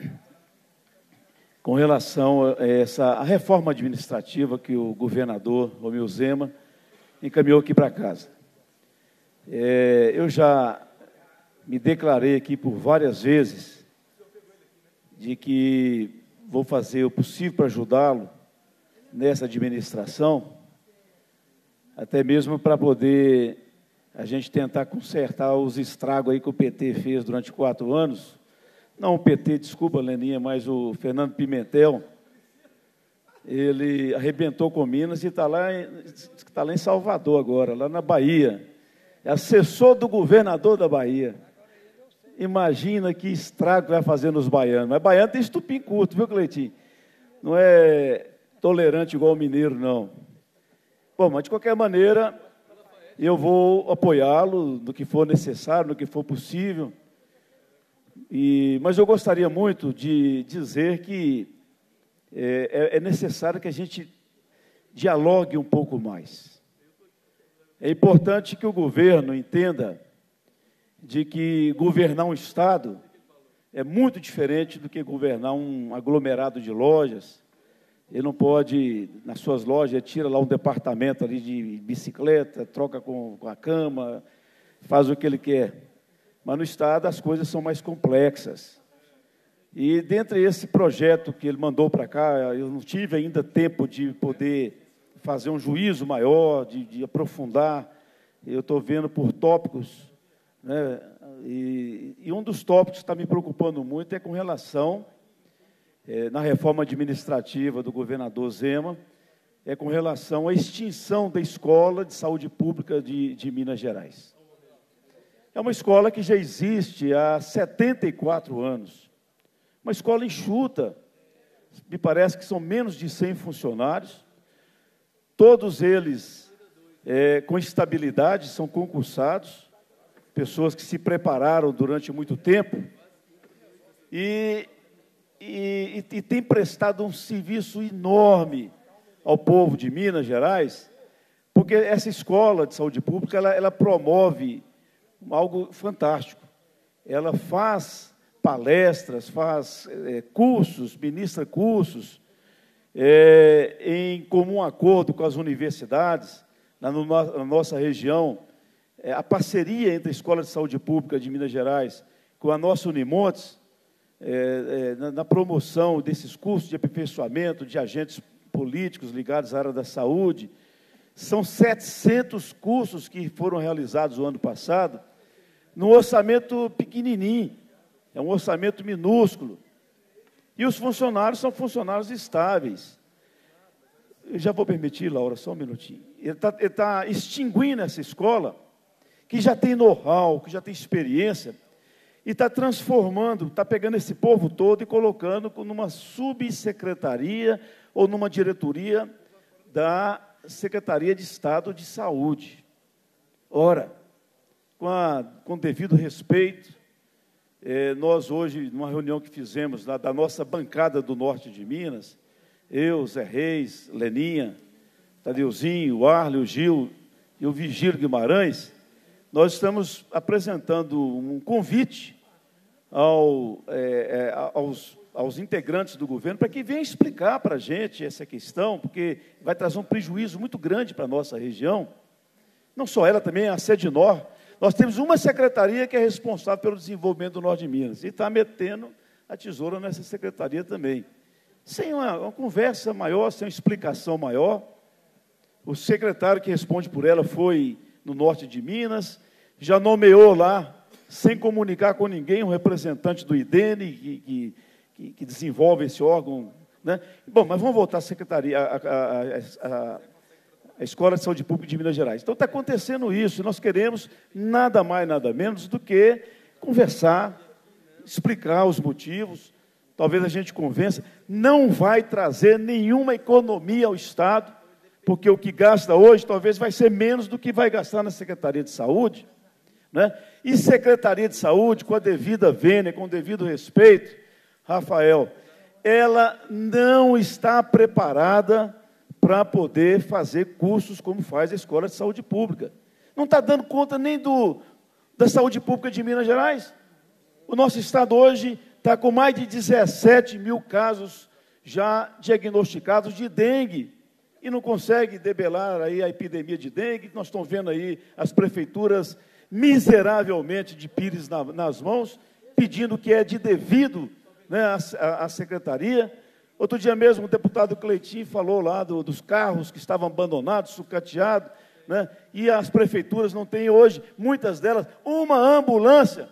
com relação a essa a reforma administrativa que o governador Romeu Zema encaminhou aqui para casa. É, eu já me declarei aqui por várias vezes de que vou fazer o possível para ajudá-lo nessa administração, até mesmo para poder a gente tentar consertar os estragos aí que o P T fez durante quatro anos. Não o P T, desculpa, Leninha, mas o Fernando Pimentel, ele arrebentou com Minas e está lá, está lá em Salvador agora, lá na Bahia. É assessor do governador da Bahia. Imagina que estrago vai fazer nos baianos. Mas baiano tem estupim curto, viu, Cleitinho? Não é tolerante igual o mineiro, não. Bom, mas de qualquer maneira, eu vou apoiá-lo no que for necessário, no que for possível. E, mas eu gostaria muito de dizer que é, é necessário que a gente dialogue um pouco mais. É importante que o governo entenda de que governar um Estado é muito diferente do que governar um aglomerado de lojas. Ele não pode, nas suas lojas, tira lá um departamento ali de bicicleta, troca com, com a cama, faz o que ele quer. Mas no Estado as coisas são mais complexas. E dentre esse projeto que ele mandou para cá, eu não tive ainda tempo de poder fazer um juízo maior, de, de aprofundar. Eu estou vendo por tópicos, né? E, e um dos tópicos que está me preocupando muito é com relação, é, na reforma administrativa do governador Zema, é com relação à extinção da Escola de Saúde Pública de, de Minas Gerais. É uma escola que já existe há setenta e quatro anos. Uma escola enxuta, me parece que são menos de cem funcionários, todos eles é, com estabilidade, são concursados, pessoas que se prepararam durante muito tempo e, e, e têm prestado um serviço enorme ao povo de Minas Gerais, porque essa escola de saúde pública, ela, ela promove algo fantástico. Ela faz palestras, faz é, cursos, ministra cursos, é, em comum acordo com as universidades, na, no, na nossa região, é, a parceria entre a Escola de Saúde Pública de Minas Gerais com a nossa Unimontes, é, é, na, na promoção desses cursos de aperfeiçoamento de agentes políticos ligados à área da saúde. São setecentos cursos que foram realizados o ano passado, num orçamento pequenininho, é um orçamento minúsculo. E os funcionários são funcionários estáveis. Eu já vou permitir, Laura, só um minutinho. Ele está ele tá extinguindo essa escola, que já tem know-how, que já tem experiência, e está transformando, está pegando esse povo todo e colocando numa subsecretaria ou numa diretoria da Secretaria de Estado de Saúde. Ora, com, a, com devido respeito, é, nós hoje, numa reunião que fizemos da, da nossa bancada do norte de Minas, eu, Zé Reis, Leninha, Tadeuzinho, o Arley, o Gil e o Vigílio Guimarães, nós estamos apresentando um convite ao, é, é, aos, aos integrantes do governo para que venham explicar para a gente essa questão, porque vai trazer um prejuízo muito grande para a nossa região. Não só ela, também a Sedinor. Nós temos uma secretaria que é responsável pelo desenvolvimento do Norte de Minas, e está metendo a tesoura nessa secretaria também. Sem uma, uma conversa maior, sem uma explicação maior, o secretário que responde por ela foi no Norte de Minas, já nomeou lá, sem comunicar com ninguém, um representante do I D E N, que, que, que desenvolve esse órgão, né? Bom, mas vamos voltar à secretaria, a, a, a, a Escola de Saúde Pública de Minas Gerais. Então, está acontecendo isso, nós queremos nada mais, nada menos do que conversar, explicar os motivos, talvez a gente convença, não vai trazer nenhuma economia ao Estado, porque o que gasta hoje talvez vai ser menos do que vai gastar na Secretaria de Saúde, né? E Secretaria de Saúde, com a devida vênia, com o devido respeito, Rafael, ela não está preparada para poder fazer cursos como faz a Escola de Saúde Pública. Não está dando conta nem do, da saúde pública de Minas Gerais. O nosso Estado hoje está com mais de dezessete mil casos já diagnosticados de dengue, e não consegue debelar aí a epidemia de dengue. Nós estamos vendo aí as prefeituras miseravelmente de pires na, nas mãos, pedindo que é de devido, né, a, a, a secretaria. Outro dia mesmo, o deputado Cleitinho falou lá do, dos carros que estavam abandonados, sucateados, né, e as prefeituras não têm hoje, muitas delas, uma ambulância.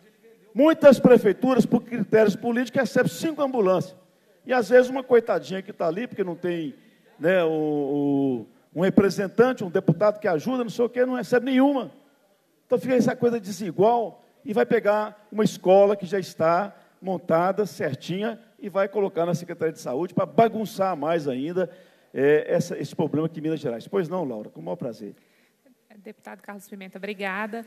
Muitas prefeituras, por critérios políticos, recebem cinco ambulâncias. E, às vezes, uma coitadinha que está ali, porque não tem, né, o, o, um representante, um deputado que ajuda, não sei o quê, não recebe nenhuma. Então, fica essa coisa desigual, e vai pegar uma escola que já está montada, certinha, e vai colocar na Secretaria de Saúde para bagunçar mais ainda é, essa, esse problema aqui em Minas Gerais. Pois não, Laura, com o maior prazer. Deputado Carlos Pimenta, obrigada.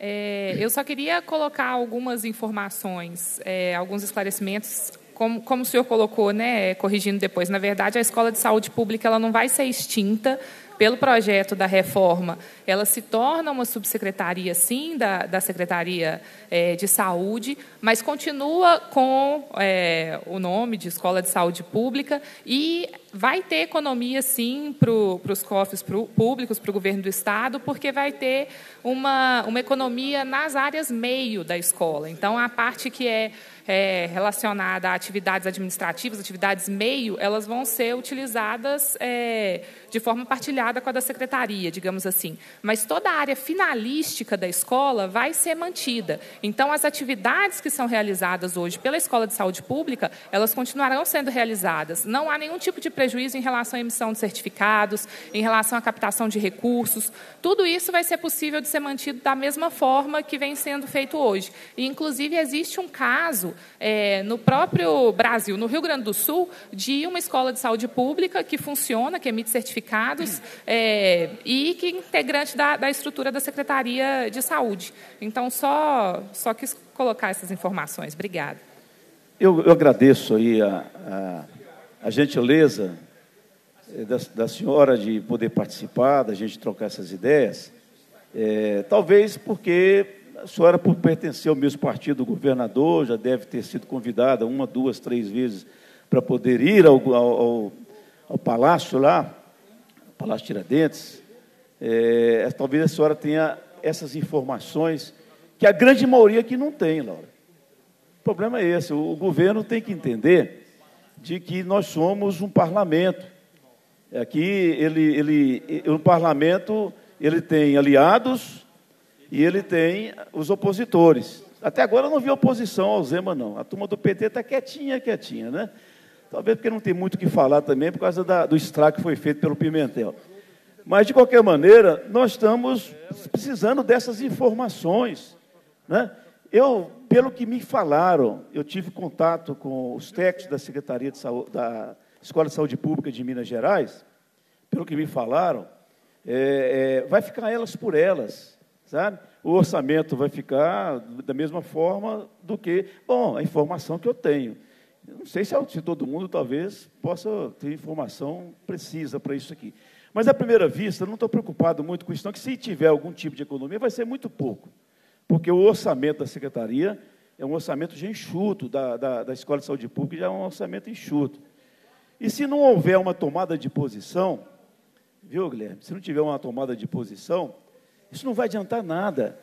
É, eu só queria colocar algumas informações, é, alguns esclarecimentos, como, como o senhor colocou, né, corrigindo depois. Na verdade, a Escola de Saúde Pública ela não vai ser extinta pelo projeto da reforma. Ela se torna uma subsecretaria, sim, da, da Secretaria é, de Saúde, mas continua com é, o nome de Escola de Saúde Pública e vai ter economia, sim, para os cofres pro, públicos, para o governo do Estado, porque vai ter uma, uma economia nas áreas meio da escola. Então, a parte que é, é relacionada a atividades administrativas, atividades meio, elas vão ser utilizadas é, de forma partilhada com a da secretaria, digamos assim. Mas toda a área finalística da escola vai ser mantida. Então, as atividades que são realizadas hoje pela Escola de Saúde Pública, elas continuarão sendo realizadas. Não há nenhum tipo de prejuízo em relação à emissão de certificados, em relação à captação de recursos. Tudo isso vai ser possível de ser mantido da mesma forma que vem sendo feito hoje. E, inclusive, existe um caso é, no próprio Brasil, no Rio Grande do Sul, de uma escola de saúde pública que funciona, que emite certificados, é, e que é integrante da, da estrutura da Secretaria de Saúde. Então, só, só quis colocar essas informações. Obrigada. Eu, eu agradeço aí a, a, a gentileza da, da senhora de poder participar, da gente trocar essas ideias, é, talvez porque a senhora, por pertencer ao mesmo partido do governador, já deve ter sido convidada uma, duas, três vezes para poder ir ao, ao, ao palácio lá, Palácio Tiradentes. É, talvez a senhora tenha essas informações que a grande maioria aqui não tem, Laura. O problema é esse, o governo tem que entender de que nós somos um parlamento. Aqui, ele, ele, o parlamento, ele tem aliados e ele tem os opositores. Até agora eu não vi oposição ao Zema, não. A turma do P T está quietinha, quietinha, né? Talvez porque não tem muito o que falar também, por causa da, do estrago que foi feito pelo Pimentel. Mas, de qualquer maneira, nós estamos precisando dessas informações, né? Eu, pelo que me falaram, eu tive contato com os técnicos da Secretaria de Saúde, da Escola de Saúde Pública de Minas Gerais, pelo que me falaram, é, é, vai ficar elas por elas, sabe? O orçamento vai ficar da mesma forma do que, bom, a informação que eu tenho. Eu não sei se, se todo mundo, talvez, possa ter informação precisa para isso aqui. Mas, à primeira vista, eu não estou preocupado muito com isso, não, que se tiver algum tipo de economia, vai ser muito pouco, porque o orçamento da Secretaria é um orçamento já enxuto, da, da, da Escola de Saúde Pública já é um orçamento enxuto. E se não houver uma tomada de posição, viu, Guilherme, se não tiver uma tomada de posição, isso não vai adiantar nada,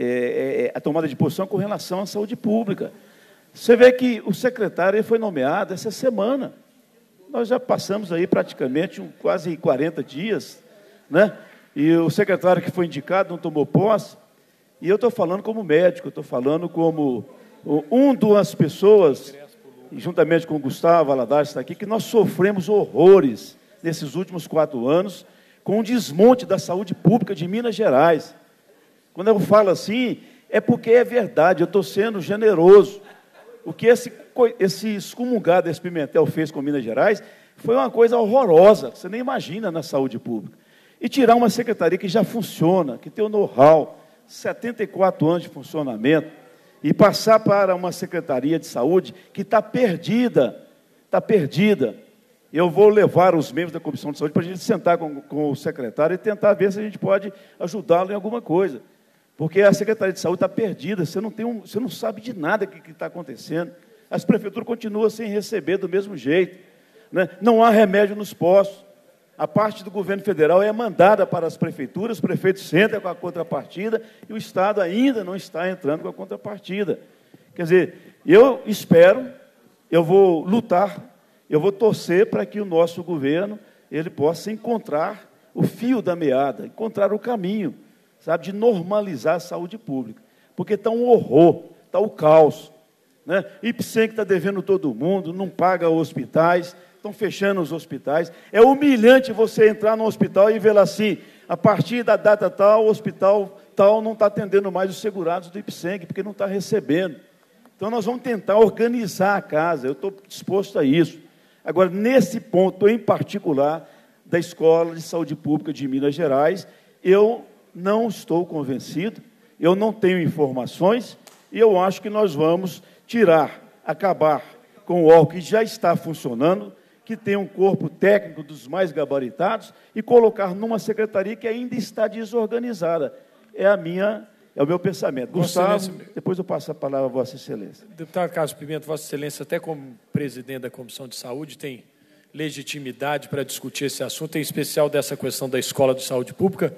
é, é, a tomada de posição com relação à saúde pública. Você vê que o secretário foi nomeado essa semana. Nós já passamos aí praticamente um, quase quarenta dias, né? E o secretário que foi indicado não tomou posse. E eu estou falando como médico, estou falando como um das pessoas, juntamente com o Gustavo Valadares, está aqui, que nós sofremos horrores nesses últimos quatro anos com o desmonte da saúde pública de Minas Gerais. Quando eu falo assim, é porque é verdade, eu estou sendo generoso. O que esse, esse excomungado, esse Pimentel fez com Minas Gerais foi uma coisa horrorosa, que você nem imagina na saúde pública. E tirar uma secretaria que já funciona, que tem o know-how, setenta e quatro anos de funcionamento, e passar para uma secretaria de saúde que está perdida, está perdida. Eu vou levar os membros da Comissão de Saúde para a gente sentar com, com o secretário e tentar ver se a gente pode ajudá-lo em alguma coisa. Porque a Secretaria de Saúde está perdida, você não, tem um, você não sabe de nada o que está acontecendo. As prefeituras continuam sem receber do mesmo jeito, né? Não há remédio nos postos. A parte do governo federal é mandada para as prefeituras, os prefeitos sentam com a contrapartida e o Estado ainda não está entrando com a contrapartida. Quer dizer, eu espero, eu vou lutar, eu vou torcer para que o nosso governo ele possa encontrar o fio da meada, encontrar o caminho, sabe, de normalizar a saúde pública. Porque está um horror, está o caos, né? Ipsen que está devendo todo mundo, não paga hospitais, estão fechando os hospitais. É humilhante você entrar no hospital e ver lá assim, a partir da data tal, o hospital tal não está atendendo mais os segurados do Ipsen, porque não está recebendo. Então, nós vamos tentar organizar a casa, eu estou disposto a isso. Agora, nesse ponto em particular, da Escola de Saúde Pública de Minas Gerais, eu não estou convencido, eu não tenho informações, e eu acho que nós vamos tirar, acabar com o órgão que já está funcionando, que tem um corpo técnico dos mais gabaritados, e colocar numa secretaria que ainda está desorganizada. É a minha, é o meu pensamento. Gustavo, depois eu passo a palavra a Vossa Excelência. Deputado Carlos Pimenta, Vossa Excelência, até como presidente da Comissão de Saúde, tem legitimidade para discutir esse assunto, em especial dessa questão da Escola de Saúde Pública.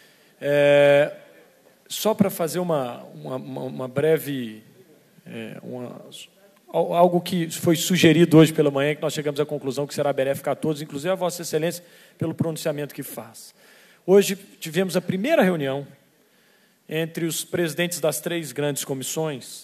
É, só para fazer uma, uma, uma breve... É, uma, algo que foi sugerido hoje pela manhã, que nós chegamos à conclusão que será benéfico a todos, inclusive a Vossa Excelência, pelo pronunciamento que faz. Hoje tivemos a primeira reunião entre os presidentes das três grandes comissões,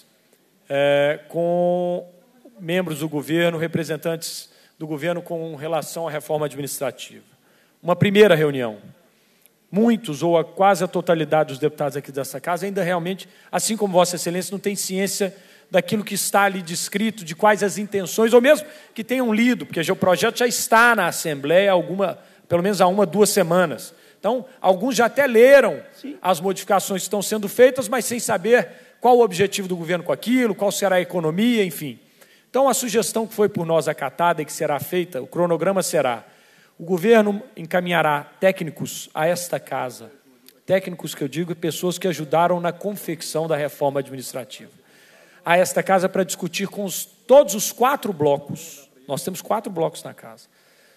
é, com membros do governo, representantes do governo com relação à reforma administrativa. Uma primeira reunião. Muitos, ou a quase a totalidade dos deputados aqui dessa casa, ainda realmente, assim como Vossa Excelência, não tem ciência daquilo que está ali descrito, de quais as intenções, ou mesmo que tenham lido, porque já o projeto já está na Assembleia, alguma, pelo menos há uma, duas semanas. Então, alguns já até leram Sim. as modificações que estão sendo feitas, mas sem saber qual o objetivo do governo com aquilo, qual será a economia, enfim. Então, a sugestão que foi por nós acatada e que será feita, o cronograma será: o governo encaminhará técnicos a esta casa, técnicos que eu digo, pessoas que ajudaram na confecção da reforma administrativa, a esta casa para discutir com os, todos os quatro blocos. Nós temos quatro blocos na casa.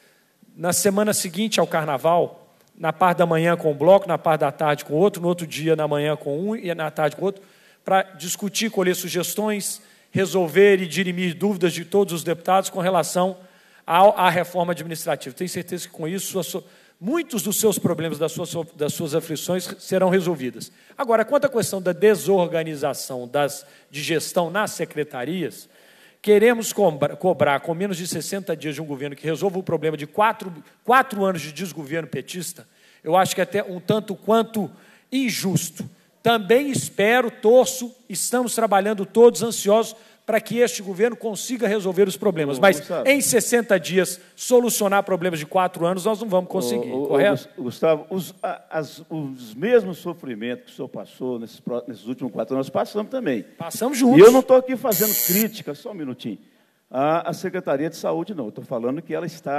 Na semana seguinte ao Carnaval, na parte da manhã com um bloco, na parte da tarde com outro, no outro dia na manhã com um e na tarde com outro, para discutir, colher sugestões, resolver e dirimir dúvidas de todos os deputados com relação à, à reforma administrativa. Tenho certeza que com isso sua, muitos dos seus problemas, das suas, das suas aflições serão resolvidas. Agora, quanto à questão da desorganização das, de gestão nas secretarias, queremos cobrar, cobrar com menos de sessenta dias de um governo que resolva o problema de quatro, quatro anos de desgoverno petista, eu acho que é até um tanto quanto injusto. Também espero, torço, estamos trabalhando todos ansiosos para que este governo consiga resolver os problemas. Mas, Gustavo, em sessenta dias, solucionar problemas de quatro anos, nós não vamos conseguir, ô, ô, correto? Gustavo, os, as, os mesmos sofrimentos que o senhor passou nesses, nesses últimos quatro anos, nós passamos também. Passamos juntos. E eu não estou aqui fazendo crítica, só um minutinho, à, à Secretaria de Saúde, não. Estou falando que ela está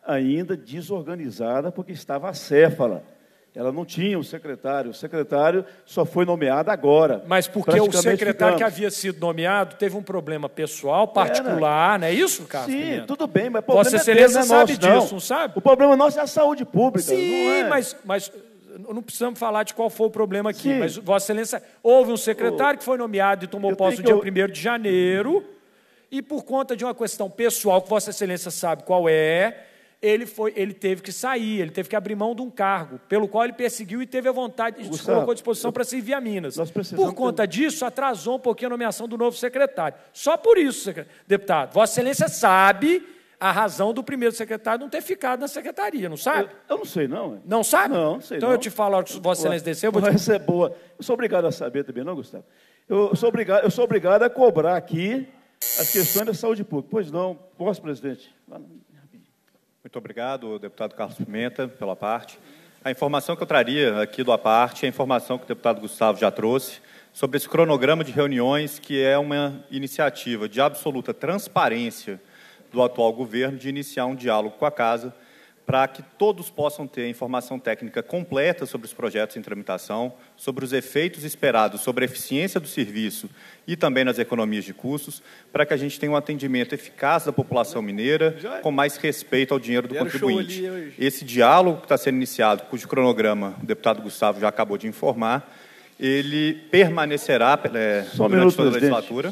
ainda desorganizada, porque estava acéfala. Ela não tinha um secretário. O secretário só foi nomeado agora. Mas porque o secretário ficamos. que havia sido nomeado teve um problema pessoal, particular, não é isso, Carlos Sim, Pimenta? tudo bem, mas o problema Vossa é Excelência dele, não é sabe nosso, disso, não. não sabe? O problema nosso é a saúde pública. Sim, não é? mas, mas não precisamos falar de qual foi o problema aqui. Sim. Mas, Vossa Excelência, houve um secretário que foi nomeado e tomou Eu posse no tenho dia que eu- primeiro de janeiro, e por conta de uma questão pessoal, que Vossa Excelência sabe qual é, ele, foi, ele teve que sair, ele teve que abrir mão de um cargo, pelo qual ele perseguiu e teve a vontade, e se Gustavo, colocou à disposição para servir a Minas. nós precisamos Por conta disso, atrasou um pouquinho a nomeação do novo secretário. Só por isso, secre- deputado. Vossa Excelência sabe a razão do primeiro secretário não ter ficado na secretaria, não sabe? Eu, eu não sei, não. Não sabe? Não, não sei. Então não. eu te falo a hora que Vossa Excelência descer, eu vou te... Essa é boa. Eu sou obrigado a saber também, não, Gustavo? Eu sou obrigado, eu sou obrigado a cobrar aqui as questões da saúde pública. Pois não, posso, presidente? Muito obrigado, deputado Carlos Pimenta, pela parte. A informação que eu traria aqui do A Parte é a informação que o deputado Gustavo já trouxe sobre esse cronograma de reuniões, que é uma iniciativa de absoluta transparência do atual governo de iniciar um diálogo com a Casa para que todos possam ter a informação técnica completa sobre os projetos em tramitação, sobre os efeitos esperados, sobre a eficiência do serviço e também nas economias de custos, para que a gente tenha um atendimento eficaz da população mineira, com mais respeito ao dinheiro do contribuinte. Esse diálogo que está sendo iniciado, cujo cronograma o deputado Gustavo já acabou de informar, ele permanecerá é, Só um durante minuto, toda a presidente. legislatura.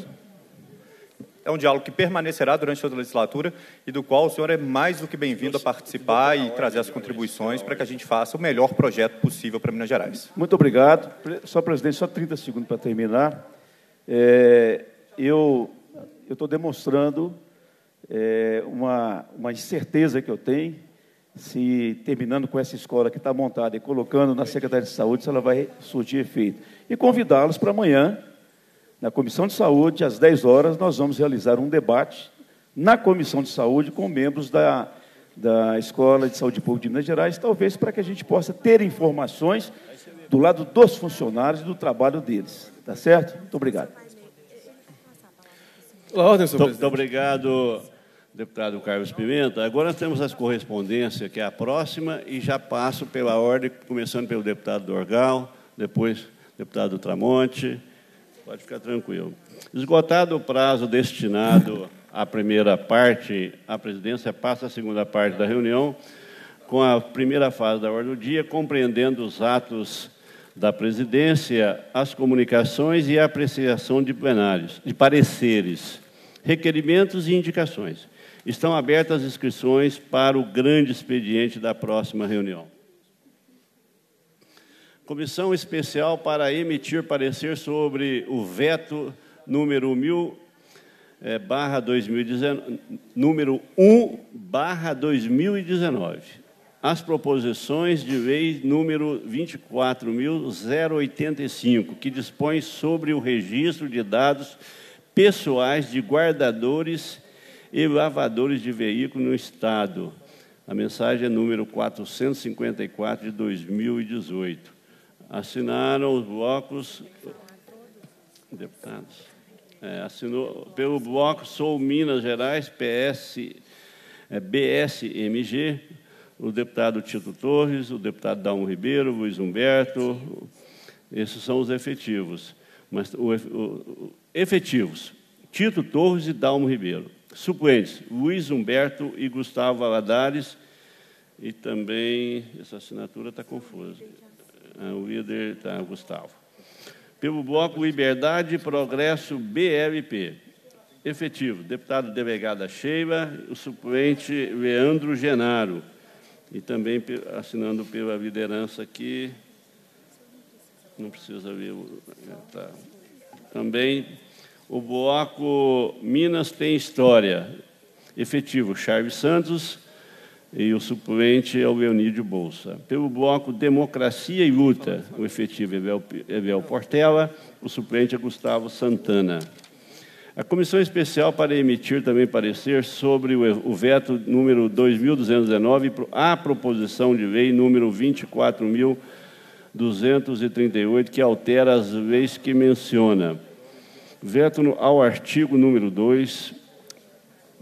É um diálogo que permanecerá durante toda a legislatura e do qual o senhor é mais do que bem-vindo a participar e trazer as contribuições para que a gente faça o melhor projeto possível para Minas Gerais. Muito obrigado. Pre- Só, presidente, só trinta segundos para terminar. É, eu estou demonstrando é, uma, uma incerteza que eu tenho se, terminando com essa escola que está montada e colocando na Secretaria de Saúde, se ela vai surtir efeito. E convidá-los para amanhã, na Comissão de Saúde, às dez horas, nós vamos realizar um debate na Comissão de Saúde com membros da, da Escola de Saúde Pública de Minas Gerais, talvez para que a gente possa ter informações do lado dos funcionários e do trabalho deles. Tá certo? Muito obrigado. Ordem, senhor Muito presidente. obrigado, deputado Carlos Pimenta. Agora nós temos as correspondências, que é a próxima, e já passo pela ordem, começando pelo deputado Dorgal, depois deputado Tramonte. Pode ficar tranquilo. Esgotado o prazo destinado à primeira parte, a presidência passa a segunda parte da reunião, com a primeira fase da ordem do dia, compreendendo os atos da presidência, as comunicações e a apreciação de plenários, de pareceres, requerimentos e indicações. Estão abertas as inscrições para o grande expediente da próxima reunião. Comissão especial para emitir parecer sobre o veto número mil, é, barra dois mil e dezenove, número um barra dois mil e dezenove. As proposições de lei número vinte e quatro mil oitenta e cinco, que dispõe sobre o registro de dados pessoais de guardadores e lavadores de veículos no Estado. A mensagem é número quatrocentos e cinquenta e quatro, de dois mil e dezoito. Assinaram os blocos... Deputados. É, assinou pelo bloco Sou Minas Gerais, P S, é, B S M G, o deputado Tito Torres, o deputado Dalmo Ribeiro, Luiz Humberto. Esses são os efetivos. Mas o, o, o, efetivos, Tito Torres e Dalmo Ribeiro. Suplentes, Luiz Humberto e Gustavo Valadares. E também, essa assinatura está confusa. O líder está Gustavo. Pelo bloco Liberdade e Progresso B L P. Efetivo, deputado delegada Sheila, o suplente Leandro Genaro. E também assinando pela liderança aqui, não precisa ver, tá. Também o bloco Minas Tem História. Efetivo, Charles Santos, e o suplente é o Leonídio Bolsa. Pelo bloco Democracia e Luta, o efetivo é Evel Portela, o suplente é Gustavo Santana. A comissão especial para emitir também parecer sobre o veto número dois mil duzentos e dezenove, a proposição de lei número vinte e quatro mil duzentos e trinta e oito, que altera as leis que menciona. Veto ao artigo número dois,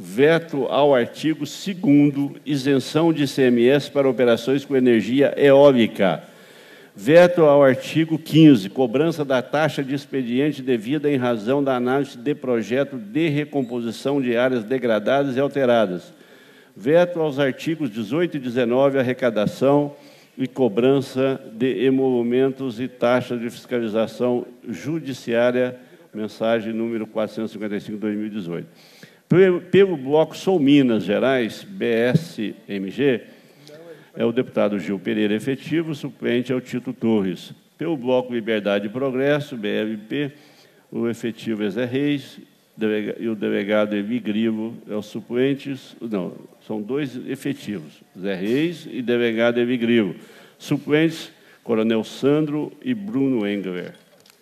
Veto ao artigo segundo, isenção de I C M S para operações com energia eólica. Veto ao artigo quinze, cobrança da taxa de expediente devida em razão da análise de projeto de recomposição de áreas degradadas e alteradas. Veto aos artigos dezoito e dezenove, arrecadação e cobrança de emolumentos e taxas de fiscalização judiciária, mensagem número quatrocentos e cinquenta e cinco, dois mil e dezoito. Pelo bloco Sou Minas Gerais, B S M G, é o deputado Gil Pereira efetivo, suplente é o Tito Torres. Pelo bloco Liberdade e Progresso, B L P, o efetivo é Zé Reis e o delegado Evi Grilo é o suplente. Não, são dois efetivos, Zé Reis e delegado Evi Grilo. Suplentes, Coronel Sandro e Bruno Engler.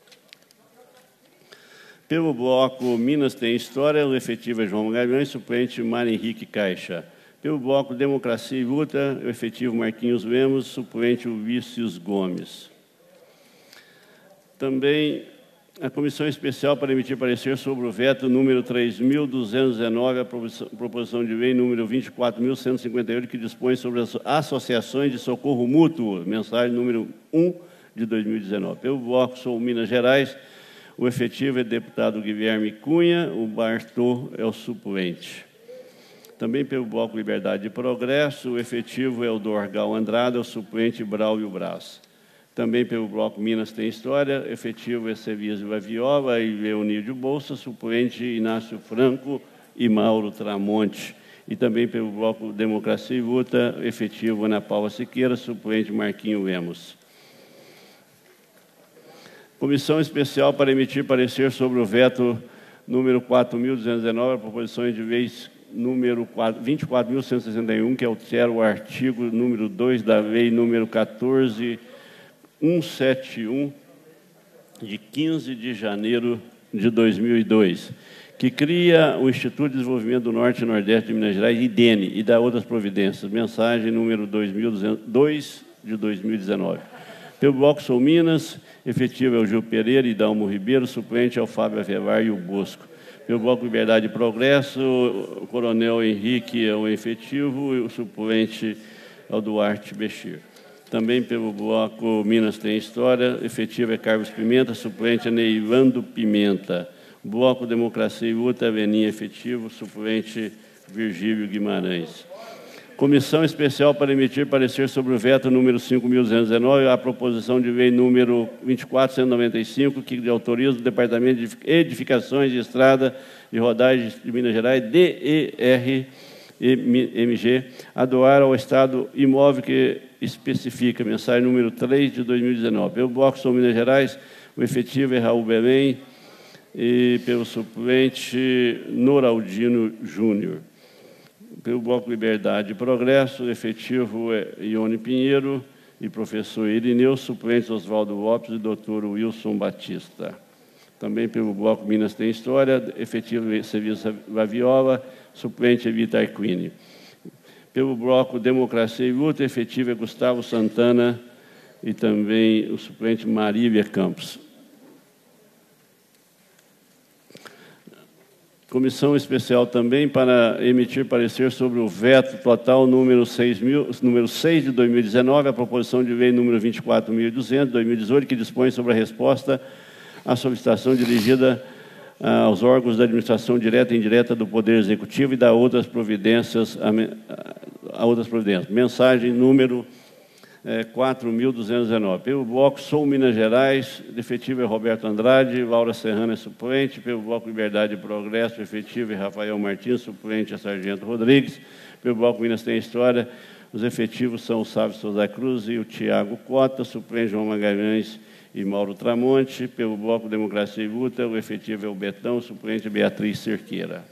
Pelo bloco Minas Tem História, o efetivo é João Magalhães, suplente Mário Henrique Caixa. Pelo bloco Democracia e Luta, o efetivo Marquinhos Lemos, suplente Ulisses Gomes. Também a Comissão Especial para emitir parecer sobre o veto número três mil duzentos e dezenove, a proposição de lei número vinte e quatro mil cento e cinquenta e oito, que dispõe sobre as associações de socorro mútuo, mensagem número um de dois mil e dezenove. Pelo bloco Sou Minas Gerais, o efetivo é deputado Guilherme Cunha, o Bartô é o suplente. Também pelo bloco Liberdade e Progresso, o efetivo é o Dorgal Andrade, o suplente Braulio Braz. Também pelo bloco Minas Tem História, efetivo é Cevias Vaviola e Leonídio Bolsa, suplente Inácio Franco e Mauro Tramonte. E também pelo bloco Democracia e Luta, efetivo Ana Paula Siqueira, suplente Marquinho Lemos. Comissão Especial para emitir parecer sobre o veto número quatro mil duzentos e dezenove, a proposição de lei número vinte e quatro mil cento e sessenta e um, que altera o artigo número dois da lei número quatorze mil cento e setenta e um, de quinze de janeiro de dois mil e dois, que cria o Instituto de Desenvolvimento do Norte e Nordeste de Minas Gerais, I D E N, e dá outras providências. Mensagem número dois mil duzentos e dois, de dois mil e dezenove. Pelo bloco Sou Minas, efetivo é o Gil Pereira e Dalmo Ribeiro, suplente é o Fábio Avelar e o Bosco. Pelo bloco Liberdade e Progresso, o Coronel Henrique é o efetivo e o suplente é o Duarte Bechir. Também pelo bloco Minas Tem História, efetivo é Carlos Pimenta, suplente é Neilando Pimenta. Bloco Democracia e Luta, Beninha efetivo, suplente Virgílio Guimarães. Comissão Especial para emitir parecer sobre o veto número cinco mil duzentos e dezenove, a proposição de lei número vinte e quatro mil cento e noventa e cinco, que autoriza o Departamento de Edificações de Estrada de Rodagem de Minas Gerais, D E R M G, a doar ao Estado imóvel que especifica, mensagem número três de dois mil e dezenove. Pelo bloco Sou Minas Gerais, o efetivo é Raul Belém e pelo suplente Noraldino Júnior. Pelo bloco Liberdade e Progresso, o efetivo é Ione Pinheiro e professor Irineu, suplentes Oswaldo Lopes e doutor Wilson Batista. Também pelo bloco Minas Tem História, efetivo é Serviço Laviola, suplente é Vitor Arquini. Pelo bloco Democracia e Luta, efetivo é Gustavo Santana e também o suplente Marília Campos. Comissão Especial também para emitir parecer sobre o veto total número seis mil, número seis de dois mil e dezenove, a proposição de lei número vinte e quatro mil e duzentos de dois mil e dezoito, que dispõe sobre a resposta à solicitação dirigida ah, aos órgãos da administração direta e indireta do Poder Executivo e dá outras providências, a, a outras providências. Mensagem número É, quatro mil duzentos e dezenove. Pelo bloco Sou Minas Gerais, efetivo é Roberto Andrade, Laura Serrano é suplente. Pelo bloco Liberdade e Progresso, efetivo é Rafael Martins, suplente é Sargento Rodrigues. Pelo bloco Minas Tem História, os efetivos são o Sávio Souza Cruz e o Tiago Cota, suplente João Magalhães e Mauro Tramonte. Pelo bloco Democracia e Luta, o efetivo é o Betão, suplente é Beatriz Cerqueira.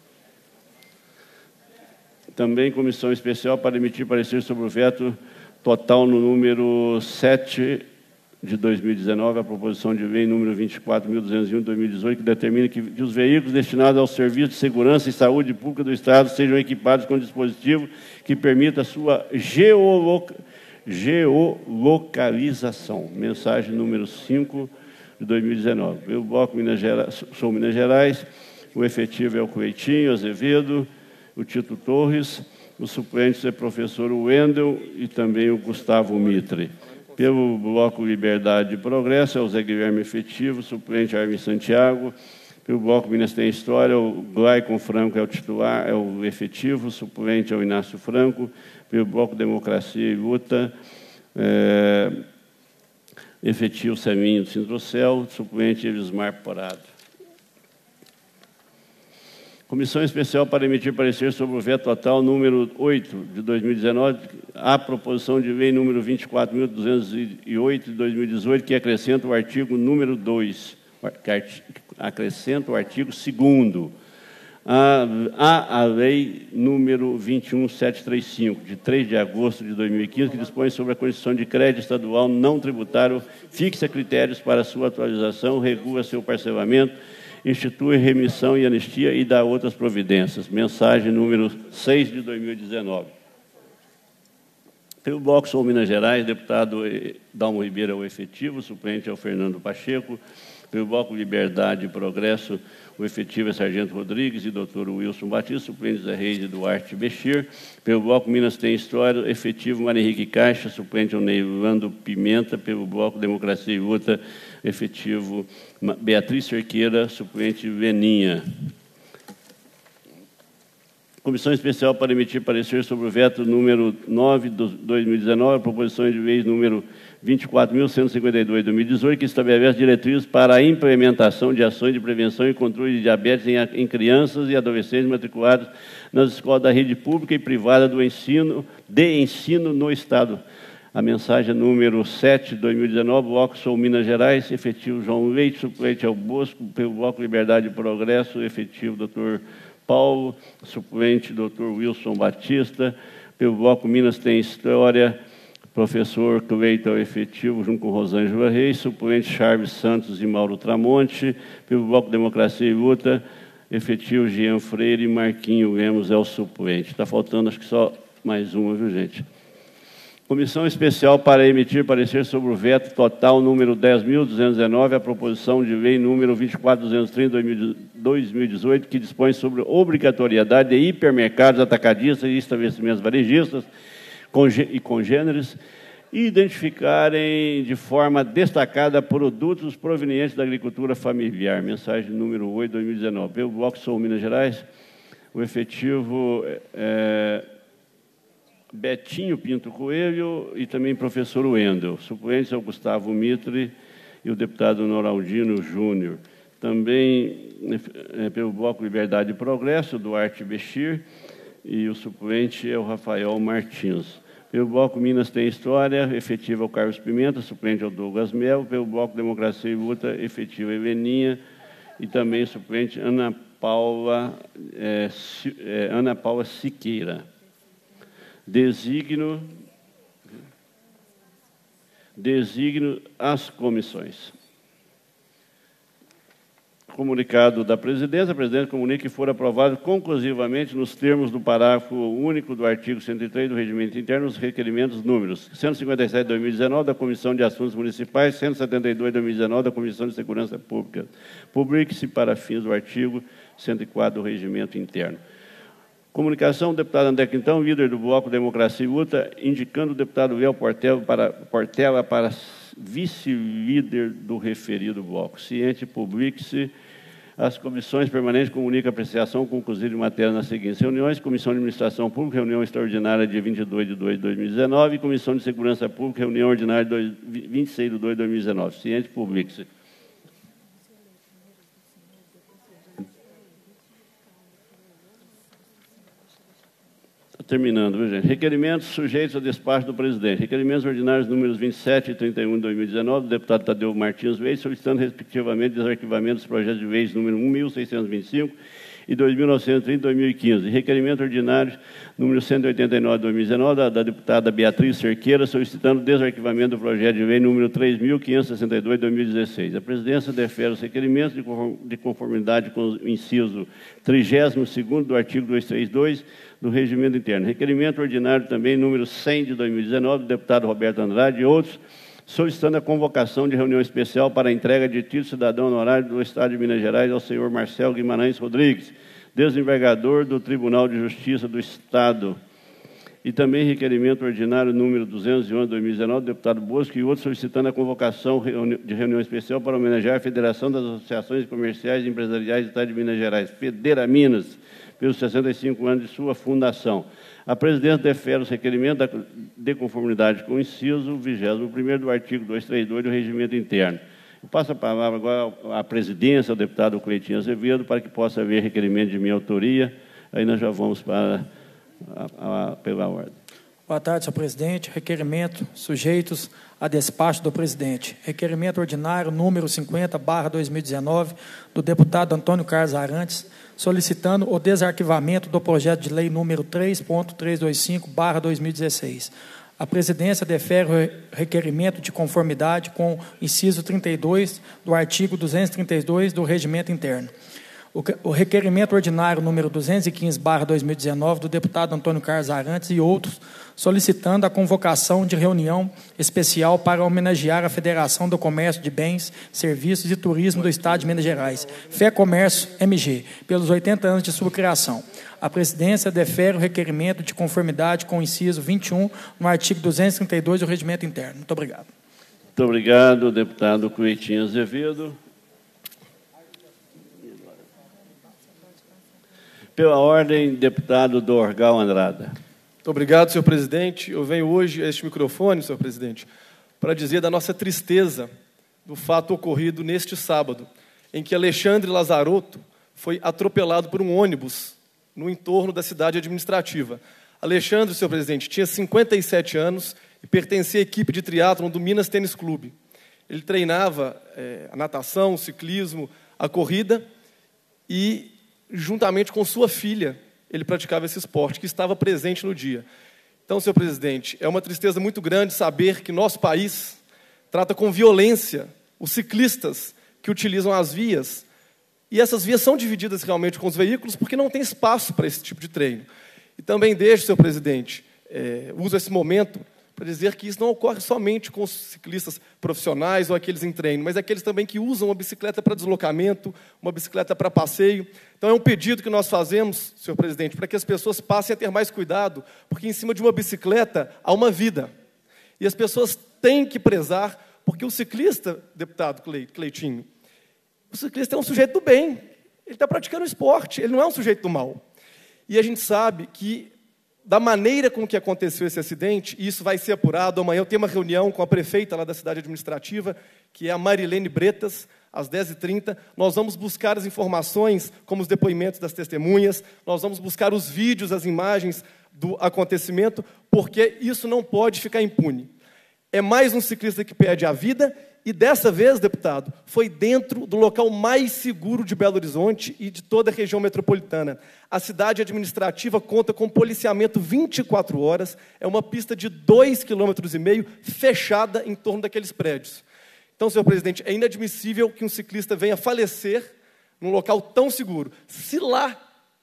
Também comissão especial para emitir parecer sobre o veto total no número sete de dois mil e dezenove, a proposição de lei número vinte e quatro mil duzentos e um de dois mil e dezoito, que determina que, que os veículos destinados ao serviço de segurança e saúde pública do Estado sejam equipados com dispositivo que permita a sua geoloca, geolocalização. Mensagem número cinco de dois mil e dezenove. Pelo bloco Minas Gerais, Sou Minas Gerais, o efetivo é o Coitinho Azevedo, o Tito Torres. Os suplentes é o professor Wendel e também o Gustavo Mitre. Pelo Bloco Liberdade e Progresso, é o Zé Guilherme Efetivo, suplente Armin Santiago. Pelo Bloco Minas Tem História, o Glaicon Franco é o titular, é o efetivo, o suplente é o Inácio Franco. Pelo Bloco Democracia e Luta, é, efetivo Seminho do Sintrocel, suplente Elismar Porado. Comissão Especial para emitir parecer sobre o veto total número oito de dois mil e dezenove, a proposição de lei número vinte e quatro mil duzentos e oito de dois mil e dezoito, que acrescenta o artigo número dois, que acrescenta o artigo segundo a, a, a lei número vinte e um mil setecentos e trinta e cinco, de três de agosto de dois mil e quinze, que dispõe sobre a constituição de crédito estadual não tributário, fixa critérios para sua atualização, regula seu parcelamento, institui remissão e anistia e dá outras providências. Mensagem número seis de dois mil e dezenove. Pelo Bloco Sul Minas Gerais, deputado Dalmo Ribeiro é o efetivo, o suplente é o Fernando Pacheco. Pelo Bloco Liberdade e Progresso, o efetivo é Sargento Rodrigues e doutor Wilson Batista, suplente Zé Reis e Duarte Bechir. Pelo Bloco Minas Tem História, efetivo Maria Henrique Caixa, suplente é o Neilando Pimenta. Pelo Bloco Democracia e Luta, efetivo Beatriz Cerqueira, suplente Veninha. Comissão Especial para emitir parecer sobre o veto número nove de dois mil e dezenove, a proposição de lei número vinte e quatro mil cento e cinquenta e dois de dois mil e dezoito, que estabelece diretrizes para a implementação de ações de prevenção e controle de diabetes em, em crianças e adolescentes matriculados nas escolas da rede pública e privada do ensino, de ensino no Estado. A mensagem número sete de dois mil e dezenove, Bloco Sul Minas Gerais, efetivo João Leite, suplente ao Bosco. Pelo Bloco Liberdade e Progresso, efetivo doutor Paulo, suplente doutor Wilson Batista. Pelo Bloco Minas Tem História, professor Cleiton efetivo, junto com Rosângela Reis, suplente Charles Santos e Mauro Tramonte. Pelo Bloco Democracia e Luta, efetivo Jean Freire e Marquinho Lemos é o suplente. Está faltando, acho que só mais uma, viu, gente? Comissão Especial para emitir parecer sobre o veto total número dez mil duzentos e dezenove, a proposição de lei número vinte e quatro mil duzentos e trinta de dois mil e dezoito, que dispõe sobre obrigatoriedade de hipermercados, atacadistas e estabelecimentos varejistas e congêneres identificarem de forma destacada produtos provenientes da agricultura familiar. Mensagem número oito de dois mil e dezenove. Pelo Bloco Sul Minas Gerais, o efetivo é, Betinho Pinto Coelho e também professor Wendel. Suplentes é o Gustavo Mitre e o deputado Noraldino Júnior. Também é, pelo Bloco Liberdade e Progresso, Duarte Bechir, e o suplente é o Rafael Martins. Pelo Bloco Minas Tem História, efetivo é o Carlos Pimenta, suplente é o Douglas Melo. Pelo Bloco Democracia e Luta, efetivo é Heleninha e também suplente Ana Paula, é, é, Ana Paula Siqueira. Designo, designo as comissões. Comunicado da presidência, a presidência comunica que for aprovado conclusivamente nos termos do parágrafo único do artigo cento e três do Regimento Interno os requerimentos números cento e cinquenta e sete de dois mil e dezenove da Comissão de Assuntos Municipais, cento e setenta e dois de dois mil e dezenove da Comissão de Segurança Pública. Publique-se para fins do artigo cento e quatro do Regimento Interno. Comunicação, o deputado André Quintão, líder do Bloco Democracia e Luta, indicando o deputado Léo Portela para, Portela para vice-líder do referido bloco. Ciente, publique-se. As comissões permanentes comunicam a apreciação conclusiva de matéria nas seguintes reuniões: Comissão de Administração Pública, reunião extraordinária de vinte e dois de dois de dois mil e dezenove, e Comissão de Segurança Pública, reunião ordinária de vinte e seis de dois de dois mil e dezenove. Ciente, publique-se. Terminando, viu, gente? Requerimentos sujeitos a despacho do presidente. Requerimentos ordinários números vinte e sete e trinta e um de dois mil e dezenove, do deputado Tadeu Martins Leite, solicitando, respectivamente, desarquivamento dos projetos de leis número um mil seiscentos e vinte e cinco e dois mil novecentos e trinta de dois mil e quinze. Requerimento ordinário número cento e oitenta e nove de dois mil e dezenove, da, da deputada Beatriz Cerqueira, solicitando desarquivamento do projeto de lei número três mil quinhentos e sessenta e dois de dois mil e dezesseis. A presidência defere os requerimentos de conformidade com o inciso trigésimo segundo do artigo duzentos e trinta e dois do Regimento Interno. Requerimento ordinário também número cem de dois mil e dezenove, do deputado Roberto Andrade e outros, solicitando a convocação de reunião especial para a entrega de título cidadão honorário do Estado de Minas Gerais ao senhor Marcelo Guimarães Rodrigues, desembargador do Tribunal de Justiça do Estado. E também requerimento ordinário número duzentos e onze, dois mil e dezenove, do deputado Bosco e outros, solicitando a convocação de reunião especial para homenagear a Federação das Associações Comerciais e Empresariais do Estado de Minas Gerais, Federaminas, pelos sessenta e cinco anos de sua fundação. A presidência defere os requerimentos de conformidade com o inciso vigésimo primeiro do artigo duzentos e trinta e dois do Regimento Interno. Eu passo a palavra agora à presidência, ao deputado Cleitinho Azevedo, para que possa haver requerimento de minha autoria. Aí nós já vamos para a, a, pela ordem. Boa tarde, senhor presidente. Requerimento sujeitos a despacho do presidente. Requerimento ordinário número cinquenta barra dois mil e dezenove, do deputado Antônio Carlos Arantes, solicitando o desarquivamento do projeto de lei número três ponto trezentos e vinte e cinco barra dois mil e dezesseis. A presidência defere o requerimento de conformidade com o inciso trinta e dois do artigo duzentos e trinta e dois do Regimento Interno. O requerimento ordinário número duzentos e quinze barra dois mil e dezenove, do deputado Antônio Carlos Arantes e outros, solicitando a convocação de reunião especial para homenagear a Federação do Comércio de Bens, Serviços e Turismo do Estado de Minas Gerais, Fé Comércio M G, pelos oitenta anos de sua criação. A presidência defere o requerimento de conformidade com o inciso vinte e um no artigo duzentos e trinta e dois do Regimento Interno. Muito obrigado. Muito obrigado, deputado Cleitinho Azevedo. Pela ordem, deputado Dorgal Andrada. Muito obrigado, senhor presidente. Eu venho hoje a este microfone, senhor presidente, para dizer da nossa tristeza do fato ocorrido neste sábado, em que Alexandre Lazarotto foi atropelado por um ônibus no entorno da cidade administrativa. Alexandre, senhor presidente, tinha cinquenta e sete anos e pertencia à equipe de triatlon do Minas Tênis Clube. Ele treinava é, a natação, o ciclismo, a corrida e, juntamente com sua filha, ele praticava esse esporte, que estava presente no dia. Então, senhor presidente, é uma tristeza muito grande saber que nosso país trata com violência os ciclistas que utilizam as vias, e essas vias são divididas realmente com os veículos porque não tem espaço para esse tipo de treino. E também deixo, senhor presidente, é, uso esse momento para dizer que isso não ocorre somente com os ciclistas profissionais ou aqueles em treino, mas aqueles também que usam uma bicicleta para deslocamento, uma bicicleta para passeio. Então, é um pedido que nós fazemos, senhor presidente, para que as pessoas passem a ter mais cuidado, porque em cima de uma bicicleta há uma vida. E as pessoas têm que prezar, porque o ciclista, deputado Cleitinho, o ciclista é um sujeito do bem, ele está praticando esporte, ele não é um sujeito do mal. E a gente sabe que, da maneira com que aconteceu esse acidente, e isso vai ser apurado, amanhã eu tenho uma reunião com a prefeita lá da cidade administrativa, que é a Marilene Bretas, às dez e trinta, nós vamos buscar as informações, como os depoimentos das testemunhas, nós vamos buscar os vídeos, as imagens do acontecimento, porque isso não pode ficar impune. É mais um ciclista que perde a vida, e dessa vez, deputado, foi dentro do local mais seguro de Belo Horizonte e de toda a região metropolitana. A cidade administrativa conta com policiamento vinte e quatro horas, é uma pista de dois quilômetros e meio fechada em torno daqueles prédios. Então, senhor presidente, é inadmissível que um ciclista venha falecer num local tão seguro. Se lá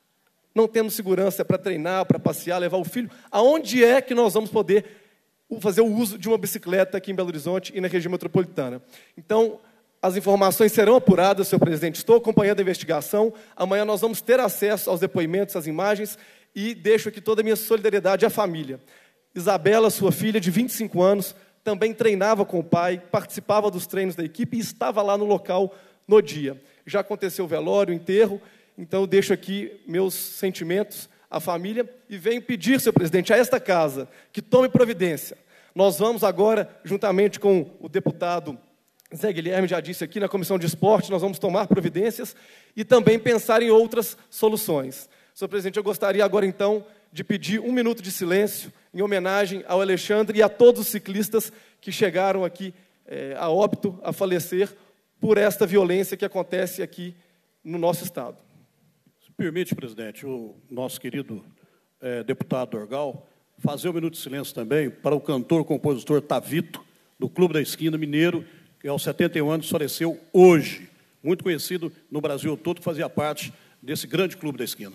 não temos segurança para treinar, para passear, levar o filho, aonde é que nós vamos poder fazer o uso de uma bicicleta aqui em Belo Horizonte e na região metropolitana? Então, as informações serão apuradas, senhor presidente. Estou acompanhando a investigação. Amanhã nós vamos ter acesso aos depoimentos, às imagens, e deixo aqui toda a minha solidariedade à família. Isabela, sua filha, de vinte e cinco anos, também treinava com o pai, participava dos treinos da equipe e estava lá no local no dia. Já aconteceu o velório, o enterro, então eu deixo aqui meus sentimentos à família e venho pedir, senhor presidente, a esta casa que tome providência. Nós vamos agora, juntamente com o deputado Zé Guilherme, já disse aqui, na Comissão de Esporte, nós vamos tomar providências e também pensar em outras soluções. Senhor presidente, eu gostaria agora, então, de pedir um minuto de silêncio em homenagem ao Alexandre e a todos os ciclistas que chegaram aqui é, a óbito, a falecer, por esta violência que acontece aqui no nosso Estado. Se permite, presidente, o nosso querido é, deputado Dorgal, fazer um minuto de silêncio também para o cantor-compositor Tavito, do Clube da Esquina Mineiro, que aos setenta e um anos faleceu hoje, muito conhecido no Brasil todo, que fazia parte desse grande Clube da Esquina.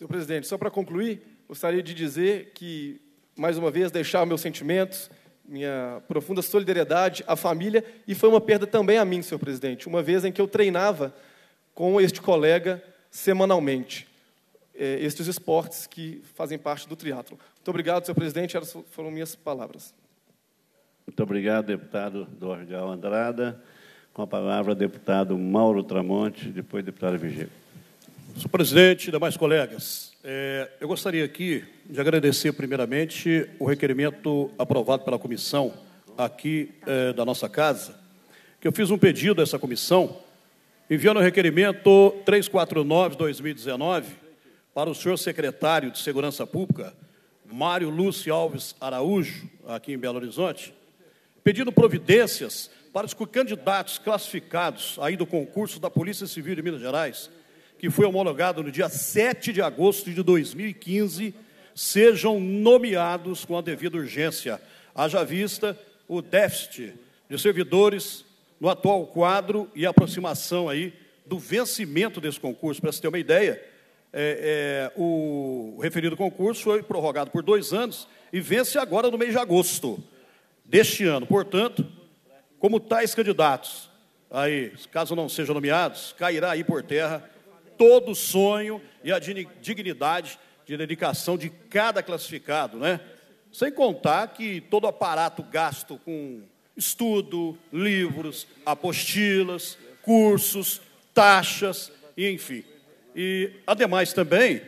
Senhor presidente, só para concluir, gostaria de dizer que, mais uma vez, deixar meus sentimentos, minha profunda solidariedade à família, e foi uma perda também a mim, senhor presidente, uma vez em que eu treinava com este colega semanalmente, é, estes esportes que fazem parte do triatlo. Muito obrigado, senhor presidente, essas foram minhas palavras. Muito obrigado, deputado Dorgal Andrada. Com a palavra, deputado Mauro Tramonte, depois deputado Vigílio. Senhor presidente, demais colegas, é, eu gostaria aqui de agradecer primeiramente o requerimento aprovado pela comissão aqui é, da nossa casa, que eu fiz um pedido a essa comissão, enviando o requerimento trezentos e quarenta e nove barra dois mil e dezenove para o senhor secretário de Segurança Pública, Mário Lúcio Alves Araújo, aqui em Belo Horizonte, pedindo providências para os candidatos classificados aí do concurso da Polícia Civil de Minas Gerais, que foi homologado no dia sete de agosto de dois mil e quinze, sejam nomeados com a devida urgência, haja vista o déficit de servidores no atual quadro e a aproximação aí do vencimento desse concurso. Para se ter uma ideia, é, é, o referido concurso foi prorrogado por dois anos e vence agora no mês de agosto deste ano. Portanto, como tais candidatos, aí, caso não sejam nomeados, cairá aí por terra todo o sonho e a dignidade de dedicação de cada classificado, né? Sem contar que todo o aparato gasto com estudo, livros, apostilas, cursos, taxas, e enfim. E, ademais, também,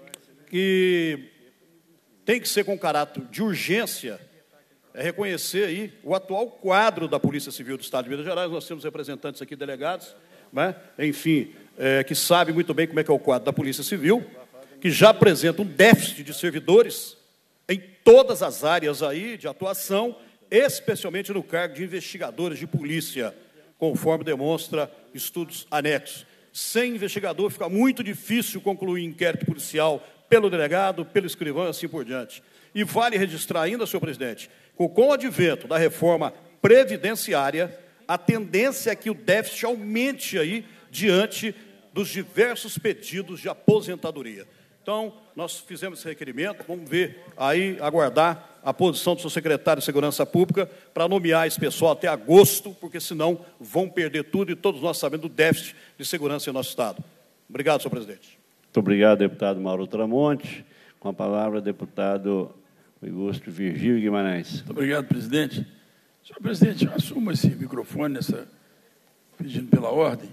que tem que ser com caráter de urgência, é reconhecer aí o atual quadro da Polícia Civil do Estado de Minas Gerais. Nós temos representantes aqui, delegados, né? Enfim, é, que sabem muito bem como é que é o quadro da Polícia Civil, que já apresenta um déficit de servidores em todas as áreas aí de atuação, especialmente no cargo de investigadores de polícia, conforme demonstra estudos anexos. Sem investigador fica muito difícil concluir inquérito policial pelo delegado, pelo escrivão e assim por diante. E vale registrar ainda, senhor presidente, que com o advento da reforma previdenciária, a tendência é que o déficit aumente aí diante dos diversos pedidos de aposentadoria. Então, nós fizemos esse requerimento, vamos ver aí, aguardar a posição do seu secretário de Segurança Pública para nomear esse pessoal até agosto, porque senão vão perder tudo e todos nós sabemos do déficit de segurança em nosso Estado. Obrigado, senhor presidente. Muito obrigado, deputado Mauro Tramonte. Com a palavra, deputado Ilustre Virgílio Guimarães. Muito obrigado, presidente. Senhor presidente, eu assumo esse microfone, nessa, pedindo pela ordem,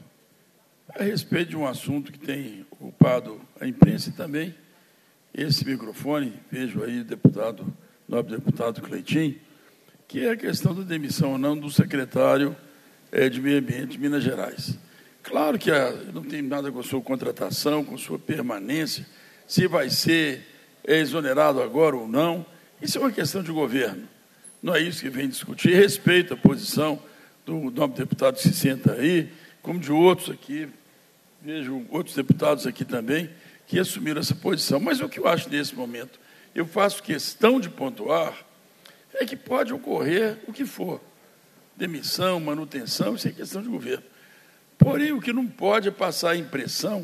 a respeito de um assunto que tem ocupado a imprensa e também esse microfone, vejo aí o deputado, nobre deputado Cleitinho, que é a questão da demissão ou não do secretário é, de Meio Ambiente de Minas Gerais. Claro que a, não tem nada com a sua contratação, com a sua permanência, se vai ser é, exonerado agora ou não, isso é uma questão de governo. Não é isso que vem discutir. Respeito a posição do nobre deputado que se senta aí, como de outros aqui, vejo outros deputados aqui também, que assumiram essa posição. Mas o que eu acho nesse momento, eu faço questão de pontuar, é que pode ocorrer o que for. Demissão, manutenção, isso é questão de governo. Porém, o que não pode é passar a impressão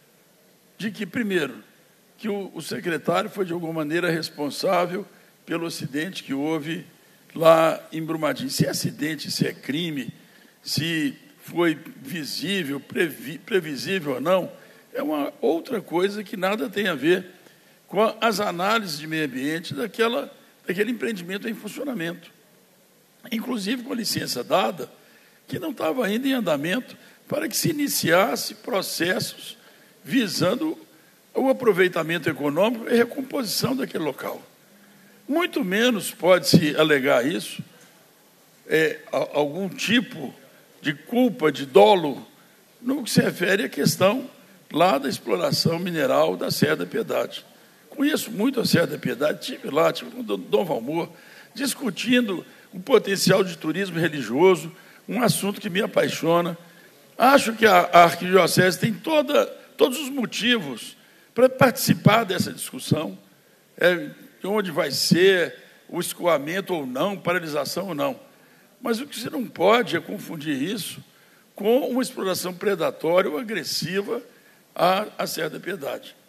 de que, primeiro, que o, o secretário foi, de alguma maneira, responsável pelo acidente que houve lá em Brumadinho. Se é acidente, se é crime, se foi visível, previ, previsível ou não, é uma outra coisa que nada tem a ver com as análises de meio ambiente daquela, daquele empreendimento em funcionamento. Inclusive com a licença dada, que não estava ainda em andamento, para que se iniciasse processos visando o aproveitamento econômico e recomposição daquele local. Muito menos pode-se alegar isso, é, algum tipo de culpa, de dolo, no que se refere à questão lá da exploração mineral da Serra da Piedade. Conheço muito a Serra da Piedade, estive lá, estive com o Dom Valmor, discutindo o potencial de turismo religioso, um assunto que me apaixona. Acho que a, a Arquidiocese tem toda, todos os motivos para participar dessa discussão, é, onde vai ser o escoamento ou não, paralisação ou não. Mas o que se não pode é confundir isso com uma exploração predatória ou agressiva à, à Serra da Piedade.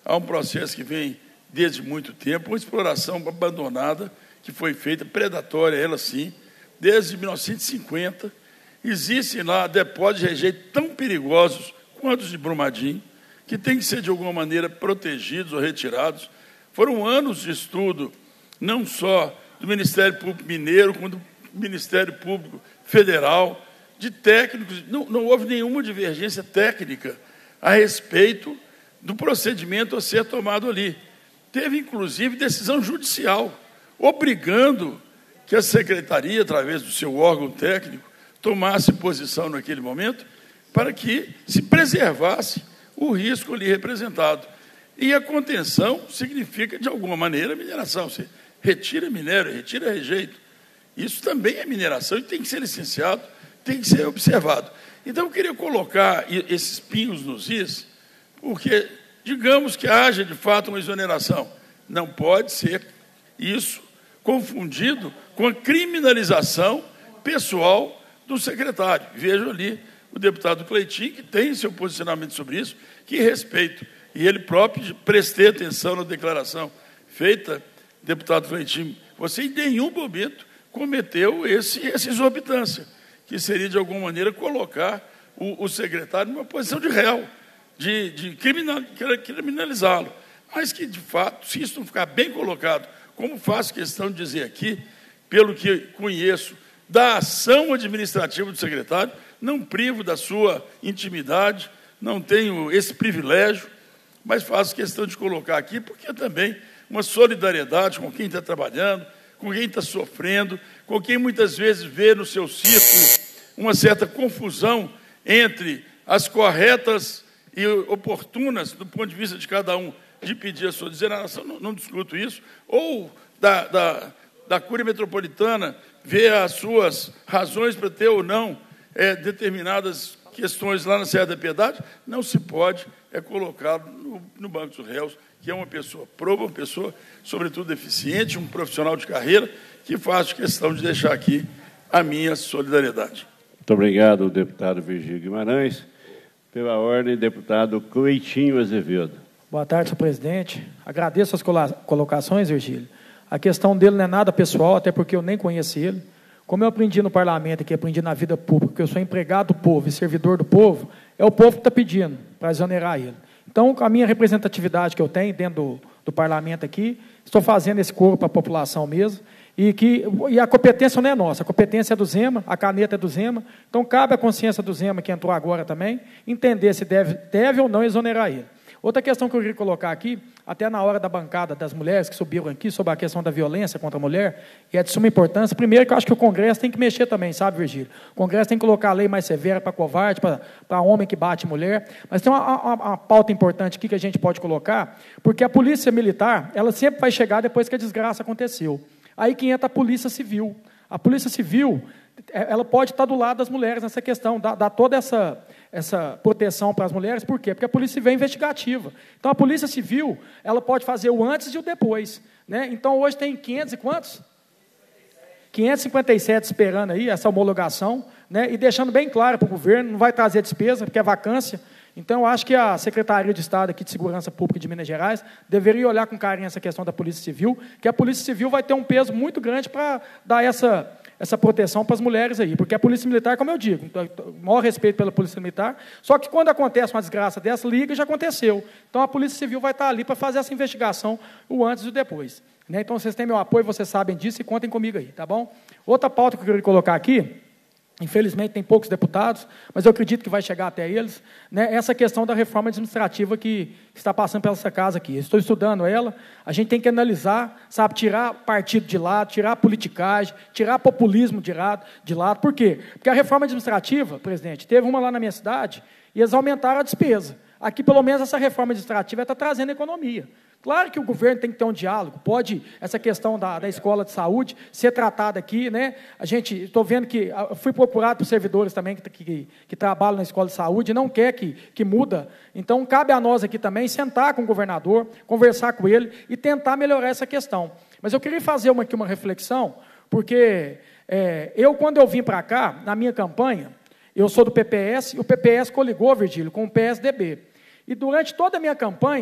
há um processo que vem desde muito tempo, uma exploração abandonada que foi feita, predatória, ela sim, desde mil novecentos e cinquenta. Existem lá depósitos de rejeito tão perigosos quanto os de Brumadinho, que têm que ser, de alguma maneira, protegidos ou retirados. Foram anos de estudo, não só do Ministério Público Mineiro, como do Ministério Público Federal, de técnicos. Não, não houve nenhuma divergência técnica a respeito do procedimento a ser tomado ali. Teve, inclusive, decisão judicial, obrigando que a Secretaria, através do seu órgão técnico, tomasse posição naquele momento para que se preservasse o risco ali representado. E a contenção significa, de alguma maneira, mineração. Você retira minério, retira rejeito. Isso também é mineração e tem que ser licenciado, tem que ser observado. Então, eu queria colocar esses pingos nos is, porque, digamos que haja, de fato, uma exoneração. Não pode ser isso confundido com a criminalização pessoal do secretário. Vejo ali o deputado Cleitinho, que tem seu posicionamento sobre isso, que respeito. E ele próprio, prestei atenção na declaração feita, deputado Cleitinho, você em nenhum momento cometeu esse, essa exorbitância, que seria, de alguma maneira, colocar o, o secretário numa posição de réu, de, de criminal, criminalizá-lo. Mas que, de fato, se isso não ficar bem colocado, como faço questão de dizer aqui, pelo que conheço, da ação administrativa do secretário, não privo da sua intimidade, não tenho esse privilégio, mas faço questão de colocar aqui, porque é também uma solidariedade com quem está trabalhando, com quem está sofrendo, com quem muitas vezes vê no seu círculo uma certa confusão entre as corretas e oportunas, do ponto de vista de cada um, de pedir a sua desoneração, não, não discuto isso, ou da, da, da Cúria Metropolitana ver as suas razões para ter ou não é, determinadas questões lá na Serra da Piedade, não se pode é colocado no, no banco dos réus, que é uma pessoa proba, uma pessoa, sobretudo, eficiente, um profissional de carreira, que faço questão de deixar aqui a minha solidariedade. Muito obrigado, deputado Virgílio Guimarães. Pela ordem, deputado Cleitinho Azevedo. Boa tarde, senhor presidente. Agradeço as colocações, Virgílio. A questão dele não é nada pessoal, até porque eu nem conheci ele. Como eu aprendi no parlamento, que aprendi na vida pública, que eu sou empregado do povo e servidor do povo, é o povo que está pedindo para exonerar ele. Então, a minha representatividade que eu tenho dentro do, do parlamento aqui, estou fazendo esse coro para a população mesmo, e, que, e a competência não é nossa, a competência é do Zema, a caneta é do Zema, então cabe à consciência do Zema, que entrou agora também, entender se deve, deve ou não exonerar ele. Outra questão que eu queria colocar aqui, até na hora da bancada das mulheres que subiram aqui, sobre a questão da violência contra a mulher, e é de suma importância, primeiro que eu acho que o Congresso tem que mexer também, sabe, Virgílio? O Congresso tem que colocar a lei mais severa para covarde, para homem que bate mulher, mas tem uma, uma, uma pauta importante aqui que a gente pode colocar, porque a polícia militar, ela sempre vai chegar depois que a desgraça aconteceu. Aí que entra a polícia civil. A polícia civil, ela pode estar do lado das mulheres nessa questão, dar, dar toda essa, essa proteção para as mulheres. Por quê? Porque a polícia civil é investigativa. Então, a polícia civil, ela pode fazer o antes e o depois. Né? Então, hoje tem quinhentos e quantos? quinhentos e cinquenta e sete esperando aí essa homologação, né? E deixando bem claro para o governo, não vai trazer despesa, porque é vacância. Então, eu acho que a Secretaria de Estado aqui de Segurança Pública de Minas Gerais deveria olhar com carinho essa questão da Polícia Civil, que a Polícia Civil vai ter um peso muito grande para dar essa, essa proteção para as mulheres aí, porque a Polícia Militar, como eu digo, maior respeito pela Polícia Militar, só que quando acontece uma desgraça dessa, liga, já aconteceu. Então, a Polícia Civil vai estar ali para fazer essa investigação, o antes e o depois. Né? Então, vocês têm meu apoio, vocês sabem disso e contem comigo aí, tá bom? Outra pauta que eu queria colocar aqui, infelizmente, tem poucos deputados, mas eu acredito que vai chegar até eles, né, essa questão da reforma administrativa que está passando pela essa casa aqui. Eu estou estudando ela, a gente tem que analisar, sabe, tirar partido de lado, tirar politicagem, tirar populismo de lado, de lado. Por quê? Porque a reforma administrativa, presidente, teve uma lá na minha cidade e eles aumentaram a despesa. Aqui, pelo menos, essa reforma administrativa está trazendo economia. Claro que o governo tem que ter um diálogo, pode essa questão da, da escola de saúde ser tratada aqui, né? A gente, estou vendo que, eu fui procurado por servidores também que, que, que trabalham na escola de saúde e não quer que, que muda, então cabe a nós aqui também sentar com o governador, conversar com ele e tentar melhorar essa questão. Mas eu queria fazer uma, aqui uma reflexão, porque é, eu, quando eu vim para cá, na minha campanha, eu sou do P P S, e o P P S coligou, Virgílio, com o P S D B. E durante toda a minha campanha,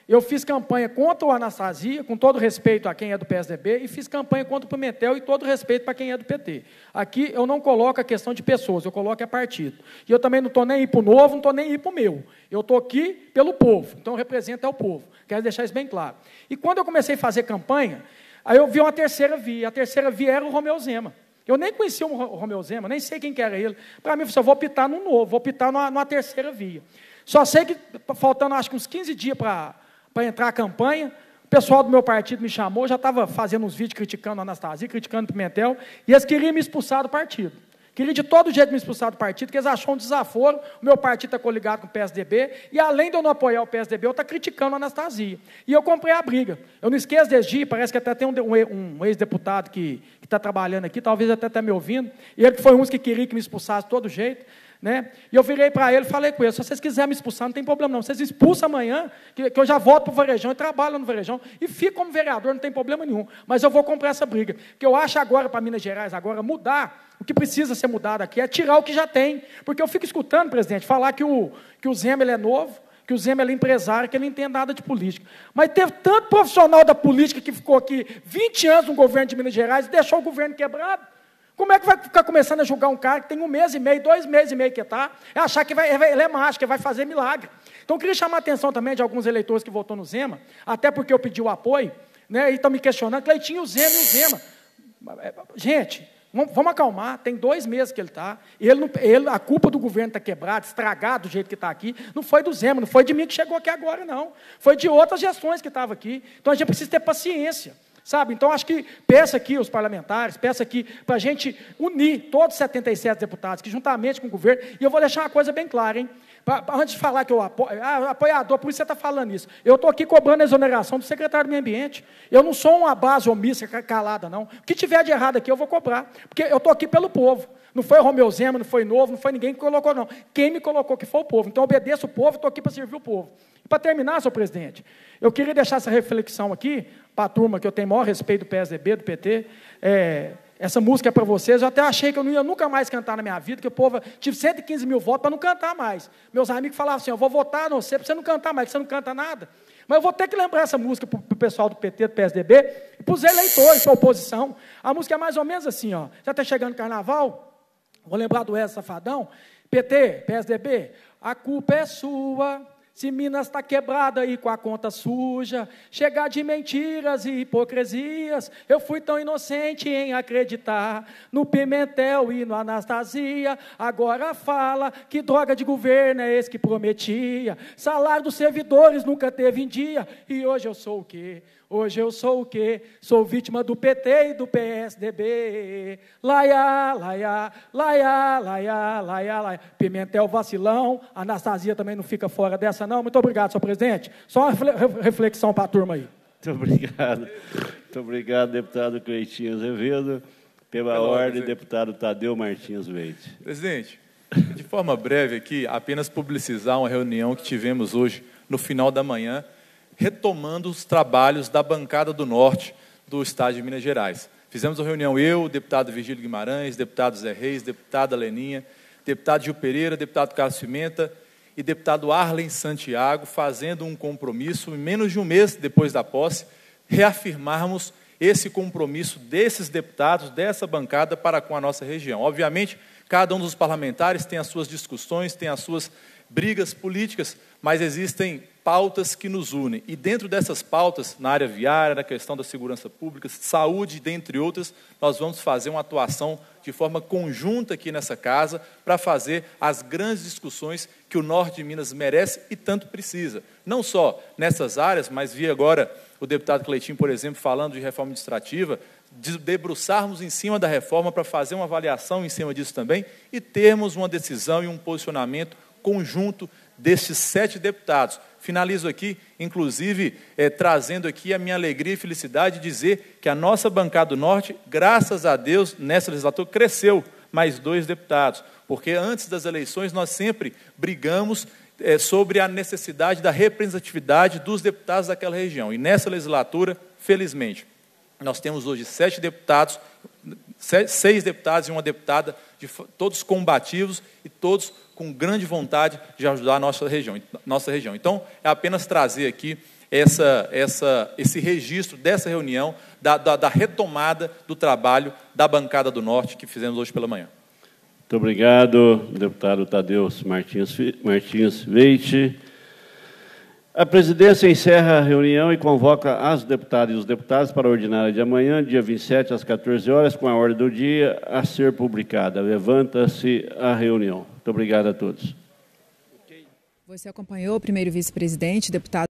Eu fiz campanha contra o Anastasia, com todo respeito a quem é do P S D B, e fiz campanha contra o Pimentel e todo respeito para quem é do P T. Aqui eu não coloco a questão de pessoas, eu coloco é partido. E eu também não estou nem aí para o novo, não estou nem aí para o meu. Eu estou aqui pelo povo, então eu represento é o povo. Quero deixar isso bem claro. E quando eu comecei a fazer campanha, aí eu vi uma terceira via. A terceira via era o Romeu Zema. Eu nem conhecia o Romeu Zema, nem sei quem que era ele. Para mim, eu falei, eu vou optar no novo, vou optar numa, numa terceira via. Só sei que, faltando acho que uns quinze dias para... para entrar a campanha, o pessoal do meu partido me chamou, já estava fazendo uns vídeos criticando a Anastasia, criticando o Pimentel, e eles queriam me expulsar do partido. Queriam de todo jeito me expulsar do partido, porque eles acham um desaforo, o meu partido está coligado com o P S D B, e além de eu não apoiar o P S D B, eu estou criticando a Anastasia. E eu comprei a briga. Eu não esqueço desse dia, parece que até tem um, um, um ex-deputado que está trabalhando aqui, talvez até está me ouvindo, e ele que foi um que queria que me expulsasse de todo jeito. Né? E eu virei para ele e falei com ele, se vocês quiserem me expulsar, não tem problema não, vocês expulsam amanhã, que, que eu já volto para o Varejão e trabalho no Varejão, e fico como vereador, não tem problema nenhum, mas eu vou comprar essa briga, porque eu acho agora, para Minas Gerais, agora mudar, o que precisa ser mudado aqui é tirar o que já tem, porque eu fico escutando, presidente, falar que o, que o Zema ele é novo, que o Zema ele é empresário, que ele não entende nada de política, mas teve tanto profissional da política que ficou aqui vinte anos no governo de Minas Gerais e deixou o governo quebrado. Como é que vai ficar começando a julgar um cara que tem um mês e meio, dois meses e meio que está, é achar que vai, ele é mágico, que vai fazer milagre. Então, eu queria chamar a atenção também de alguns eleitores que votou no Zema, até porque eu pedi o apoio, né, e estão me questionando, Cleitinho, o Zema e o Zema. Gente, vamos acalmar, tem dois meses que ele está, ele, ele, a culpa do governo está quebrado, estragado do jeito que está aqui, não foi do Zema, não foi de mim que chegou aqui agora, não. Foi de outras gestões que estavam aqui. Então, a gente precisa ter paciência. Sabe? Então, acho que peço aqui os parlamentares, peço aqui para a gente unir todos os setenta e sete deputados, que juntamente com o governo, e eu vou deixar uma coisa bem clara, hein? Pra, pra, antes de falar que eu apoio, ah, apoiador, por isso você está falando isso. Eu estou aqui cobrando a exoneração do secretário do Meio Ambiente. Eu não sou uma base omissa, calada, não. O que tiver de errado aqui, eu vou cobrar, porque eu estou aqui pelo povo. Não foi o Romeu Zema, não foi Novo, não foi ninguém que colocou, não. Quem me colocou que foi o povo. Então, eu obedeço o povo, estou aqui para servir o povo. E para terminar, senhor presidente, eu queria deixar essa reflexão aqui, para a turma que eu tenho maior respeito do P S D B, do P T, é, essa música é para vocês, eu até achei que eu não ia nunca mais cantar na minha vida, que o povo, tive cento e quinze mil votos para não cantar mais. Meus amigos falavam assim, eu vou votar não sei, para você não cantar mais, que você não canta nada. Mas eu vou ter que lembrar essa música para o pessoal do P T, do P S D B, e para os eleitores, para a oposição. A música é mais ou menos assim, ó, já está chegando o carnaval, vou lembrar do Wesley Safadão, P T, P S D B, a culpa é sua, se Minas está quebrada e com a conta suja, chegar de mentiras e hipocrisias, eu fui tão inocente em acreditar no Pimentel e no Anastasia, agora fala que droga de governo é esse que prometia, salário dos servidores nunca teve em dia, e hoje eu sou o quê? Hoje eu sou o quê? Sou vítima do P T e do P S D B. Laia, laia, laia, laia, laia, laia. Pimentel vacilão, Anastasia também não fica fora dessa, não. Muito obrigado, senhor presidente. Só uma reflexão para a turma aí. Muito obrigado. Muito obrigado, deputado Cleitinho Azevedo. Pela, Pela ordem, ordem, deputado Tadeu Martins Leite. Presidente, de forma breve aqui, apenas publicizar uma reunião que tivemos hoje, no final da manhã, retomando os trabalhos da bancada do Norte do Estado de Minas Gerais. Fizemos uma reunião, eu, o deputado Virgílio Guimarães, deputado Zé Reis, deputada Leninha, deputado Gil Pereira, deputado Carlos Pimenta e deputado Arlen Santiago, fazendo um compromisso, em menos de um mês depois da posse, reafirmarmos esse compromisso desses deputados, dessa bancada, para com a nossa região. Obviamente, cada um dos parlamentares tem as suas discussões, tem as suas brigas políticas, mas existem pautas que nos unem. E dentro dessas pautas, na área viária, na questão da segurança pública, saúde, dentre outras, nós vamos fazer uma atuação de forma conjunta aqui nessa casa para fazer as grandes discussões que o Norte de Minas merece e tanto precisa. Não só nessas áreas, mas vi agora o deputado Cleitinho, por exemplo, falando de reforma administrativa, de debruçarmos em cima da reforma para fazer uma avaliação em cima disso também e termos uma decisão e um posicionamento conjunto destes sete deputados. Finalizo aqui, inclusive, eh, trazendo aqui a minha alegria e felicidade de dizer que a nossa bancada do Norte, graças a Deus, nessa legislatura, cresceu mais dois deputados, porque antes das eleições nós sempre brigamos eh, sobre a necessidade da representatividade dos deputados daquela região. E nessa legislatura, felizmente, nós temos hoje sete deputados, seis deputados e uma deputada, de, todos combativos e todos com grande vontade de ajudar a nossa região. Nossa região. Então, é apenas trazer aqui essa, essa, esse registro dessa reunião, da, da, da retomada do trabalho da bancada do Norte que fizemos hoje pela manhã. Muito obrigado, deputado Tadeu Martins, Martins Veite. A presidência encerra a reunião e convoca as deputadas e os deputados para a ordinária de amanhã, dia vinte e sete, às quatorze horas, com a ordem do dia a ser publicada. Levanta-se a reunião. Muito obrigado a todos. Você acompanhou o primeiro vice-presidente, deputado